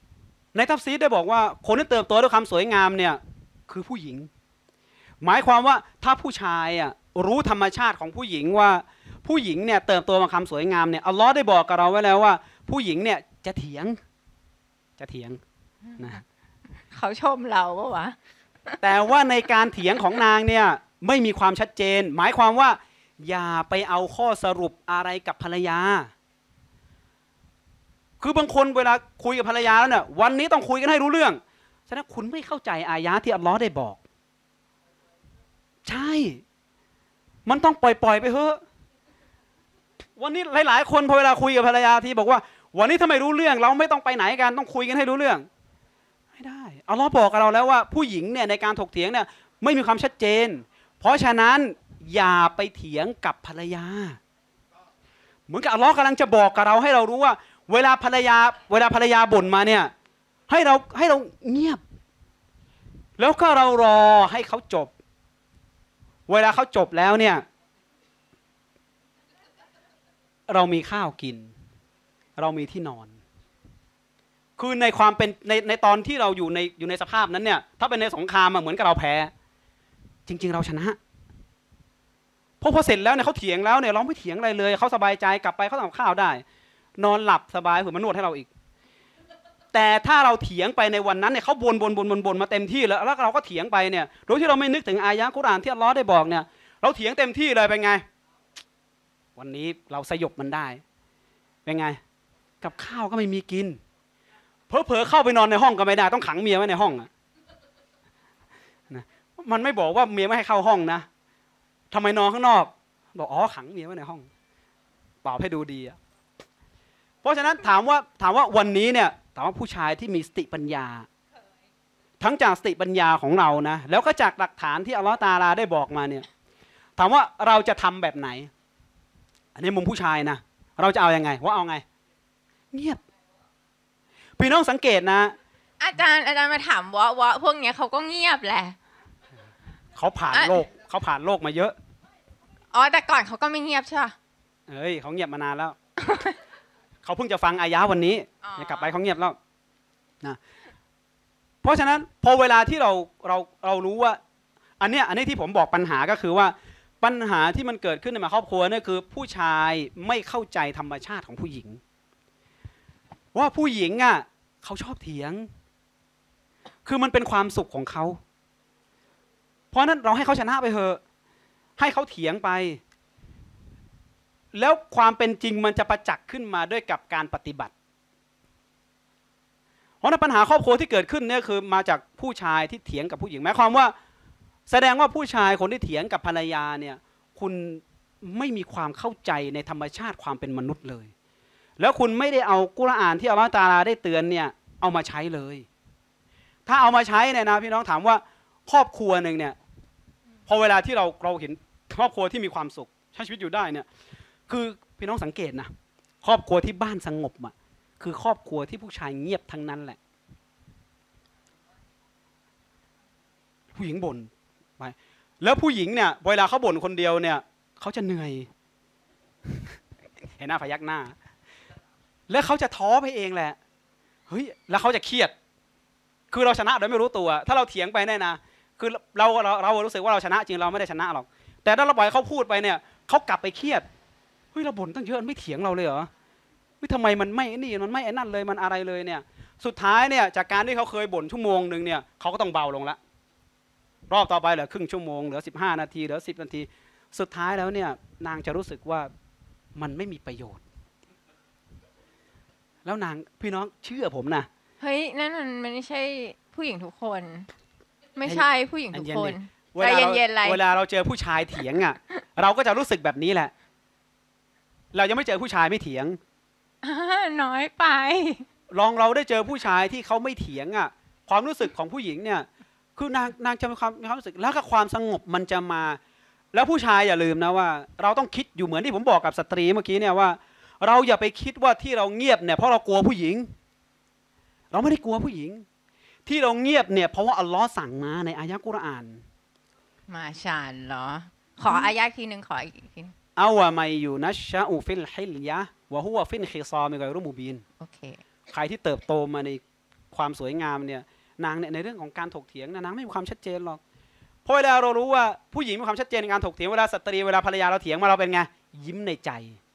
S1: ในทัฟซีรได้บอกว่าคนที่เติบโตด้วยความสวยงามเนี่ยคือผู้หญิงหมายความว่าถ้าผู้ชายอ่ะรู้ธรรมชาติของผู้หญิงว่าผู้หญิงเนี่ยเติบโตมาความสวยงามเนี่ยอัลลอฮ์ได้บอกกับเราไว้แล้วว่าผู้หญิงเนี่ยจะเถียงจะเถียงนะ
S2: เขาชมเราปะวะ
S1: แต่ว่าในการเถียงของนางเนี่ยไม่มีความชัดเจนหมายความว่าอย่าไปเอาข้อสรุปอะไรกับภรรยาคือบางคนเวลาคุยกับภรรยาแล้วเนี่ยวันนี้ต้องคุยกันให้รู้เรื่องฉะนั้นคุณไม่เข้าใจอายะที่อัลลอฮ์ได้บอกใช่มันต้องปล่อยปล่อยไปเถอะวันนี้หลายๆคนพอเวลาคุยกับภรรยาที่บอกว่าวันนี้ถ้าไม่รู้เรื่องเราไม่ต้องไปไหนกันต้องคุยกันให้รู้เรื่องไม่ได้อัลลอฮ์บอกกับเราแล้วว่าผู้หญิงเนี่ยในการถกเถียงเนี่ยไม่มีความชัดเจนเพราะฉะนั้นอย่าไปเถียงกับภรรยาเหมือนกับอัลลอฮ์กำลังจะบอกกับเราให้เรารู้ว่าเวลาภรรยาเวลาภรรยาบ่นมาเนี่ยให้เราให้เราเงียบแล้วก็เรารอให้เขาจบเวลาเขาจบแล้วเนี่ยเรามีข้าวกินเรามีที่นอนคือในความเป็นในในตอนที่เราอยู่ในอยู่ในสภาพนั้นเนี่ยถ้าเป็นในสงครามเหมือนกับเราแพ้จริงๆเราชนะเพราะพอเสร็จแล้วเนี่ยเขาเถียงแล้วเนี่ยเราไม่เถียงอะไรเลยเขาสบายใจกลับไปเขาทำข้าวได้นอนหลับสบายเผื่อมานวดให้เราอีกแต่ถ้าเราเถียงไปในวันนั้นเนี่ยเขาบ่นบ่นบ่นบ่นบ่นมาเต็มที่แล้วแล้วเราก็เถียงไปเนี่ยโดยที่เราไม่นึกถึงอายะห์กุรอานที่อัลเลาะห์ได้บอกเนี่ยเราเถียงเต็มที่เลยเป็นไงวันนี้เราสยบมันได้เป็นไงกับข้าวก็ไม่มีกินเผลอๆเข้าไปนอนในห้องก็ไม่ได้ต้องขังเมียไว้ในห้องอะนะมันไม่บอกว่าเมียไม่ให้เข้าห้องนะทำไมนอนข้างนอกบอกอ๋อขังเมียไว้ในห้องตอบให้ดูดีอะเพราะฉะนั้นถามว่าถามว่าวันนี้เนี่ยถามว่าผู้ชายที่มีสติปัญญาทั้งจากสติปัญญาของเรานะแล้วก็จากหลักฐานที่อัลลอฮฺตะอาลาได้บอกมาเนี่ยถามว่าเราจะทำแบบไหนอันนี้มุมผู้ชายนะเราจะเอายังไงว่าเอาไงเงียบพี่น้องสังเกตนะ
S2: อาจารย์อาจารย์มาถามวะวะพวกเนี้ยเขาก็เงียบแหละ
S1: เขาผ่านโลกเขาผ่านโลกมาเยอะ
S2: อ๋อแต่ก่อนเขาก็ไม่เงียบใช่ป่ะ
S1: เฮ้ยเขาเงียบมานานแล้ว เขาเพิ่งจะฟังอายะวันนี้อย่ากลับไปเขาเงียบแล้วนะเพราะฉะนั้นพอเวลาที่เราเราเรารู้ว่าอันเนี้ยอันนี้ที่ผมบอกปัญหาก็คือว่าปัญหาที่มันเกิดขึ้นในครอบครัวเนี่ยคือผู้ชายไม่เข้าใจธรรมชาติของผู้หญิงว่าผู้หญิงอ่ะเขาชอบเถียงคือมันเป็นความสุขของเขาเพราะนั้นเราให้เขาชนะไปเถอะให้เขาเถียงไปแล้วความเป็นจริงมันจะประจักษ์ขึ้นมาด้วยกับการปฏิบัติเพราะนั้นปัญหาครอบครัวที่เกิดขึ้นเนี่ยคือมาจากผู้ชายที่เถียงกับผู้หญิงหมายความว่าแสดงว่าผู้ชายคนที่เถียงกับภรรยาเนี่ยคุณไม่มีความเข้าใจในธรรมชาติความเป็นมนุษย์เลยแล้วคุณไม่ได้เอากุรอานที่อัลเลาะห์ตะอาลาได้เตือนเนี่ยเอามาใช้เลยถ้าเอามาใช้เนี่ยนะพี่น้องถามว่าครอบครัวหนึ่งเนี่ยพอเวลาที่เราเราเห็นครอบครัวที่มีความสุขใช้ชีวิตอยู่ได้เนี่ยคือพี่น้องสังเกตนะครอบครัวที่บ้านสงบอ่ะคือครอบครัวที่ผู้ชายเงียบทั้งนั้นแหละผู้หญิงบ่นไปแล้วผู้หญิงเนี่ยเวลาเขาบ่นคนเดียวเนี่ยเขาจะเหนื่อยเห็นหน้าพยักหน้าแล้วเขาจะท้อไปเองแหละเฮ้ยแล้วเขาจะเครียดคือเราชนะโดยไม่รู้ตัวถ้าเราเถียงไปแน่นะคือเราเราเรารู้สึกว่าเราชนะจริงเราไม่ได้ชนะหรอกแต่ถ้าเราปล่อยเขาพูดไปเนี่ยเขากลับไปเครียดเฮ้ยเราบ่นตั้งเยอะไม่เถียงเราเลยเหรอเฮ้ยทำไมมันไม่นี่มันไม่ไอ้นั่นเลยมันอะไรเลยเนี่ยสุดท้ายเนี่ยจากการที่เขาเคยบ่นชั่วโมงนึงเนี่ยเขาก็ต้องเบาลงละรอบต่อไปเหลือครึ่งชั่วโมงเหลือสิบห้านาทีเหลือสิบนาทีสุดท้ายแล้วเนี่ยนางจะรู้สึกว่ามันไม่มีประโยชน์แล้วนางพี่น้องเชื่อผมนะ
S2: เฮ้ยนั่นมันไม่ใช่ผู้หญิงทุกคนไม่ใช่ผู้หญิงทุกคนใจเย็นๆอะไร
S1: เวลาเราเจอผู้ชายเถียงอ่ะเราก็จะรู้สึกแบบนี้แหละเรายังไม่เจอผู้ชายไม่เถียง
S2: น้อยไป
S1: ลองเราได้เจอผู้ชายที่เขาไม่เถียงอ่ะความรู้สึกของผู้หญิงเนี่ยคือนางนางจะมีความมีความรู้สึกแล้วก็ความสงบมันจะมาแล้วผู้ชายอย่าลืมนะว่าเราต้องคิดอยู่เหมือนที่ผมบอกกับสตรีเมื่อกี้เนี่ยว่าเราอย่าไปคิดว่าที่เราเงียบเนี่ยเพราะเรากลัวผู้หญิงเราไม่ได้กลัวผู้หญิงที่เราเงียบเนี่ยเพราะว่าอัลลอฮ์สั่งมาในอายะห์กุรอาน
S2: มาชาอัลลอฮ์ขออายะห์ทีนึงขออีกที
S1: อาวะมัยยูนัชชะอูฟิลฮิลยะวะฮุวะฟินคิซามิกอยรุมูบีน
S2: โอเค
S1: ใครที่เติบโตมาในความสวยงามเนี่ยนางเนี่ยในเรื่องของการถกเถียงนะนางไม่มีความชัดเจนหรอกเพราะเวลาเรารู้ว่าผู้หญิงมีความชัดเจนในการถกเถียงเวลาสตรีเวลาภรรยาเราเถียงมาเราเป็นไงยิ้มในใจ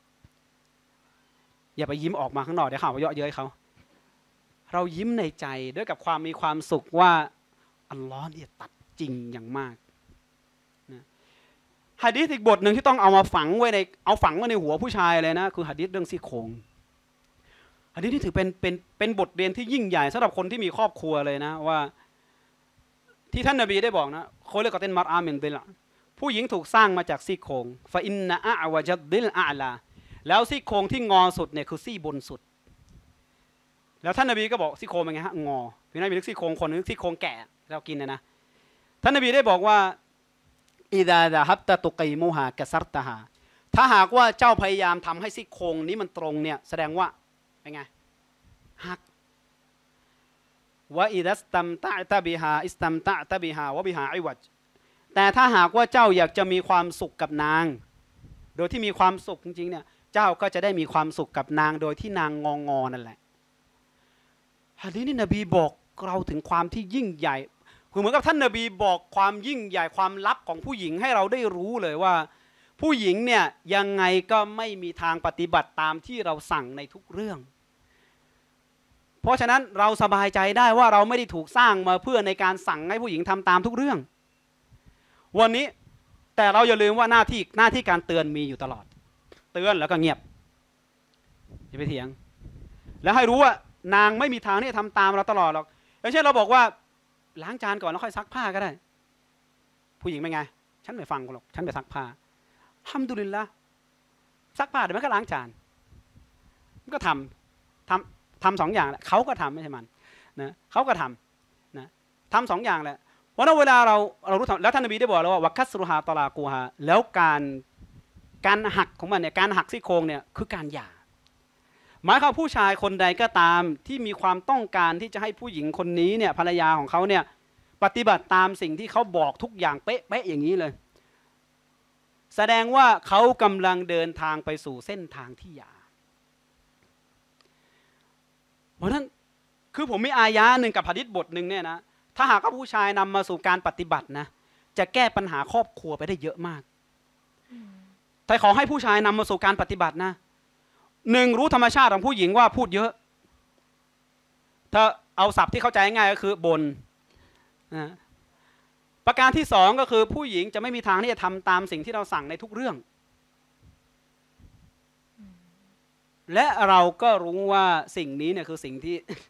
S1: อย่าไปยิ้มออกมาข้างนอกเดี๋ยวข่าวว่าเยาะเย้ยเขาเรายิ้มในใจด้วยกับความมีความสุขว่าอัลลอฮ์เนี่ยตัดจริงอย่างมากนะหะดีษอีกบทหนึ่งที่ต้องเอามาฝังไว้ในเอาฝังไว้ในหัวผู้ชายเลยนะคือหะดีษเรื่องซี่โครงหะดีษนี่ถือเป็นเป็นเป็นบทเรียนที่ยิ่งใหญ่สำหรับคนที่มีครอบครัวเลยนะว่าที่ท่านนบีได้บอกนะโคเลกอเตนมารอามินดิลผู้หญิงถูกสร้างมาจากซี่โครงฟาอินนะอะวะจัดดิลอาลาแล้วซี่โครงที่งอสุดเนี่ยคือซี่บนสุดแล้วท่านนบีก็บอกซี่โครงเป็นไงฮะงอพี่นายมีนึกซี่โครงคนนึกซี่โครงแก่เรากินนะนะท่านนบีได้บอกว่าอิดาดะฮับตะตุกีมูฮากะซัรตะฮาถ้าหากว่าเจ้าพยายามทำให้ซี่โครงนี้มันตรงเนี่ยแสดงว่าเป็นไงหักวะอิดัสตัมตะตะบิฮาอิสตัมตะตะบิฮาวะบิฮาอิวัจแต่ถ้าหากว่าเจ้าอยากจะมีความสุขกับนางโดยที่มีความสุขจริงๆเนี่ยเจ้าก็จะได้มีความสุขกับนางโดยที่นางงองอนั่นแหละหะดีษนี้นบีบอกเราถึงความที่ยิ่งใหญ่คือเหมือนกับท่านนบีบอกความยิ่งใหญ่ความลับของผู้หญิงให้เราได้รู้เลยว่าผู้หญิงเนี่ยยังไงก็ไม่มีทางปฏิบัติตามที่เราสั่งในทุกเรื่องเพราะฉะนั้นเราสบายใจได้ว่าเราไม่ได้ถูกสร้างมาเพื่อในการสั่งให้ผู้หญิงทำตามทุกเรื่องวันนี้แต่เราอย่าลืมว่าหน้าที่หน้าที่การเตือนมีอยู่ตลอดเตือนแล้วก็เงียบอย่าไปเถียงแล้วให้รู้ว่านางไม่มีทางที่จะทำตามเราตลอดหรอกอย่างเช่นเราบอกว่าล้างจานก่อนแล้วค่อยซักผ้าก็ได้ผู้หญิงเป็นไงฉันไม่ฟังหรอกฉันไปซักผ้าฮัมดุลิลละซักผ้าเดี๋ยวมันก็ล้างจานมันก็ทำทำทำสองอย่างแหละเขาก็ทำไม่ใช่มันนะเขาก็ทำนะทำสองอย่างแหละเพราะนั้นเวลาเราเรารู้แล้วท่านนบีได้บอกแล้วว่าวัคัสรุฮาตอลากูฮาแล้วการการหักของมันเนี่ยการหักซี่โครงเนี่ยคือการหย่าหมายความผู้ชายคนใดก็ตามที่มีความต้องการที่จะให้ผู้หญิงคนนี้เนี่ยภรรยาของเขาเนี่ยปฏิบัติตามสิ่งที่เขาบอกทุกอย่างเป๊ะๆอย่างนี้เลยแสดงว่าเขากำลังเดินทางไปสู่เส้นทางที่หย่าเพราะฉะนั้นคือผมมีอายะหนึ่งกับหะดีษบทหนึ่งเนี่ยนะถ้าหากว่าผู้ชายนำมาสู่การปฏิบัตินะจะแก้ปัญหาครอบครัวไปได้เยอะมากแต่ขอให้ผู้ชายนำมาสู่การปฏิบัตินะหนึ่งรู้ธรรมชาติของผู้หญิงว่าพูดเยอะถ้าเอาศัพท์ที่เข้าใจง่ายก็คือบนนะประการที่สองก็คือผู้หญิงจะไม่มีทางที่จะทำตามสิ่งที่เราสั่งในทุกเรื่องและเราก็รู้ว่าสิ่งนี้เนี่ยคือสิ่งที่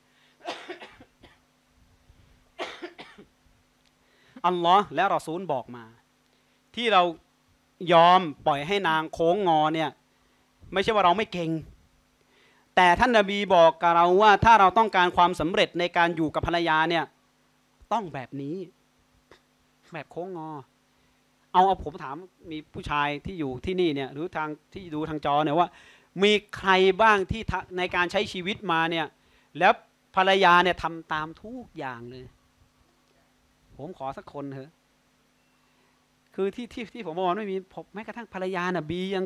S1: อัลลอฮ์และรอซูลบอกมาที่เรายอมปล่อยให้นางโค้งงอเนี่ยไม่ใช่ว่าเราไม่เก่งแต่ท่านนบีบอกกับเราว่าถ้าเราต้องการความสำเร็จในการอยู่กับภรรยาเนี่ยต้องแบบนี้แบบโค้งงอเอาเอาผมถามมีผู้ชายที่อยู่ที่นี่เนี่ยหรือทางที่ดูทางจอเนี่ยว่ามีใครบ้างที่ในการใช้ชีวิตมาเนี่ยแล้วภรรยาเนี่ยทำตามทุกอย่างเลยผมขอสักคนเถอะคือที่ที่ที่ผมบอกไม่มีแม้กระทั่งภรรยาน่ะบียัง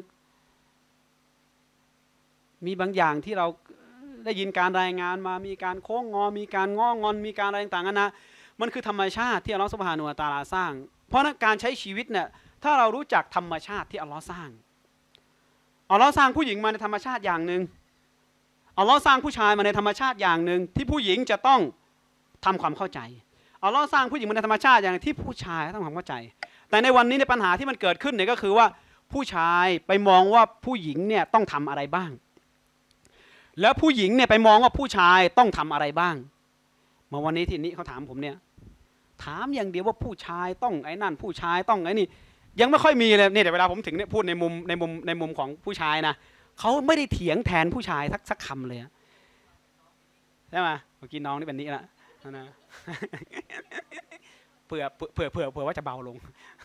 S1: มีบางอย่างที่เราได้ยินการรายงานมามีการโค้งงอมีการง้องอนมีการอะไรต่างๆนะมันคือธรรมชาติที่อัลลอฮฺซุบฮานะฮูวะตะอาลาสร้างเพราะนั้นการใช้ชีวิตเนี่ยถ้าเรารู้จักธรรมชาติที่อัลลอฮฺสร้างอัลลอฮฺสร้างผู้หญิงมาในธรรมชาติอย่างหนึ่งอัลลอฮฺสร้างผู้ชายมาในธรรมชาติอย่างหนึ่งที่ผู้หญิงจะต้องทำความเข้าใจอัลลอฮฺสร้างผู้หญิงมาในธรรมชาติอย่างที่ผู้ชายต้องทำความเข้าใจแต่ในวันนี้ในปัญหาที่มันเกิดขึ้นเนี่ยก็คือว่าผู้ชายไปมองว่าผู้หญิงเนี่ยต้องทำอะไรบ้างแล้วผู้หญิงเนี่ยไปมองว่าผู้ชายต้องทำอะไรบ้างเมื่อวันนี้ที่นี้เขาถามผมเนี่ยถามอย่างเดียวว่าผู้ชายต้องไอ้นั่นผู้ชายต้องไอ้นี่ยังไม่ค่อยมีเลยเนี่ยแต่เวลาผมถึงเนี่ยพูดในมุมในมุมในมุมของผู้ชายนะเขาไม่ได้เถียงแทนผู้ชายสักสักคำเลยใช่ไหมเมื่อกี้น้องนี่เป็นนี้ละนะเผื่อเผื่อเผื่อเผื่อว่าจะเบาลง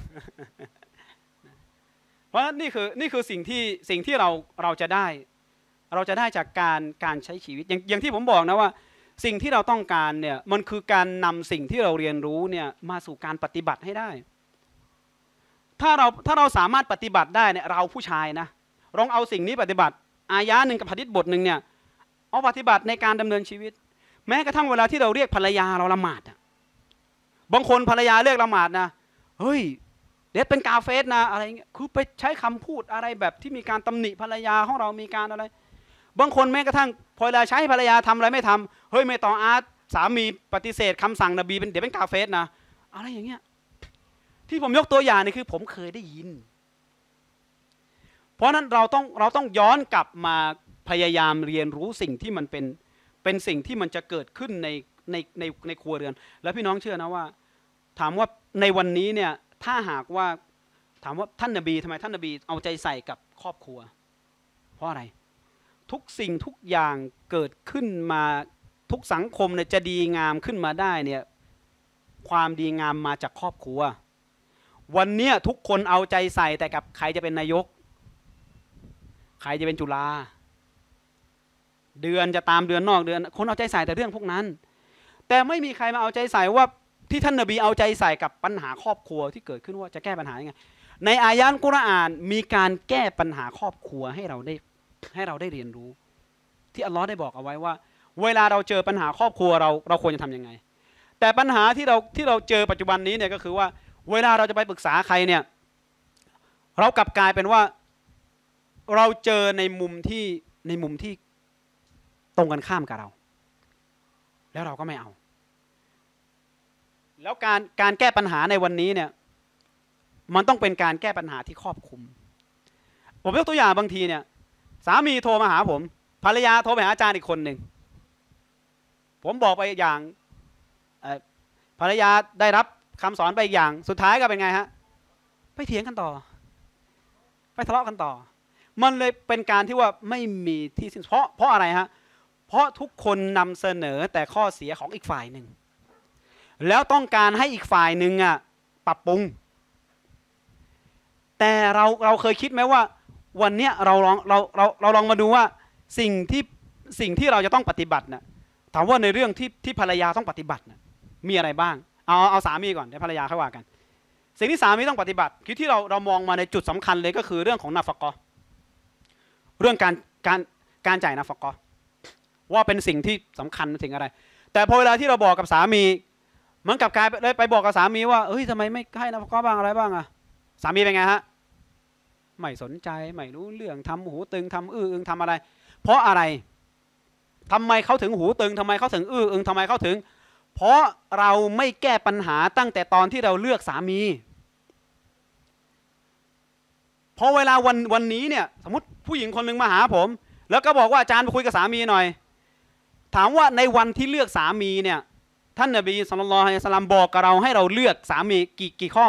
S1: เพราะนี่คือนี่คือสิ่งที่สิ่งที่เราเราจะได้เราจะได้จากการการใช้ชีวิตอย่างอย่างที่ผมบอกนะว่าสิ่งที่เราต้องการเนี่ยมันคือการนำสิ่งที่เราเรียนรู้เนี่ยมาสู่การปฏิบัติให้ได้ถ้าเราถ้าเราสามารถปฏิบัติได้เนี่ยเราผู้ชายนะลองเอาสิ่งนี้ปฏิบัติอายะหนึ่งกับหะดีษบทหนึ่งเนี่ยเอาปฏิบัติในการดำเนินชีวิตแม้กระทั่งเวลาที่เราเรียกภรรยาเราละหมาดอะบางคนภรรยาเรียกละหมาดนะเฮ้ยเด็ดเป็นกาเฟสนะอะไรเงี้ยคือไปใช้คำพูดอะไรแบบที่มีการตำหนิภรรยาของเรามีการอะไรบางคนแม้กระทั่งพอเวลาใช้ภรรยาทำอะไรไม่ทำเฮ้ยไม่ต่ออาร์ตสามีปฏิเสธคำสั่งนบีเป็นเดี๋ยวเป็นกาเฟสนะอะไรอย่างเงี้ยที่ผมยกตัวอย่างนี่คือผมเคยได้ยินเพราะนั้นเราต้องเราต้องย้อนกลับมาพยายามเรียนรู้สิ่งที่มันเป็นเป็นสิ่งที่มันจะเกิดขึ้นในในในในครัวเรือนแล้วพี่น้องเชื่อนะว่าถามว่าในวันนี้เนี่ยถ้าหากว่าถามว่าท่านนบีทำไมท่านนบีเอาใจใส่กับครอบครัวเพราะอะไรทุกสิ่งทุกอย่างเกิดขึ้นมาทุกสังคมเนี่ยจะดีงามขึ้นมาได้เนี่ยความดีงามมาจากครอบครัววันนี้ทุกคนเอาใจใส่แต่กับใครจะเป็นนายกใครจะเป็นจุฬาเดือนจะตามเดือนนอกเดือนคนเอาใจใส่แต่เรื่องพวกนั้นแต่ไม่มีใครมาเอาใจใส่ว่าที่ท่านนบีเอาใจใส่กับปัญหาครอบครัวที่เกิดขึ้นว่าจะแก้ปัญหายังไงในอายะห์กุรอานมีการแก้ปัญหาครอบครัวให้เราได้ให้เราได้เรียนรู้ที่อัลลอฮ์ได้บอกเอาไว้ว่าเวลาเราเจอปัญหาครอบครัวเราเราควรจะทำยังไงแต่ปัญหาที่เราที่เราเจอปัจจุบันนี้เนี่ยก็คือว่าเวลาเราจะไปปรึกษาใครเนี่ยเรากลับกลายเป็นว่าเราเจอในมุมที่ในมุมที่ตรงกันข้ามกับเราแล้วเราก็ไม่เอาแล้วการการแก้ปัญหาในวันนี้เนี่ยมันต้องเป็นการแก้ปัญหาที่ครอบคลุมผมยกตัวอย่างบางทีเนี่ยสามีโทรมาหาผมภรรยาโทรไปหาอาจารย์อีกคนหนึ่งผมบอกไปอย่างภรรยาได้รับคำสอนไปอีกอย่างสุดท้ายก็เป็นไงฮะไปเถียงกันต่อไปทะเลาะกันต่อมันเลยเป็นการที่ว่าไม่มีที่สิ้นเพราะเพราะอะไรฮะเพราะทุกคนนำเสนอแต่ข้อเสียของอีกฝ่ายหนึ่งแล้วต้องการให้อีกฝ่ายหนึ่งอ่ะปรับปรุงแต่เราเราเคยคิดไหมว่าวันเนี้ยเราลองเราเราเราลองมาดูว่าสิ่งที่สิ่งที่เราจะต้องปฏิบัติน่ะถามว่าในเรื่องที่ที่ภรรยาต้องปฏิบัติน่ะมีอะไรบ้างเอาเอาสามีก่อนเดี๋ยวภรรยาค่อยว่ากันสิ่งที่สามีต้องปฏิบัติคือที่เราเรามองมาในจุดสำคัญเลยก็คือเรื่องของนาฟะกอฮ์เรื่องการการการจ่ายนาฟะกอฮ์ว่าเป็นสิ่งที่สำคัญสิ่งอะไรแต่พอเวลาที่เราบอกกับสามีมันกลับกลายเลยไปบอกกับสามีว่าเอ้ยทำไมไม่ให้นาฟะกอฮ์บ้างอะไรบ้างอะสามีเป็นไงฮะไม่สนใจไม่รู้เรื่องทำหูตึงทำอื้ออึงทำอะไรเพราะอะไรทำไมเขาถึงหูตึงทำไมเขาถึงอื้ออึงทำไมเขาถึงเพราะเราไม่แก้ปัญหาตั้งแต่ตอนที่เราเลือกสามีพอเวลาวันวันนี้เนี่ยสมมติผู้หญิงคนหนึ่งมาหาผมแล้วก็บอกว่าอาจารย์ไปคุยกับสามีหน่อยถามว่าในวันที่เลือกสามีเนี่ยท่านนบีศ็อลลัลลอฮุอะลัยฮิวะซัลลัมบอกกับเราให้เราเลือกสามีกี่กี่ข้อ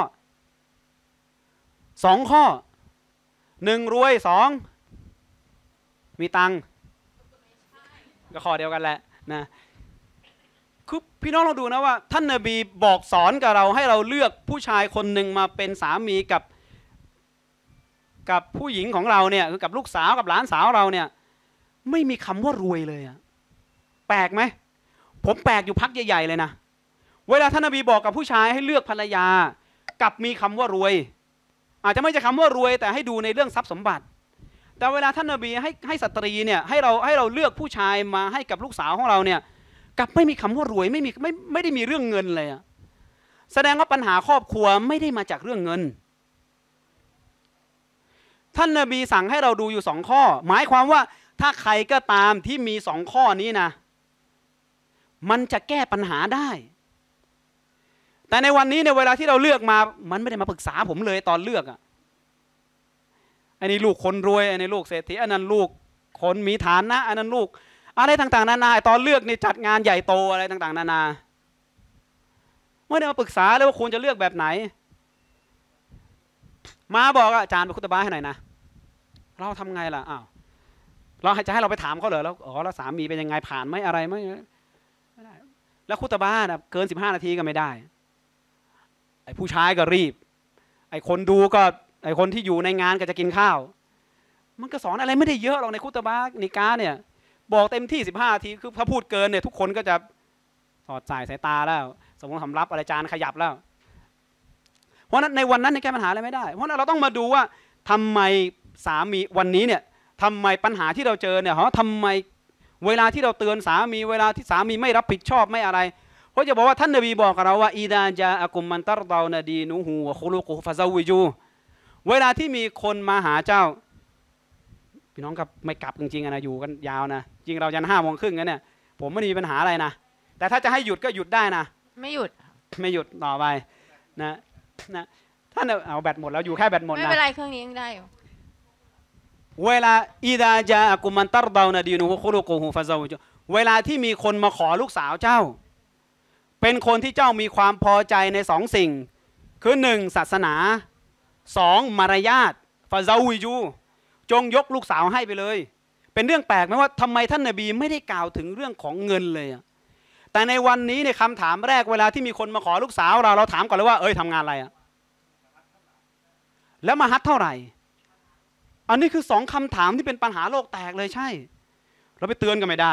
S1: สองข้อหนึ่งรวยสองมีตังค์ก็ข้อเดียวกันแหละนะคือพี่น้องเราดูนะว่าท่านนบีบอกสอนกับเราให้เราเลือกผู้ชายคนหนึ่งมาเป็นสามีกับกับผู้หญิงของเราเนี่ยคือกับลูกสาวกับหลานสาวเราเนี่ยไม่มีคำว่ารวยเลยอะแปลกไหมผมแปลกอยู่พักใหญ่ๆเลยนะเวลาท่านนบีบอกกับผู้ชายให้เลือกภรรยากับมีคำว่ารวยอาจจะไม่ใช่คำว่ารวยแต่ให้ดูในเรื่องทรัพย์สมบัติแต่เวลาท่านนบีให้ให้สตรีเนี่ยให้เราให้เราเลือกผู้ชายมาให้กับลูกสาวของเราเนี่ยกับไม่มีคำว่ารวยไม่มีไม่ไม่ได้มีเรื่องเงินเลยอะแสดงว่าปัญหาครอบครัวไม่ได้มาจากเรื่องเงินท่านนบีสั่งให้เราดูอยู่สองข้อหมายความว่าถ้าใครก็ตามที่มีสองข้อนี้นะมันจะแก้ปัญหาได้แต่ในวันนี้ในเวลาที่เราเลือกมามันไม่ได้มาปรึกษาผมเลยตอนเลือกอ่ะอันนี้ลูกคนรวยอันนี้ลูกเศรษฐีอันนั้นลูกคนมีฐานะอันนั้นลูกอะไรต่างๆนานาตอนเลือกนี่จัดงานใหญ่โตอะไรต่างๆนานาไม่ได้มาปรึกษาเลยว่าควรจะเลือกแบบไหนมาบอกอาจารย์ไปคุตบะให้หน่อยนะเราทำไงล่ะอ้าวเราจะให้เราไปถามเขาเหรอแล้วอ๋อแล้วสามีเป็นยังไงผ่านไหมอะไรไหมไม่ได้แล้วคุตบะนะเกินสิบห้านาทีก็ไม่ได้ไอ้ผู้ชายก็รีบไอ้คนดูก็ไอ้คนที่อยู่ในงานก็จะกินข้าวมันก็สอนอะไรไม่ได้เยอะหรอกในคุตบะนิกาเนี่ยบอกเต็มที่สิบห้านาทีคือถ้าพูดเกินเนี่ยทุกคนก็จะถอดสายสายตาแล้วสมมติทำรับอะไรจานขยับแล้วเพราะนั้นในวันนั้นในแก้ปัญหาอะไรไม่ได้เพราะนั้นเราต้องมาดูว่าทำไมสามีวันนี้เนี่ยทำไมปัญหาที่เราเจอเนี่ยเพราะทำไมเวลาที่เราเตือนสามีเวลาที่สามีไม่รับผิดชอบไม่อะไรเพราะจะบอกว่าท่านนบีบอกกับเราว่าอีดาจาอักุมมันตัรดาวนาดีนูฮูวะคุลุกุฟะซาวิจูเวลาที่มีคนมาหาเจ้าพี่น้องครับไม่กลับจริงๆนะอยู่กันยาวนะจริงเรายันห้าโมงครึ่งกันเนี่ยผมไม่มีปัญหาอะไรนะแต่ถ้าจะให้หยุดก็หยุดได้นะ
S2: ไม่หยุด
S1: ไม่หยุดต่อไปนะนะท่านเอาแบตหมดแล้วอยู่แค่แบตหมดนะ
S2: ไม่เป็นไรเครื่องนี้ยังได้อยู่
S1: เวลาอีดาจาอักุมันตัรดาวนาดีนูฮูคุลุกุฟะซาวิจูเวลาที่มีคนมาขอลูกสาวเจ้าเป็นคนที่เจ้ามีความพอใจในสองสิ่งคือหนึ่งศาสนาสองมารยาทฟาซาวิจูจงยกลูกสาวให้ไปเลยเป็นเรื่องแปลกไหมว่าทำไมท่านนบีไม่ได้กล่าวถึงเรื่องของเงินเลยแต่ในวันนี้ในคำถามแรกเวลาที่มีคนมาขอลูกสาวเราเราถามก่อนเลยว่าเอ้ยทำงานอะไรอะแล้วมาฮัดเท่าไหร่อันนี้คือสองคำถามที่เป็นปัญหาโลกแตกเลยใช่เราไปเตือนกันไม่ได้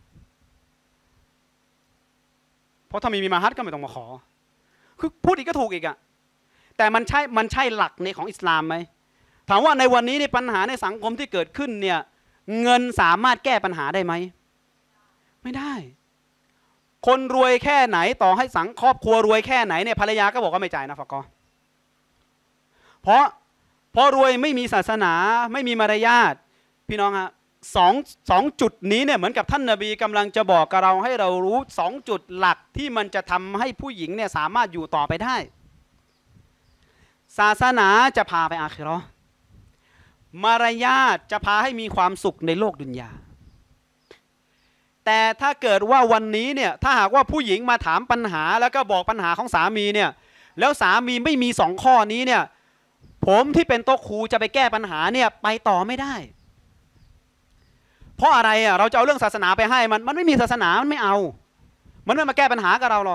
S1: เพราะถ้ามีมีมาฮัดก็ไม่ต้องมาขอคือพูดอีกก็ถูกอีกอะแต่มันใช่มันใช่หลักในของอิสลามไหมถามว่าในวันนี้ในปัญหาในสังคมที่เกิดขึ้นเนี่ยเงินสามารถแก้ปัญหาได้ไหมไม่ได้คนรวยแค่ไหนต่อให้สังครอบครัวรวยแค่ไหนเนี่ยภรรยาก็บอกว่าไม่จ่ายนะฟะกอเพราะเพราะรวยไม่มีศาสนาไม่มีมารยาทพี่น้องฮะสองสองจุดนี้เนี่ยเหมือนกับท่านนบีกำลังจะบอกกับเราให้เรารู้สองจุดหลักที่มันจะทำให้ผู้หญิงเนี่ยสามารถอยู่ต่อไปได้ศาสนาจะพาไปอาคิเราะห์มารยาทจะพาให้มีความสุขในโลกดุนยาแต่ถ้าเกิดว่าวันนี้เนี่ยถ้าหากว่าผู้หญิงมาถามปัญหาแล้วก็บอกปัญหาของสามีเนี่ยแล้วสามีไม่มีสองข้อนี้เนี่ยผมที่เป็นโต๊ะครูจะไปแก้ปัญหาเนี่ยไปต่อไม่ได้เพราะอะไรอ่ะเราจะเอาเรื่องศาสนาไปให้มันมันไม่มีศาสนามันไม่เอามันไม่มาแก้ปัญหากับเราหรอก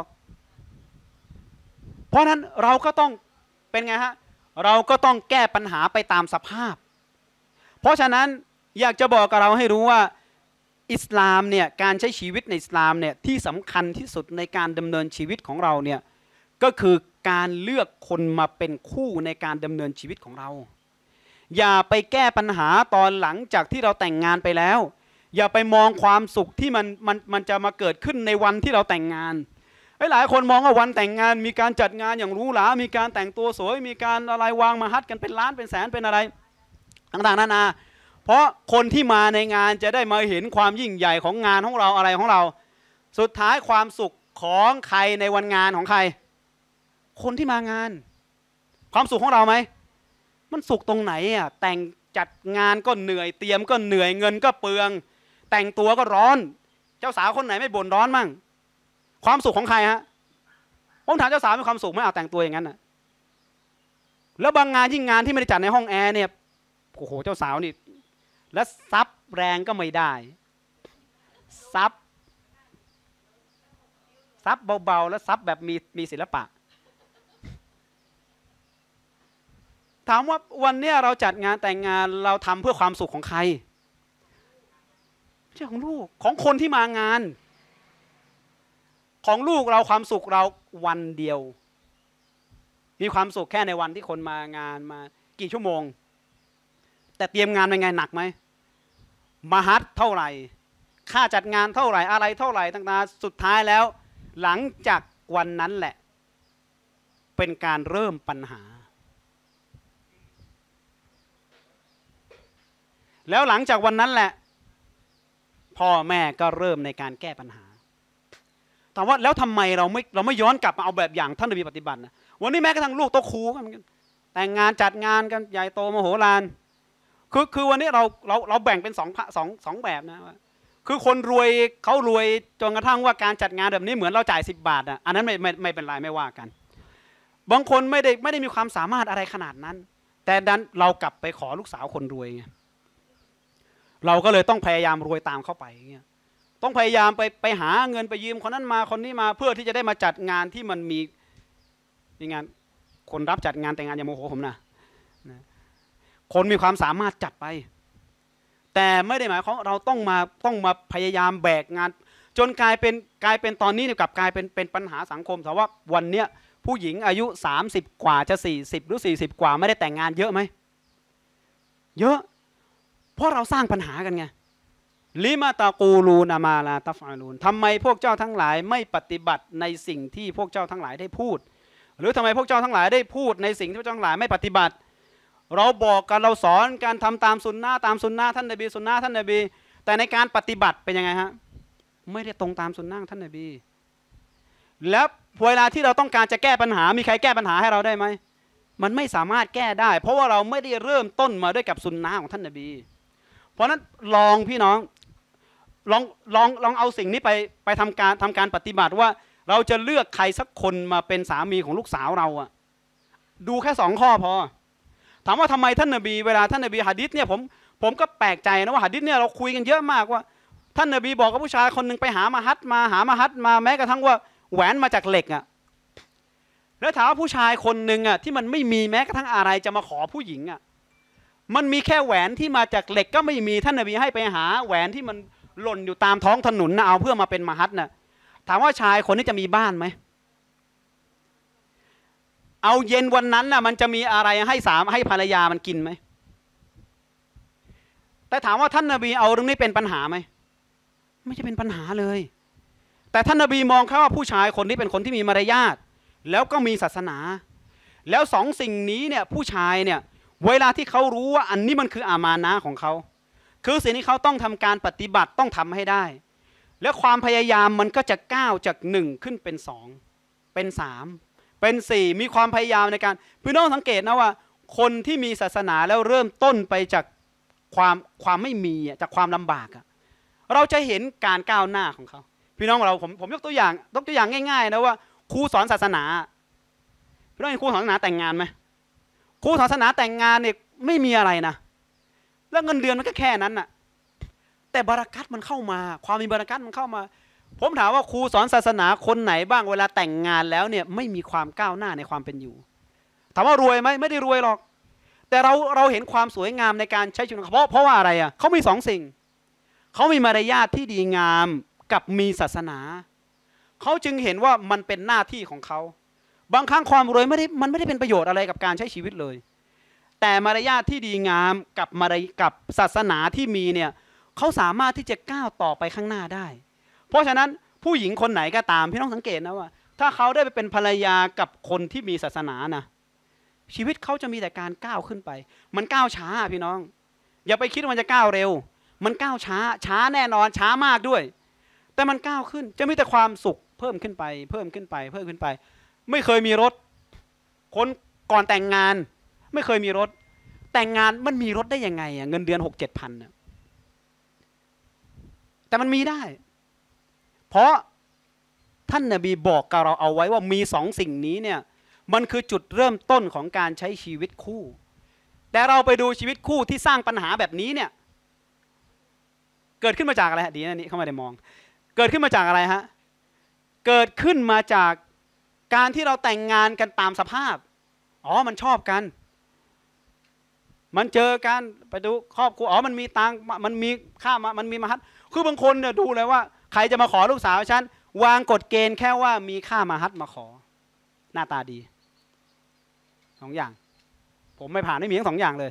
S1: เพราะนั้นเราก็ต้องเป็นไงฮะเราก็ต้องแก้ปัญหาไปตามสภาพเพราะฉะนั้นอยากจะบอกกับเราให้รู้ว่าอิสลามเนี่ยการใช้ชีวิตในอิสลามเนี่ยที่สำคัญที่สุดในการดำเนินชีวิตของเราเนี่ยก็คือการเลือกคนมาเป็นคู่ในการดำเนินชีวิตของเราอย่าไปแก้ปัญหาตอนหลังจากที่เราแต่งงานไปแล้วอย่าไปมองความสุขที่มันมันมันจะมาเกิดขึ้นในวันที่เราแต่งงานหลายคนมองว่าวันแต่งงานมีการจัดงานอย่างหรูหรามีการแต่งตัวสวยมีการอะไรวางมาฮัดกันเป็นล้านเป็นแสนเป็นอะไรต่างๆนานาเพราะคนที่มาในงานจะได้มาเห็นความยิ่งใหญ่ของงานของเราอะไรของเราสุดท้ายความสุขของใครในวันงานของใครคนที่มางานความสุขของเราไหมมันสุขตรงไหนอ่ะแต่งจัดงานก็เหนื่อยเตรียมก็เหนื่อยเงินก็เปลืองแต่งตัวก็ร้อนเจ้าสาวคนไหนไม่บ่นร้อนมั่งความสุขของใครฮะผมถามเจ้าสาวมีความสุขไหมเอาแต่งตัวอย่างนั้นน่ะแล้วบางงานยิ่งงานที่ไม่ได้จัดในห้องแอร์เนี่ยโอ้โหเจ้าสาวนี่แล้วซับแรงก็ไม่ได้ซับซับเบาๆแล้วซับแบบมีมีศิลปะถามว่าวันนี้เราจัดงานแต่งงานเราทำเพื่อความสุขของใครไม่ใช่ของลูกของคนที่มางานของลูกเราความสุขเราวันเดียวมีความสุขแค่ในวันที่คนมางานมากี่ชั่วโมงแต่เตรียมงานเป็นไงหนักไหมมหัศเท่าไหร่ค่าจัดงานเท่าไหร่อะไรเท่าไหร่ต่างๆสุดท้ายแล้วหลังจากวันนั้นแหละเป็นการเริ่มปัญหาแล้วหลังจากวันนั้นแหละพ่อแม่ก็เริ่มในการแก้ปัญหาถามว่าแล้วทำไมเราไม่เราไม่ย้อนกลับมาเอาแบบอย่างท่านนบีปฏิบัตินะวันนี้แม้กระทั่งลูกโตครูกันแต่งงานจัดงานกันใหญ่โตมโหฬารคือคือวันนี้เราเราเราแบ่งเป็นสองสองสองแบบนะคือคนรวยเขารวยจนกระทั่งว่าการจัดงานแบบนี้เหมือนเราจ่ายสิบบาทอ่ะอันนั้นไม่ไม่ไม่เป็นไรไม่ว่ากันบางคนไม่ได้ไม่ได้มีความสามารถอะไรขนาดนั้นแต่ดันเรากลับไปขอลูกสาวคนรวยไงเราก็เลยต้องพยายามรวยตามเข้าไปเงี้ยต้องพยายามไปไปหาเงินไปยืมคนนั้นมาคนนี้มาเพื่อที่จะได้มาจัดงานที่มันมีมีงานคนรับจัดงานแต่งงานอย่าโมโหผมนะนะคนมีความสามารถจัดไปแต่ไม่ได้หมายความเราต้องมาต้องมาพยายามแบกงานจนกลายเป็นกลายเป็นตอนนี้เนี่ยกลับกลายเป็นเป็นปัญหาสังคมแต่ว่าวันเนี้ยผู้หญิงอายุสามสิบกว่าจะสี่สิบหรือสี่สิบกว่าไม่ได้แต่งงานเยอะไหมเยอะเพราะเราสร้างปัญหากันไงลิมาตะกูลูนามาลาตัฟอาลูนทำไมพวกเจ้าทั้งหลายไม่ปฏิบัติในสิ่งที่พวกเจ้าทั้งหลายได้พูดหรือทำไมพวกเจ้าทั้งหลายได้พูดในสิ่งที่พวกเจ้าทั้งหลายไม่ปฏิบัติเราบอกกันเราสอนการทำตามสุนนะตามสุนนะท่านนบีสุนนะท่านนบีแต่ในการปฏิบัติเป็นยังไงฮะไม่ได้ตรงตามสุนนะท่านนบีแล้วเวลาที่เราต้องการจะแก้ปัญหามีใครแก้ปัญหาให้เราได้ไหมมันไม่สามารถแก้ได้เพราะว่าเราไม่ได้เริ่มต้นมาด้วยกับสุนนะของท่านนบีเพราะนั้นลองพี่น้องลองลองลองเอาสิ่งนี้ไปไปทำการทำการปฏิบัติว่าเราจะเลือกใครสักคนมาเป็นสามีของลูกสาวเราอะดูแค่สองข้อพอถามว่าทำไมท่านนบีเวลาท่านนบีหะดีษเนี่ยผมผมก็แปลกใจนะว่าหะดีษเนี่ยเราคุยกันเยอะมากว่าท่านนบีบอกกับผู้ชายคนหนึ่งไปหามาฮัดมาหามาฮัดมาแม้กระทั่งว่าแหวนมาจากเหล็กอะแล้วถามว่าผู้ชายคนหนึ่งอะที่มันไม่มีแม้กระทั่งอะไรจะมาขอผู้หญิงอะมันมีแค่แหวนที่มาจากเหล็กก็ไม่มีท่านนบีให้ไปหาแหวนที่มันหล่นอยู่ตามท้องถนนนะเอาเพื่อมาเป็นมาฮัดนะถามว่าชายคนนี้จะมีบ้านไหมเอาเย็นวันนั้นน่ะมันจะมีอะไรให้สามให้ภรรยามันกินไหมแต่ถามว่าท่านนบีเอาเรื่องนี้เป็นปัญหาไหมไม่ใช่เป็นปัญหาเลยแต่ท่านนบีมองแค่ว่าผู้ชายคนนี้เป็นคนที่มีมารยาทแล้วก็มีศาสนาแล้วสองสิ่งนี้เนี่ยผู้ชายเนี่ยเวลาที่เขารู้ว่าอันนี้มันคืออามานะห์ของเขาคือสิ่งที่เขาต้องทำการปฏิบัติต้องทำให้ได้แล้วความพยายามมันก็จะก้าวจากหนึ่งขึ้นเป็นสองเป็นสามเป็นสี่มีความพยายามในการพี่น้องสังเกตนะว่าคนที่มีศาสนาแล้วเริ่มต้นไปจากความความไม่มีจากความลำบากอะเราจะเห็นการก้าวหน้าของเขาพี่น้องเราผมผมยกตัวอย่างยกตัวอย่างง่ายๆนะว่าครูสอนศาสนาพี่น้องเห็นครูสอนศาสนาแต่งงานไหมครูสอนศาสนาแต่งงานเนี่ยไม่มีอะไรนะแล้วเงินเดือนมันก็แค่นั้นน่ะแต่บารักัตมันเข้ามาความมีบารักัตมันเข้ามาผมถามว่าครูสอนศาสนาคนไหนบ้างเวลาแต่งงานแล้วเนี่ยไม่มีความก้าวหน้าในความเป็นอยู่ถามว่ารวยไหมไม่ได้รวยหรอกแต่เราเราเห็นความสวยงามในการใช้ชีวิตเพราะเพราะว่าอะไรอ่ะเขามีสองสิ่งเขามีมารยาทที่ดีงามกับมีศาสนาเขาจึงเห็นว่ามันเป็นหน้าที่ของเขาบางครั้งความรวยไม่ได้มันไม่ได้เป็นประโยชน์อะไรกับการใช้ชีวิตเลยแต่มารยาทที่ดีงามกับมารยกับศาสนาที่มีเนี่ยเขาสามารถที่จะก้าวต่อไปข้างหน้าได้เพราะฉะนั้นผู้หญิงคนไหนก็ตามพี่ต้องสังเกตนะว่าถ้าเขาได้ไปเป็นภรรยากับคนที่มีศาสนานะชีวิตเขาจะมีแต่การก้าวขึ้นไปมันก้าวช้าพี่น้องอย่าไปคิดว่ามันจะก้าวเร็วมันก้าวช้าช้าแน่นอนช้ามากด้วยแต่มันก้าวขึ้นจะมีแต่ความสุขเพิ่มขึ้นไปเพิ่มขึ้นไปเพิ่มขึ้นไปไม่เคยมีรถคนก่อนแต่งงานไม่เคยมีรถแต่งงานมันมีรถได้ยังไงอ่ะเงินเดือนหกเจ็ดพันน่ะแต่มันมีได้เพราะท่านนบีบอกกับเราเอาไว้ว่ามีสองสิ่งนี้เนี่ยมันคือจุดเริ่มต้นของการใช้ชีวิตคู่แต่เราไปดูชีวิตคู่ที่สร้างปัญหาแบบนี้เนี่ยเกิดขึ้นมาจากอะไรฮะดีนะนี่เข้ามาได้มองเกิดขึ้นมาจากอะไรฮะเกิดขึ้นมาจากการที่เราแต่งงานกันตามสภาพอ๋อมันชอบกันมันเจอกันไปดูครอบครัวอ๋อมันมีตังมันมีค่ามามันมีมาฮัดคือบางคนเนี่ยดูเลยว่าใครจะมาขอลูกสาวฉันวางกฎเกณฑ์แค่ว่ามีค่ามาฮัดมาขอหน้าตาดีสองอย่างผมไม่ผ่านไม่มีทั้งสองอย่างเลย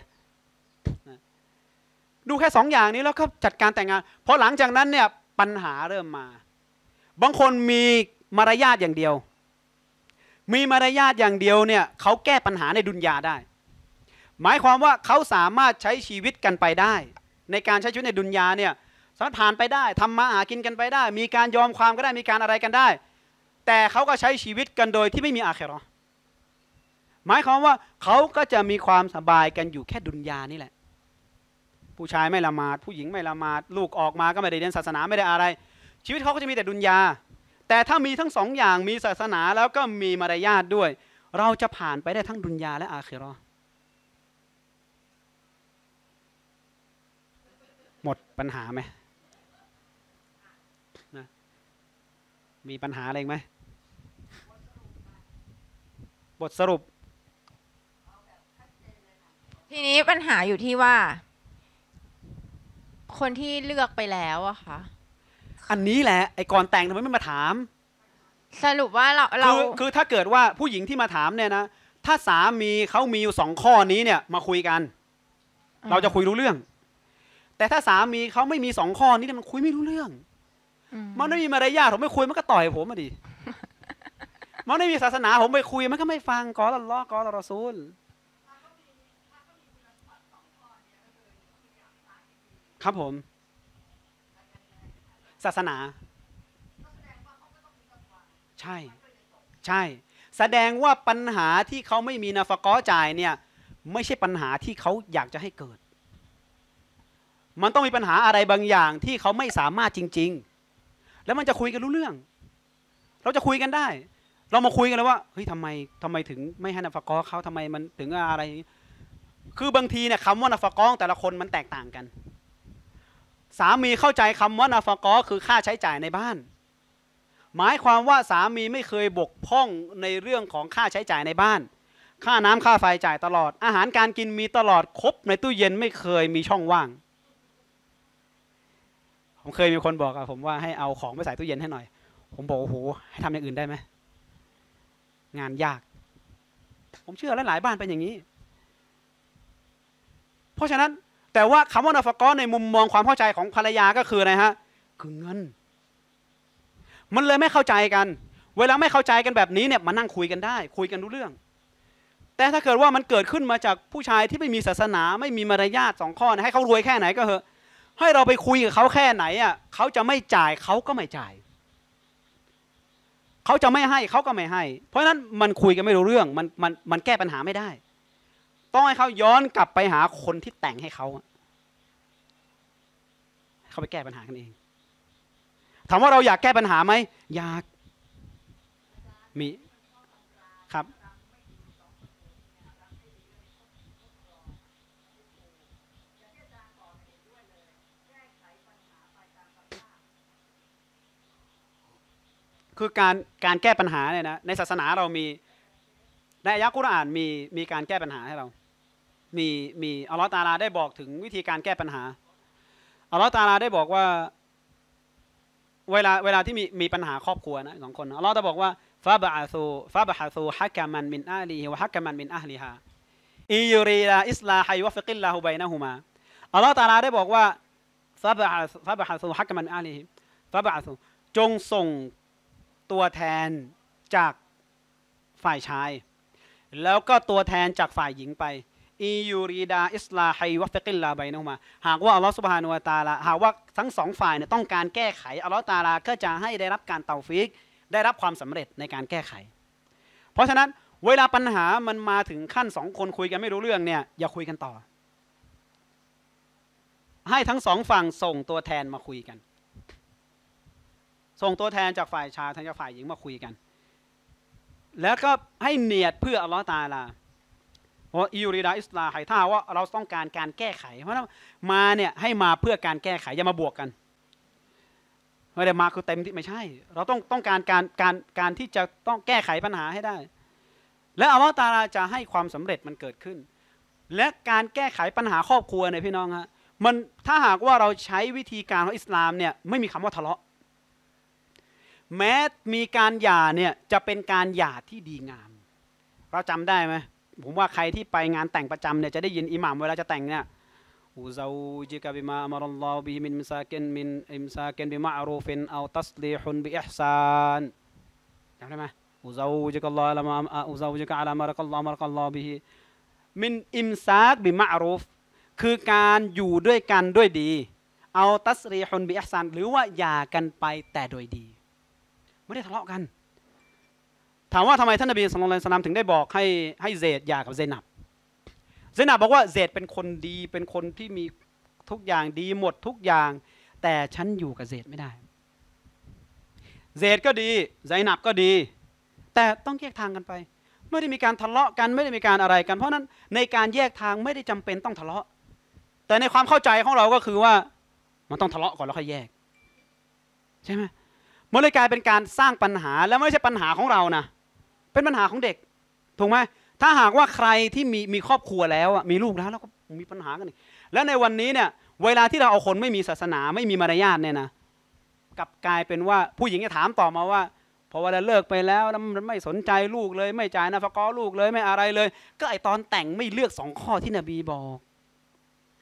S1: ดูแค่สองอย่างนี้แล้วก็จัดการแต่งงานพอหลังจากนั้นเนี่ยปัญหาเริ่มมาบางคนมีมารยาทอย่างเดียวมีมารยาทอย่างเดียวเนี่ยเขาแก้ปัญหาในดุนยาได้หมายความว่าเขาสามารถใช้ชีวิตกันไปได้ในการใช้ชีวิตในดุนยาเนี่ยสามารถผ่านไปได้ทำมาหากินกันไปได้มีการยอมความก็ได้มีการอะไรกันได้แต่เขาก็ใช้ชีวิตกันโดยที่ไม่มีอาคิเราะห์หมายความว่าเขาก็จะมีความสบายกันอยู่แค่ดุนยานี่แหละผู้ชายไม่ละหมาดผู้หญิงไม่ละหมาดลูกออกมาก็ไม่ได้เรียนศาสนาไม่ได้อะไรชีวิตเขาก็จะมีแต่ดุนยาแต่ถ้ามีทั้งสองอย่างมีศาสนาแล้วก็มีมารยาทด้วยเราจะผ่านไปได้ทั้งดุนยาและอาคิเราะห์หมดปัญหาไหมนะมีปัญหาอะไรไหมบทสรุป
S2: ทีนี้ปัญหาอยู่ที่ว่าคนที่เลือกไปแล้วอะค่ะ
S1: อันนี้แหละไอ้ก่อนแต่งทำไมไม่มาถาม
S2: สรุปว่าเราเรา
S1: คือคือถ้าเกิดว่าผู้หญิงที่มาถามเนี่ยนะถ้าสามีเขามีอยู่สองข้อนี้เนี่ยมาคุยกันเราจะคุยรู้เรื่องแต่ถ้าสามีเขาไม่มีสองข้อนี้เนี่ยมันคุยไม่รู้เรื่อง
S2: อืม
S1: มันไม่มีมารยาทผมไม่คุยมันก็ต่อยผมมาดิ มันไม่มีศาสนาผมไปคุยมันก็ไม่ฟังกอละล้อกอละรอซูลครับผมศาสนาใช่ใช่แสดงว่าปัญหาที่เขาไม่มีนาฟะกอจ่ายเนี่ยไม่ใช่ปัญหาที่เขาอยากจะให้เกิดมันต้องมีปัญหาอะไรบางอย่างที่เขาไม่สามารถจริงๆแล้วมันจะคุยกันรู้เรื่องเราจะคุยกันได้เรามาคุยกันเลยว่าเฮ้ยทำไมทำไมถึงไม่ให้นาฟะกอเขาทำไมมันถึงอะไรคือบางทีเนี่ยคำว่านาฟะกอแต่ละคนมันแตกต่างกันสามีเข้าใจคำว่านาฟะกอคือค่าใช้จ่ายในบ้านหมายความว่าสามีไม่เคยบกพร่องในเรื่องของค่าใช้จ่ายในบ้านค่าน้ำค่าไฟจ่ายตลอดอาหารการกินมีตลอดครบในตู้เย็นไม่เคยมีช่องว่างผมเคยมีคนบอกกับผมว่าให้เอาของไปใส่ตู้เย็นให้หน่อยผมบอกโอ้โหให้ทำอย่างอื่นได้ไหมงานยากผมเชื่อหลายๆบ้านเป็นอย่างนี้เพราะฉะนั้นแต่ว่าคำว่านาฟะกอในมุมมองความเข้าใจของภรรยาก็คืออะไรฮะคือเงินมันเลยไม่เข้าใจกันเวลาไม่เข้าใจกันแบบนี้เนี่ยมานั่งคุยกันได้คุยกันรู้เรื่องแต่ถ้าเกิดว่ามันเกิดขึ้นมาจากผู้ชายที่ไม่มีศาสนาไม่มีมารยาทสองข้อนะให้เขารวยแค่ไหนก็เหอะให้เราไปคุยกับเขาแค่ไหนอ่ะเขาจะไม่จ่ายเขาก็ไม่จ่ายเขาจะไม่ให้เขาก็ไม่ให้เพราะฉะนั้นมันคุยกันไม่รู้เรื่องมันมันมันแก้ปัญหาไม่ได้ต้องให้เขาย้อนกลับไปหาคนที่แต่งให้เขาเขาไปแก้ปัญหากันเองถามว่าเราอยากแก้ปัญหาไหมอยากมีครับคือการการแก้ปัญหาเนี่ยนะในศาสนาเรามีในอายะกุรอานมีมีการแก้ปัญหาให้เรามีมีอัลลอฮฺตะอาลาได้บอกถึงวิธีการแก้ปัญหาอัลลอฮฺตะอาลาได้บอกว่าเวลาเวลาที่มีมีปัญหาครอบครัวนะสองคนอัลลอฮฺจะบอกว่าฟาบะอาซูฟาบะฮาซูฮักกะมันมินอาลีฮิวะฮักกะมันมินอะฮลิฮาอิยูรีลาอิสลาฮิวะฟิกิลลาฮุบัยนะฮุมาอัลลอฮฺตะอาลาได้บอกว่าฟาบะฟาบะฮาซูฮักกะมันมินอาลีฮิฟาบะอาซูจงส่งตัวแทนจากฝ่ายชายแล้วก็ตัวแทนจากฝ่ายหญิงไปอียูรีดาอิสลาฮิวะฟิกิลลาบัยนะฮุมาหากว่าอัลลอฮฺซุบฮานะฮูวะตะอาลาหากว่าทั้งสองฝ่ายเนี่ยต้องการแก้ไขอัลลอฮฺตะอาลาก็จะให้ได้รับการเตาฟิกได้รับความสำเร็จในการแก้ไขเพราะฉะนั้นเวลาปัญหามันมาถึงขั้นสองคนคุยกันไม่รู้เรื่องเนี่ยอย่าคุยกันต่อให้ทั้งสองฝั่งส่งตัวแทนมาคุยกันส่งตัวแทนจากฝ่ายชายทางจากฝ่ายหญิงมาคุยกันแล้วก็ให้เนียดเพื่ออัลลอฮฺตะอาลาว่าอิยูริดาอิสลาห์ถ้าว่าเราต้องการการแก้ไขเพราะนั้นมาเนี่ยให้มาเพื่อการแก้ไขอย่ามาบวกกันไม่ได้มาคือเต็มที่ไม่ใช่เราต้องต้องการการการการที่จะต้องแก้ไขปัญหาให้ได้และอัลลอฮฺตะอาลาจะให้ความสำเร็จมันเกิดขึ้นและการแก้ไขปัญหาครอบครัวเนี่ยพี่น้องฮะมันถ้าหากว่าเราใช้วิธีการของอิสลามเนี่ยไม่มีคำว่าทะเลาะแม้มีการหย่าเนี่ยจะเป็นการหย่าที่ดีงามเราจำได้ไหมผมว่าใครที่ไปงานแต่งประจำเนี่ยจะได้ยินอิหม่ามเวลาจะแต่งเนี่ยอูซาจิกะบิมาอัมรัลลอฮฺบิฮิมินมิซากินมินอิมซากินบิมะอรูฟินเอาตัสลีฮุนบิอิห์ซานจำได้ไหมอูซาจิกะอัลลอฮฺละมาอูซาจิกะอะลามะรักัลลอฮฺมะรักัลลอฮฺบิฮิมินอิมซากบิมะอรูฟคือการอยู่ด้วยกันด้วยดีเอาตัสลีฮุนบิอิห์ซานหรือว่าหย่ากันไปแต่โดยดีไม่ได้ทะเลาะกันถามว่าทำไมท่านนบีศ็อลลัลลอฮุอะลัยฮิวะซัลลัมถึงได้บอกให้ให้เซดหย่ากับเซนับเซนับบอกว่าเซดเป็นคนดีเป็นคนที่มีทุกอย่างดีหมดทุกอย่างแต่ฉันอยู่กับเซดไม่ได้เซดก็ดีไซนับก็ดีแต่ต้องแยกทางกันไปไม่ได้มีการทะเลาะกันไม่ได้มีการอะไรกันเพราะนั้นในการแยกทางไม่ได้จำเป็นต้องทะเลาะแต่ในความเข้าใจของเราก็คือว่ามันต้องทะเลาะก่อนแล้วค่อยแยกใช่ไหมมันเลยกลายเป็นการสร้างปัญหาแล้วไม่ใช่ปัญหาของเรานะเป็นปัญหาของเด็กถูกไหมถ้าหากว่าใครที่มีมีครอบครัวแล้วมีลูกแล้วแล้วก็มีปัญหากันอีกแล้วในวันนี้เนี่ยเวลาที่เราเอาคนไม่มีศาสนาไม่มีมารยาทเนี่ยนะกลับกลายเป็นว่าผู้หญิงจะถามต่อมาว่าพอเวลาเลิกไปแล้วมันไม่สนใจลูกเลยไม่จ่ายนะฟะกอลูกเลยไม่อะไรเลยก็ไอตอนแต่งไม่เลือกสองข้อที่นบีบอก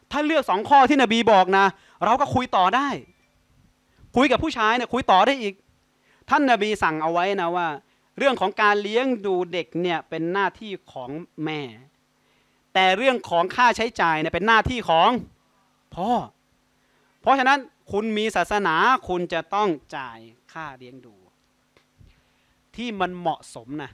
S1: ถ้าเลือกสองข้อที่นบีบอกนะเราก็คุยต่อได้คุยกับผู้ชายเนี่ยคุยต่อได้อีกท่านนบีสั่งเอาไว้นะว่าเรื่องของการเลี้ยงดูเด็กเนี่ยเป็นหน้าที่ของแม่แต่เรื่องของค่าใช้จ่ายเนี่ยเป็นหน้าที่ของพ่อเพราะฉะนั้นคุณมีศาสนาคุณจะต้องจ่ายค่าเลี้ยงดูที่มันเหมาะสมนะ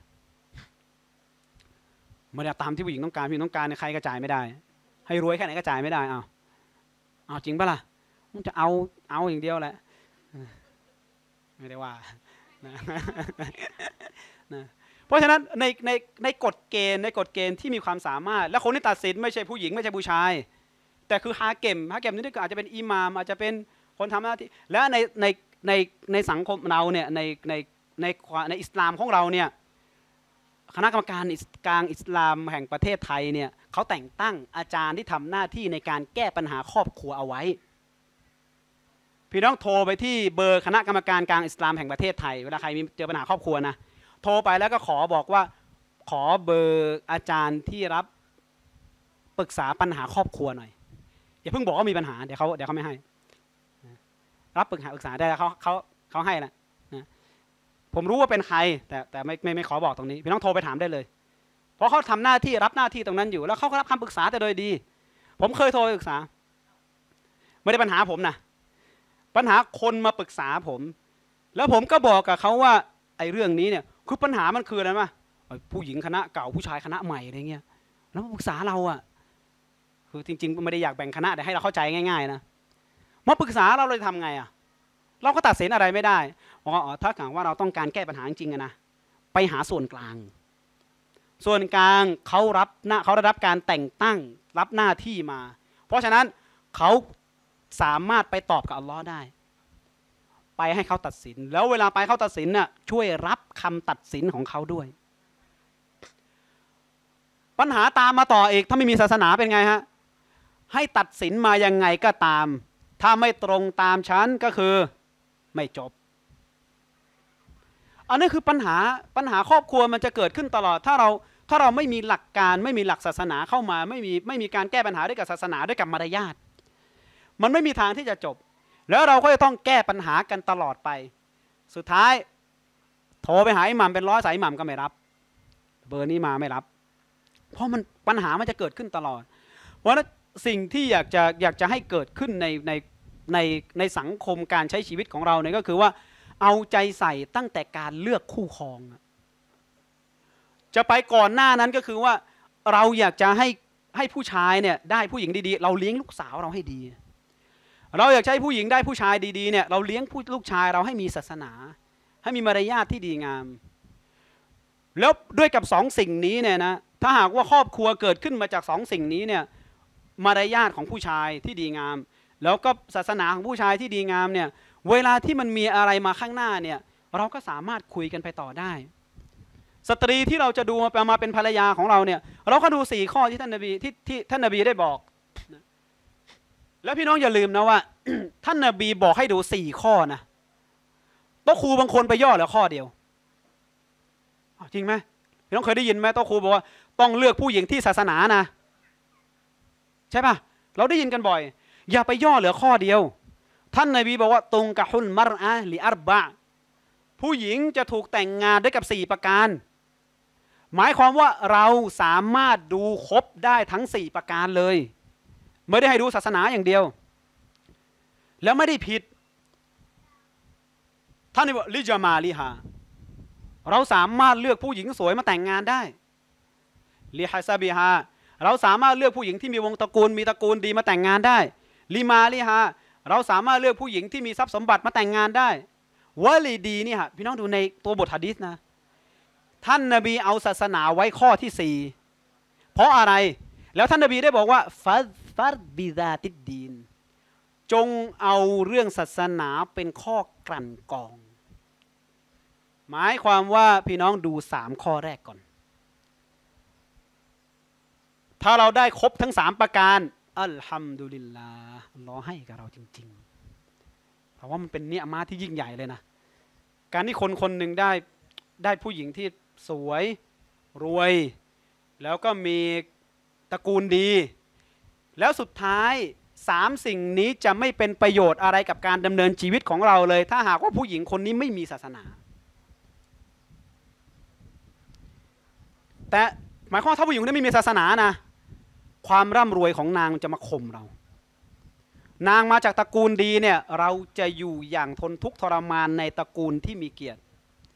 S1: ไม่ได้ตามที่ผู้หญิงต้องการผู้หญิงต้องการใครก็จ่ายไม่ได้ให้รวยแค่ไหนก็จ่ายไม่ได้เอาเอาจริงปะล่ะมึงจะเอาเอาอย่างเดียวแหละไม่ได้ว่านะนะเพราะฉะนั้นในในในกฎเกณฑ์ในกฎเกณฑ์ที่มีความสามารถและคนที่ตัดสินไม่ใช่ผู้หญิงไม่ใช่ผู้ชายแต่คือฮาเก็มฮาเก็มนี่ก็อาจจะเป็นอิหม่ามอาจจะเป็นคนทำหน้าที่และในในในในสังคมเราเนี่ยในในในในอิสลามของเราเนี่ยคณะกรรมการกลางอิสลามแห่งประเทศไทยเนี่ยเขาแต่งตั้งอาจารย์ที่ทำหน้าที่ในการแก้ปัญหาครอบครัวเอาไว้พี่น้องโทรไปที่เบอร์คณะกรรมการกลางอิสลามแห่งประเทศไทยเวลาใครมีเจอปัญหาครอบครัวนะโทรไปแล้วก็ขอบอกว่าขอเบอร์อาจารย์ที่รับปรึกษาปัญหาครอบครัวหน่อยอย่าเพิ่งบอกว่ามีปัญหาเดี๋ยวเขาเดี๋ยวเขาไม่ให้รับปรึกษาปรึกษาได้เขาเขาเขาให้แหละนะผมรู้ว่าเป็นใครแต่แต่ไม่ไม่ไม่ขอบอกตรงนี้พี่น้องโทรไปถามได้เลยเพราะเขาทำหน้าที่รับหน้าที่ตรงนั้นอยู่แล้วเขาก็รับคำปรึกษาแต่โดยดีผมเคยโทรไปปรึกษาไม่ได้ปัญหาผมนะปัญหาคนมาปรึกษาผมแล้วผมก็บอกกับเขาว่าไอ้เรื่องนี้เนี่ยคือปัญหามันคืออะไรมั้ยผู้หญิงคณะเก่าผู้ชายคณะใหม่อะไรเงี้ยแล้วมาปรึกษาเราอ่ะคือจริงๆไม่ได้อยากแบ่งคณะแต่ให้เราเข้าใจง่ายๆนะมาปรึกษาเราเลยทำไงอ่ะเราก็ตัดสินอะไรไม่ได้อ๋อถ้าหากว่าเราต้องการแก้ปัญหาจริงๆนะไปหาส่วนกลางส่วนกลางเขารับหน้าเขาได้รับการแต่งตั้งรับหน้าที่มาเพราะฉะนั้นเขาสามารถไปตอบกับอัลลอฮ์ได้ไปให้เขาตัดสินแล้วเวลาไปเขาตัดสินน่ะช่วยรับคำตัดสินของเขาด้วยปัญหาตามมาต่ออีกถ้าไม่มีศาสนาเป็นไงฮะให้ตัดสินมายังไงก็ตามถ้าไม่ตรงตามชั้นก็คือไม่จบอันนี้คือปัญหาปัญหาครอบครัวมันจะเกิดขึ้นตลอดถ้าเราถ้าเราไม่มีหลักการไม่มีหลักศาสนาเข้ามาไม่มีไม่มีการแก้ปัญหาด้วยกับศาสนาด้วยกับมารยาทมันไม่มีทางที่จะจบแล้วเราก็จะต้องแก้ปัญหากันตลอดไปสุดท้ายโทรไปหาอิหม่ามเป็นร้อยสายอิหม่ามก็ไม่รับเบอร์นี้มาไม่รับเพราะมันปัญหามันจะเกิดขึ้นตลอดเพราะฉะนั้นสิ่งที่อยากจะอยากจะให้เกิดขึ้นในในในในสังคมการใช้ชีวิตของเราเนี่ยก็คือว่าเอาใจใส่ตั้งแต่การเลือกคู่ครองจะไปก่อนหน้านั้นก็คือว่าเราอยากจะให้ให้ผู้ชายเนี่ยได้ผู้หญิงดีๆเราเลี้ยงลูกสาวเราให้ดีเราอยากให้ผู้หญิงได้ผู้ชายดีๆเนี่ยเราเลี้ยงผู้ลูกชายเราให้มีศาสนาให้มีมารยาทที่ดีงามแล้วด้วยกับสองสิ่งนี้เนี่ยนะถ้าหากว่าครอบครัวเกิดขึ้นมาจากสองสิ่งนี้เนี่ยมารยาทของผู้ชายที่ดีงามแล้วก็ศาสนาของผู้ชายที่ดีงามเนี่ยเวลาที่มันมีอะไรมาข้างหน้าเนี่ยเราก็สามารถคุยกันไปต่อได้สตรีที่เราจะดูมามาเป็นภรรยาของเราเนี่ยเราก็ดูสี่ข้อที่ท่านนบีที่ที่ท่านนบีได้บอกแล้วพี่น้องอย่าลืมนะว่า ท่านนบีบอกให้ดูสี่ข้อนะโต๊ะครูบางคนไปย่อเหลือข้อเดียวจริงไหมพี่น้องเคยได้ยินไหมโต๊ะครูบอกว่าต้องเลือกผู้หญิงที่ศาสนานะใช่ป่ะเราได้ยินกันบ่อยอย่าไปย่อเหลือข้อเดียวท่านนบีบอกว่าตุงกะฮุนมัรอะลิอัรบะผู้หญิงจะถูกแต่งงานด้วยกับสี่ประการหมายความว่าเราสามารถดูครบได้ทั้งสี่ประการเลยไม่ได้ให้ดูศาสนาอย่างเดียวแล้วไม่ได้ผิดท่านบอกลิจามาลิฮาเราสามารถเลือกผู้หญิงสวยมาแต่งงานได้ลิฮัซบิฮาเราสามารถเลือกผู้หญิงที่มีวงตระกูลมีตระกูลดีมาแต่งงานได้ลิมาลิฮาเราสามารถเลือกผู้หญิงที่มีทรัพย์สมบัติมาแต่งงานได้วะลีดีนี่ฮะพี่น้องดูในตัวบทหะดีษนะท่านนบีเอาศาสนาไว้ข้อที่สี่เพราะอะไรแล้วท่านนบีได้บอกว่าฟัดฟัดบิซาติดดีนจงเอาเรื่องศาสนาเป็นข้อกลั่นกรองหมายความว่าพี่น้องดูสามข้อแรกก่อนถ้าเราได้ครบทั้งสามประการอัลฮัมดุลิลลาห์อัลเลาะห์ให้กับเราจริงๆเพราะว่ามันเป็นเนียมะห์ที่ยิ่งใหญ่เลยนะการที่คนคนหนึ่งได้ได้ผู้หญิงที่สวยรวยแล้วก็มีตระกูลดีแล้วสุดท้ายสามสิ่งนี้จะไม่เป็นประโยชน์อะไรกับการดำเนินชีวิตของเราเลยถ้าหากว่าผู้หญิงคนนี้ไม่มีศาสนาแต่หมายความว่าถ้าผู้หญิงคนนี้ไม่มีศาสนานะความร่ำรวยของนางจะมาข่มเรานางมาจากตระกูลดีเนี่ยเราจะอยู่อย่างทนทุกข์ทรมานในตระกูลที่มีเกียรติ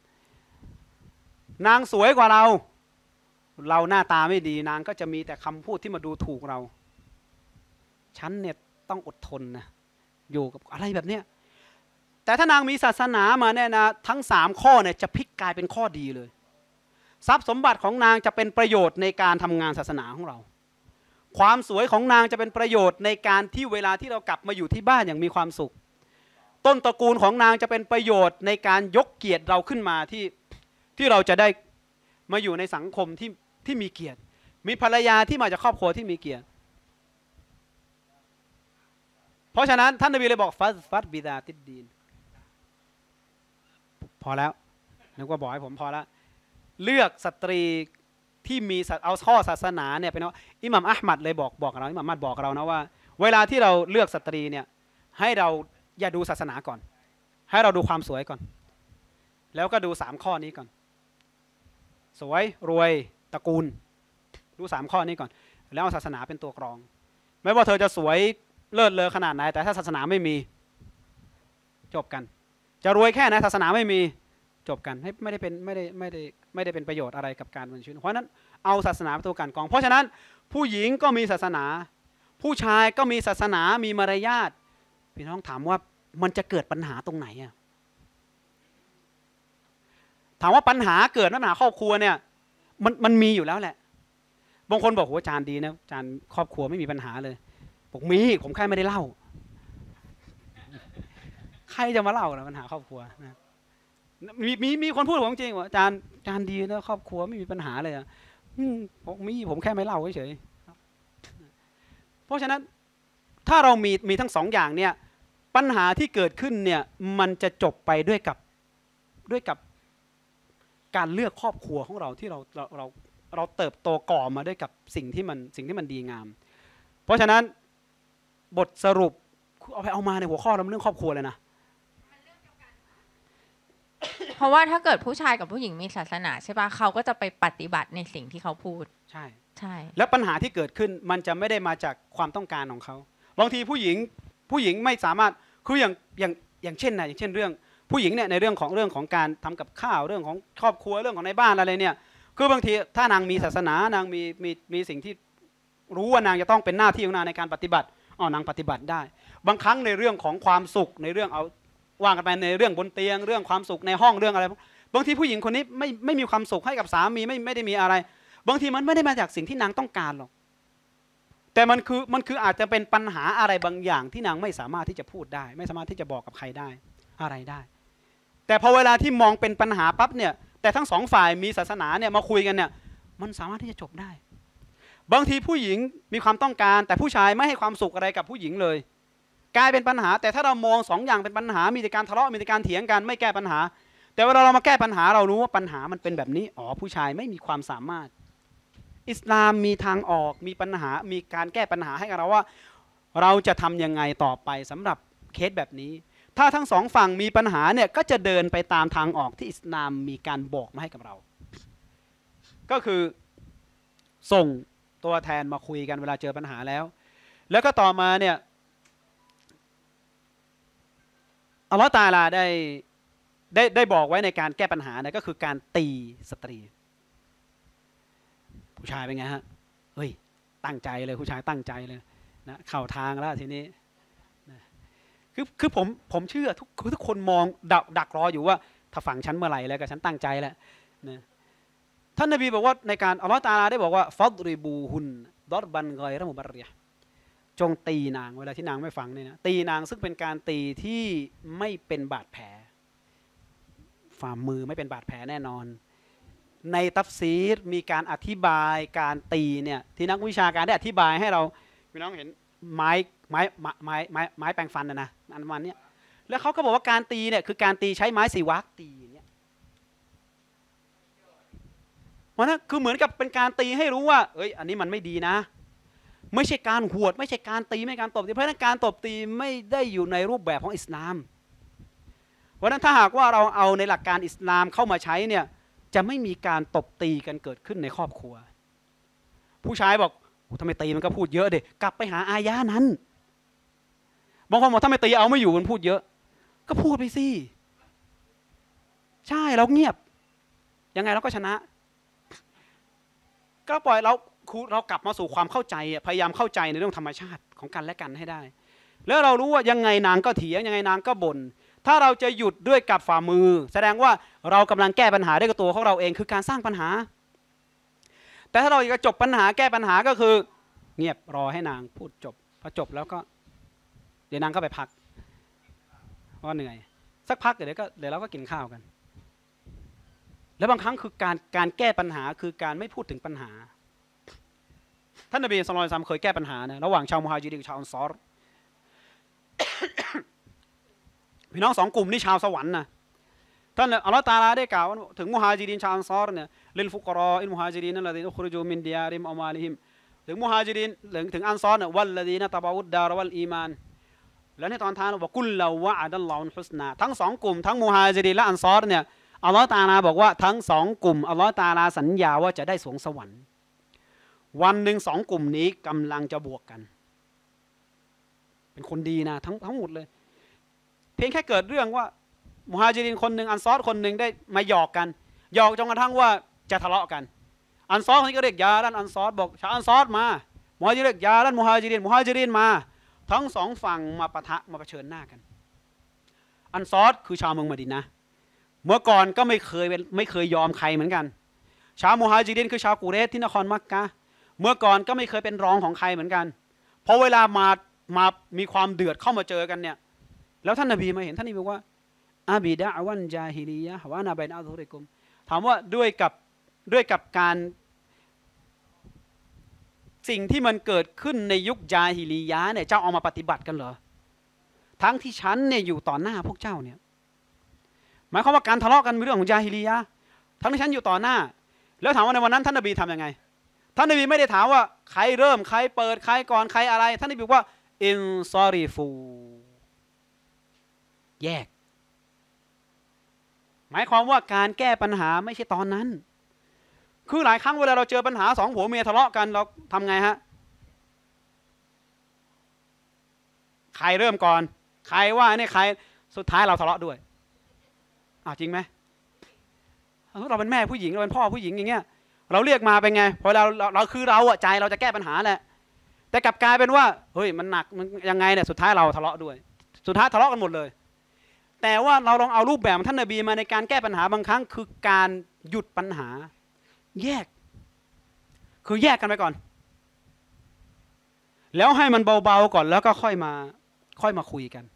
S1: นางสวยกว่าเราเราหน้าตาไม่ดีนางก็จะมีแต่คำพูดที่มาดูถูกเราฉันเนี่ยต้องอดทนนะอยู่กับอะไรแบบเนี้ยแต่ถ้านางมีศาสนามาเนี่ยนะทั้งสามข้อเนี่ยจะพลิกกลายเป็นข้อดีเลยทรัพย์สมบัติของนางจะเป็นประโยชน์ในการทำงานศาสนาของเราความสวยของนางจะเป็นประโยชน์ในการที่เวลาที่เรากลับมาอยู่ที่บ้านอย่างมีความสุขต้นตระกูลของนางจะเป็นประโยชน์ในการยกเกียรติเราขึ้นมาที่ที่เราจะได้มาอยู่ในสังคมที่ที่มีเกียรติมีภรรยาที่มาจากครอบครัวที่มีเกียรติเพราะฉะนั้นท่านนบีเลยบอกฟัดฟัดบิดาติดดีนพอแล้วนึกว่าบอกให้ผมพอแล้วเลือกสตรีที่มีเอาข้อศาสนาเนี่ยเป็นว่าอิหม่ามอะห์มัดเลยบอกบอกเราอิหม่ามอะห์มัดบอกเรานะว่าเวลาที่เราเลือกสตรีเนี่ยให้เราอย่าดูศาสนาก่อนให้เราดูความสวยก่อนแล้วก็ดูสามข้อนี้ก่อนสวยรวยตระกูลดูสามข้อนี้ก่อนแล้วเอาศาสนาเป็นตัวกรองไม่ว่าเธอจะสวยเลิศเลอขนาดไหนแต่ถ้าศาสนาไม่มีจบกันจะรวยแค่ไหนศาสนาไม่มีจบกันไม่ได้เป็นไม่ได้ไม่ได้ไม่ได้เป็นประโยชน์อะไรกับการดำเนินชีวิตเพราะนั้นเอาศาสนาเป็นตัวกันกรองเพราะฉะนั้นผู้หญิงก็มีศาสนาผู้ชายก็มีศาสนามีมารยาทพี่น้องถามว่ามันจะเกิดปัญหาตรงไหนอะถามว่าปัญหาเกิดปัญหาครอบครัวเนี่ยมันมันมีอยู่แล้วแหละบางคนบอกโหอาจารย์ดีนะอาจารย์ครอบครัวไม่มีปัญหาเลยบอกมีผมแค่ไม่ได้เล่าใครจะมาเล่านะปัญหาครอบครัวนะมีมีมีคนพูดผมจริงว่าอาจารย์อาจารย์ดีนะครอบครัวไม่มีปัญหาเลยอ่ะบอกมีผมแค่ไม่เล่าเฉยเพราะฉะนั้นถ้าเรามีมีทั้งสองอย่างเนี่ยปัญหาที่เกิดขึ้นเนี่ยมันจะจบไปด้วยกับด้วยกับการเลือกครอบครัวของเราที่เราเราเราเราเติบโตก่อมาด้วยกับสิ่งที่มันสิ่งที่มันดีงามเพราะฉะนั้นบทสรุปเอาไปเอามาในหัวข้อเราเรื่องครอบครัวเลยนะ
S2: เพราะว่าถ้าเกิดผู้ชายกับผู้หญิงมีศาสนาใช่ปะเขาก็จะไปปฏิบัติในสิ่งที่เขาพูด
S1: ใช่
S2: ใช่
S1: แล้วปัญหาที่เกิดขึ้นมันจะไม่ได้มาจากความต้องการของเขาบางทีผู้หญิงผู้หญิงไม่สามารถคืออย่างอย่างอย่างเช่นนะอย่างเช่นเรื่องผู้หญิงเนี่ยในเรื่องของเรื่องของการทำกับข้าวเรื่องของครอบครัวเรื่องของในบ้านอะไรเนี่ยคือบางทีถ้านางมีศาสนานางมีมีมีสิ่งที่รู้ว่านางจะต้องเป็นหน้าที่ของนางในการปฏิบัติอ๋อนางปฏิบัติได้บางครั้งในเรื่องของความสุขในเรื่องเอาว่างกันไปในเรื่องบนเตียงเรื่องความสุขในห้องเรื่องอะไรบางทีผู้หญิงคนนี้ไม่ไม่มีความสุขให้กับสามีไม่ไม่ได้มีอะไรบางทีมันไม่ได้มาจากสิ่งที่นางต้องการหรอกแต่มันคือมันคืออาจจะเป็นปัญหาอะไรบางอย่างที่นางไม่สามารถที่จะพูดได้ไม่สามารถที่จะบอกกับใครได้อะไรได้แต่พอเวลาที่มองเป็นปัญหาปั๊บเนี่ยแต่ทั้งสองฝ่ายมีศาสนาเนี่ยมาคุยกันเนี่ยมันสามารถที่จะจบได้บางทีผู้หญิงมีความต้องการแต่ผู้ชายไม่ให้ความสุขอะไรกับผู้หญิงเลยกลายเป็นปัญหาแต่ถ้าเรามองสองอย่างเป็นปัญหามีแต่การทะเลาะมีแต่การเถียงกันไม่แก้ปัญหาแต่เวลาเรามาแก้ปัญหาเรารู้ว่าปัญหามันเป็นแบบนี้อ๋อผู้ชายไม่มีความสามารถอิสลามมีทางออกมีปัญหามีการแก้ปัญหาให้กับเราว่าเราจะทำยังไงต่อไปสำหรับเคสแบบนี้ถ้าทั้งสองฝั่งมีปัญหาเนี่ยก็จะเดินไปตามทางออกที่อิสลามมีการบอกมาให้กับเราก็คือส่งตัวแทนมาคุยกันเวลาเจอปัญหาแล้วแล้วก็ต่อมาเนี่ยอัลลอฮฺตะอาลาได้ได้ได้บอกไว้ในการแก้ปัญหาเนี่ยก็คือการตีสตรีผู้ชายเป็นไงฮะเฮ้ยตั้งใจเลยผู้ชายตั้งใจเลยนะเข้าทางแล้วทีนี้นะคือคือผมผมเชื่อทุกทุกคนมองดักดักรออยู่ว่าถ้าฝั่งฉันเมื่อไหร่แล้วก็ฉันตั้งใจแล้วนะท่านนบีบอกว่าในการอัลลอฮฺตะอาลาได้บอกว่าฟัดริบูฮุนดอรบันกอยระมุบริยะจงตีนางเวลาที่นางไม่ฟังเนี่ยนะตีนางซึ่งเป็นการตีที่ไม่เป็นบาดแผลฝ่ามือไม่เป็นบาดแผลแน่นอนในตัฟซีรมีการอธิบายการตีเนี่ยที่นักวิชาการได้อธิบายให้เราพี่น้องเห็นไม้ไม้ไม้ไม้ไม้ไม้แปรงฟันนะนะอันมันเนี่ยแล้วเขาก็บอกว่าการตีเนี่ยคือการตีใช้ไม้สีวักตีเนี่ยเพราะนั้นคือเหมือนกับเป็นการตีให้รู้ว่าเอ้ยอันนี้มันไม่ดีนะไม่ใช่การหวดไม่ใช่การตีไม่ใช่การตบตีเพราะฉะนั้นการตบตีไม่ได้อยู่ในรูปแบบของอิสลามเพราะฉะนั้นถ้าหากว่าเราเอาในหลักการอิสลามเข้ามาใช้เนี่ยจะไม่มีการตบตีกันเกิดขึ้นในครอบครัวผู้ชายบอกทำไมตีมันก็พูดเยอะเด็กกลับไปหาอายะนั้นบางคนบอกถ้าไม่ตีเอาไม่อยู่มันพูดเยอะก็พูดไปสิใช่เราเงียบยังไงเราก็ชนะก็ปล่อยเราเรากลับมาสู่ความเข้าใจพยายามเข้าใจในเรื่องธรรมชาติของกันและกันให้ได้แล้วเรารู้ว่ายังไงนางก็เถียงยังไงนางก็บ่นถ้าเราจะหยุดด้วยกับฝ่ามือแสดงว่าเรากำลังแก้ปัญหาด้วยตัวของเราเองคือการสร้างปัญหาแต่ถ้าเราอยากจะจบปัญหาแก้ปัญหาก็คือเงียบรอให้นางพูดจบพอจบแล้วก็เดี๋ยวนางก็ไปพักเพราะเหนื่อยสักพักเดี๋ยวก็เดี๋ยวเราก็กินข้าวกันแล้วบางครั้งคือการการแก้ปัญหาคือการไม่พูดถึงปัญหาท่านนบีศ็อลลัลลอฮุอะลัยฮิวะซัลลัมเคยแก้ปัญหานะระหว่างชาวมุฮาญิรินกับชาวอันซอร พี่น้องสองกลุ่มนี่ชาวสวรรค์นะท่านอัลลอฮฺตะอาลาได้กล่าวถึงมุฮาญิรินชาวอันซอรเนี่ยลิลฟุกรออิลมุฮาญิรินนัลลดีนอุคริจูมินดิยาริมอัมวาลิฮิมถึงมุฮาญิรินถึงอันซอรเนี่ยวัลลดีนตะบะวุดดารวัลอีมานแล้วในตอนท้ายเราบอกกุลลาวะอัดัลลอฮุลฮุสนาทั้งสองกลุ่มทั้งมุฮาญิรินและอันซอรเนี่ยอัลลอฮฺตะอาลาบอกว่าทั้งสองกลุ่มอัลลอฮฺตะอาลาสัญญาว่าจะได้สวงสวรรค์วันหนึ่งสองกลุ่มนี้กำลังจะบวกกันเป็นคนดีนะทั้งทั้งหมดเลยเพียงแค่เกิดเรื่องว่ามุฮาญิรินคนหนึ่งอันซอรคนหนึ่งได้มาหยอกกันหยอกจนกระทั่งว่าจะทะเลาะกันอันซอรคนนี้ก็เรียกยาด้านอันซอรบอกชาวอันซอรมามุฮาญิรินเรียกยาด้านมุฮาญิรินมุฮาญิรินมาทั้งสองฝั่งมาปะทะมาเผชิญหน้ากันอันซอรคือชาวเมืองมะดีนะห์เมื่อก่อนก็ไม่เคยไม่เคยยอมใครเหมือนกันชาวมุฮาญิรินคือชาวกุเรชที่นครมักกะฮ์เมื่อก่อนก็ไม่เคยเป็นรองของใครเหมือนกันพอเวลามามามีความเดือดเข้ามาเจอกันเนี่ยแล้วท่านนบีมาเห็นท่านนบีบอกว่าอาบิดะวันจาฮิลียะฮ์วะนาบัยนะอัซฮุริกุมถามว่าด้วยกับด้วยกับการสิ่งที่มันเกิดขึ้นในยุคจาฮิลียะห์เนี่ยเจ้าเอามาปฏิบัติกันเหรอทั้งที่ฉันเนี่ยอยู่ต่อหน้าพวกเจ้าเนี่ยหมายความว่าการทะเลาะกันเป็นเรื่องของจาฮิลียะห์ทั้งที่ฉันอยู่ต่อหน้าแล้วถามว่าในวันนั้นท่านนบีทำยังไงท่านนบีไม่ได้ถามว่าใครเริ่มใครเปิดใครก่อนใครอะไรท่านนบีบอกว่าอินซอริฟูแยกหมายความว่าการแก้ปัญหาไม่ใช่ตอนนั้นคือหลายครั้งเวลาเราเจอปัญหาสองผัวเมียทะเลาะกันเราทำไงฮะใครเริ่มก่อนใครว่าเนี่ยใครสุดท้ายเราทะเลาะด้วยอ้าวจริงไหมเราเป็นแม่ผู้หญิงเราเป็นพ่อผู้หญิงอย่างเงี้ยเราเรียกมาเป็นไงพอเราเราเราคือเราอะใจเราจะแก้ปัญหาแหละแต่กลับกลายเป็นว่าเฮ้ยมันหนักมันยังไงเนี่ยสุดท้ายเราทะเลาะด้วยสุดท้ายทะเลาะกันหมดเลยแต่ว่าเราลองเอารูปแบบท่านนบีมาในการแก้ปัญหาบางครั้งคือการหยุดปัญหาแยกคือแยกกันไปก่อนแล้วให้มันเบาๆก่อนแล้วก็ค่อยมาค่อยมาคุยกัน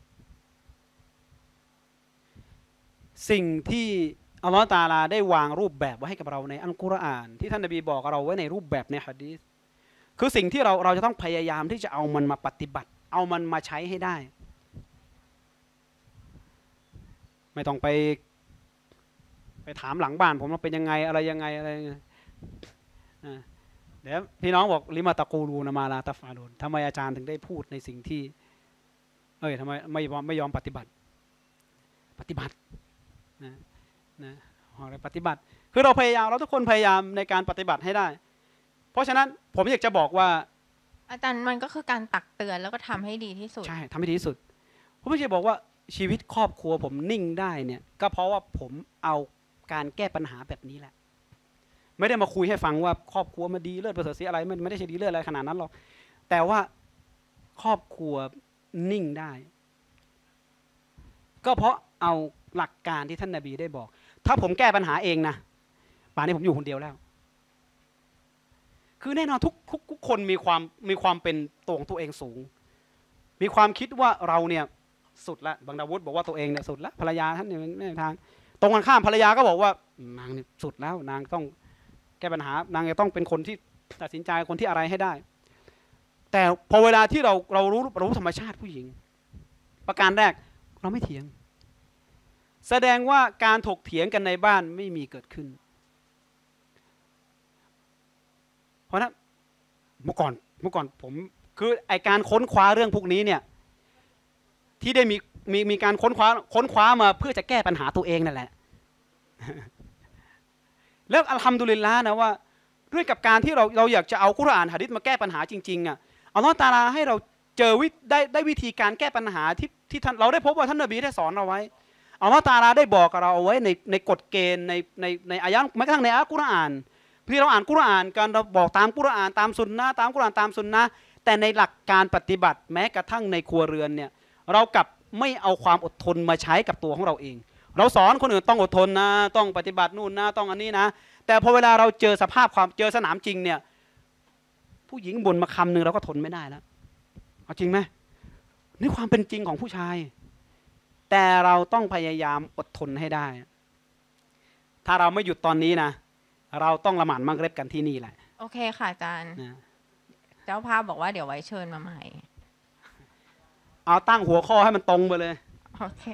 S1: สิ่งที่อัลลอฮฺตะอาลาได้วางรูปแบบไว้ให้กับเราในอัลกุรอานที่ท่านนบีบอกเราไว้ในรูปแบบในหะดีษคือสิ่งที่เราเราจะต้องพยายามที่จะเอามันมาปฏิบัติเอามันมาใช้ให้ได้ไม่ต้องไปไปถามหลังบ้านผมว่าเป็นยังไงอะไรยังไงอะไรเดี๋ยวพี่น้องบอกลิมาตะกูรูนามาลาตะฟาโดนทำไมอาจารย์ถึงได้พูดในสิ่งที่เอ้ยทำไมไม่ไม่ยอมปฏิบัติปฏิบัตินะนะอะไรปฏิบัติคือเราพยายามเราทุกคนพยายามในการปฏิบัติให้ได้เพราะฉะนั้นผมอยากจะบอกว่า
S2: อาจารย์มันก็คือการตักเตือนแล้วก็ทำให้ดีที่สุด
S1: ใช่ทำให้ดีที่สุดผมไม่ใช่บอกว่าชีวิตครอบครัวผมนิ่งได้เนี่ยก็เพราะว่าผมเอาการแก้ปัญหาแบบนี้แหละไม่ได้มาคุยให้ฟังว่าครอบครัวมาดีเลิศประเสริฐสีอะไรไม่ไม่ได้ใช่ดีเลิศอะไรขนาดนั้นหรอกแต่ว่าครอบครัวนิ่งได้ก็เพราะเอาหลักการที่ท่านนบีได้บอกถ้าผมแก้ปัญหาเองนะป่านนี้ผมอยู่คนเดียวแล้วคือแน่นอนทุกทุกทุกคนมีความมีความเป็นตัวของตัวเองสูงมีความคิดว่าเราเนี่ยสุดละบางดาวุฒบอกว่าตัวเองเนี่ยสุดละภรรยาท่านเนี่ยไม่ทางตรงกันข้ามภรรยาก็บอกว่านางเนี่ยสุดแล้วนางต้องแก้ปัญหานางจะต้องเป็นคนที่ตัดสินใจคนที่อะไรให้ได้แต่พอเวลาที่เราเรารู้เรารู้ธรรมชาติผู้หญิงประการแรกเราไม่เถียงแสดงว่าการถกเถียงกันในบ้านไม่มีเกิดขึ้นเพราะนั้นเมื่อก่อนเมื่อก่อนผมคือไอการค้นคว้าเรื่องพวกนี้เนี่ยที่ได้มีมีมีการค้นคว้าค้นคว้ามาเพื่อจะแก้ปัญหาตัวเองนั่นแหละ แล้วอัลฮัมดุลิลละห์นะว่าด้วยกับการที่เราเราอยากจะเอากุรอานหะดีษมาแก้ปัญหาจริงๆอ่ะอัลลอฮฺตะอาลาให้เราเจอวิได้ได้วิธีการแก้ปัญหาที่ที่ท่านเราได้พบว่าท่านนบีได้สอนเราไว้อัลลอฮฺตะอาลาได้บอกกับเราเอาไว้ในในกฎเกณฑ์ในในในอายะห์แม้กระทั่งในอัลกุรอานที่เราอ่านกุรอานการเราบอกตามกุรอานตามสุนนะตามกุรอานตามสุนนะแต่ในหลักการปฏิบัติแม้กระทั่งในครัวเรือนเนี่ยเรากลับไม่เอาความอดทนมาใช้กับตัวของเราเองเราสอนคนอื่นต้องอดทนนะต้องปฏิบัตินู่นนะต้องอันนี้นะแต่พอเวลาเราเจอสภาพความเจอสนามจริงเนี่ยผู้หญิงบ่นมาคำหนึ่งเราก็ทนไม่ได้แล้วเอาจริงไหมนี่ความเป็นจริงของผู้ชายแต่เราต้องพยายามอดทนให้ได้ถ้าเราไม่หยุดตอนนี้นะเราต้องละหมาดมักริบกันที่นี่แหละ
S2: โอเคค่ะอาจารย์
S1: นะ
S2: เจ้าภาพบอกว่าเดี๋ยวไว้เชิญมาใหม่
S1: เอาตั้งหัวข้อให้มันตรงไปเลย
S2: โอเค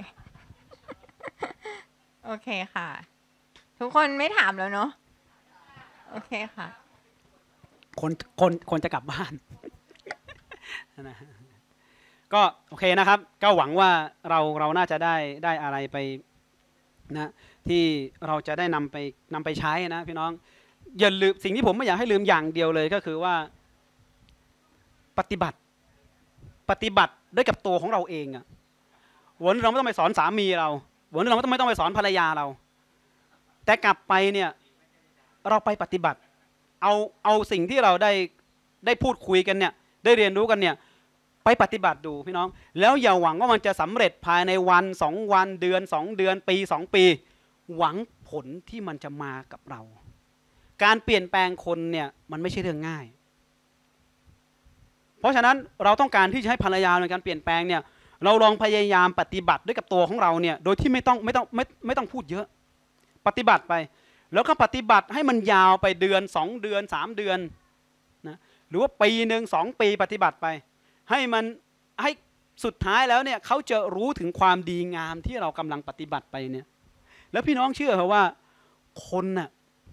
S2: โอเคค่ะทุกคนไม่ถามแล้วเนาะโอเคค่ะ
S1: คนคนคนจะกลับบ้านนะก็โอเคนะครับก็หวังว่าเราเราน่าจะได้ได้อะไรไปนะที่เราจะได้นำไปนำไปใช้นะพี่น้องอย่าลืมสิ่งที่ผมไม่อยากให้ลืมอย่างเดียวเลยก็คือว่าปฏิบัติปฏิบัติด้วยกับตัวของเราเองอะวันนี้เราไม่ต้องไปสอนสามีเราวันนี้เราไม่ต้องไม่ต้องไปสอนภรรยาเราแต่กลับไปเนี่ยเราไปปฏิบัติเอาเอาสิ่งที่เราได้ได้พูดคุยกันเนี่ยได้เรียนรู้กันเนี่ยไปปฏิบัติดูพี่น้องแล้วอย่าหวังว่ามันจะสำเร็จภายในวันสองวันเดือนสองเดือนปีสองปีหวังผลที่มันจะมากับเราการเปลี่ยนแปลงคนเนี่ยมันไม่ใช่เรื่องง่ายเพราะฉะนั้นเราต้องการที่จะให้ภรรยาในการเปลี่ยนแปลงเนี่ยเราลองพยายามปฏิบัติด้วยกับตัวของเราเนี่ยโดยที่ไม่ต้องไม่ต้องไม่ไม่ต้องพูดเยอะปฏิบัติไปแล้วก็ปฏิบัติให้มันยาวไปเดือนสองเดือนสามเดือนนะหรือว่าปีหนึ่งสองปีปฏิบัติไปให้มันให้สุดท้ายแล้วเนี่ยเขาจะรู้ถึงความดีงามที่เรากำลังปฏิบัติไปเนี่ยแล้วพี่น้องเชื่อเหรอว่าคนน่ะ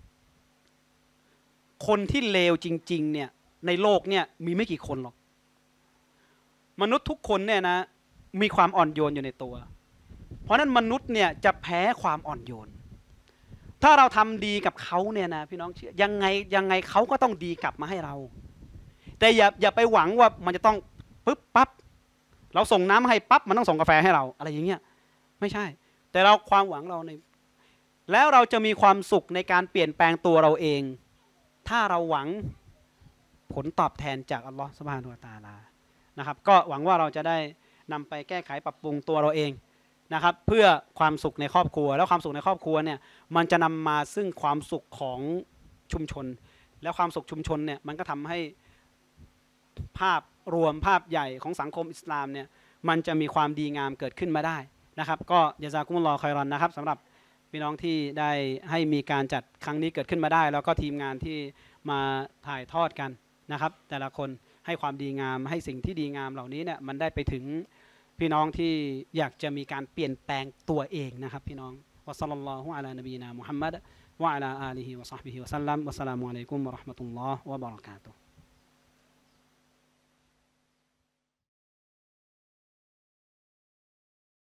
S1: คนที่เลวจริงๆเนี่ยในโลกเนี่ยมีไม่กี่คนหรอกมนุษย์ทุกคนเนี่ยนะมีความอ่อนโยนอยู่ในตัวเพราะนั้นมนุษย์เนี่ยจะแพ้ความอ่อนโยนถ้าเราทำดีกับเขาเนี่ยนะพี่น้องเชื่อยังไงยังไงเขาก็ต้องดีกลับมาให้เราแต่อย่าอย่าไปหวังว่ามันจะต้องปึ๊บปั๊บเราส่งน้ำให้ปั๊บมันต้องส่งกาแฟให้เราอะไรอย่างเงี้ยไม่ใช่แต่เราความหวังเราในแล้วเราจะมีความสุขในการเปลี่ยนแปลงตัวเราเองถ้าเราหวังผลตอบแทนจากอัลลอฮฺซุบฮานะฮูวะตะอาลานะครับก็หวังว่าเราจะได้นำไปแก้ไขปรับปรุงตัวเราเองนะครับเพื่อความสุขในครอบครัวแล้วความสุขในครอบครัวเนี่ยมันจะนำมาซึ่งความสุขของชุมชนแล้วความสุขชุมชนเนี่ยมันก็ทำให้ภาพรวมภาพใหญ่ของสังคมอิสลามเนี่ยมันจะมีความดีงามเกิดขึ้นมาได้นะครับก็ยะซากุมุลลอฮุค็อยรอนนะครับสำหรับพี่น้องที่ได้ให้มีการจัดครั้งนี้เกิดขึ้นมาได้แล้วก็ทีมงานที่มาถ่ายทอดกันนะครับแต่ละคนให้ความดีงามให้สิ่งที่ดีงามเหล่านี้เนี่ยมันได้ไปถึงพี่น้องที่อยากจะมีการเปลี่ยนแปลงตัวเองนะครับพี่น้องวะศ็อลลัลลอฮุอะลานบีนามุฮัมมัดวะอะลาอาลิฮิวะศ็อฮบิฮิวะซัลลัมวะสลามุอะลัยกุมวะเราะห์มะตุลลอฮ์วะบะเราะกาตุฮ์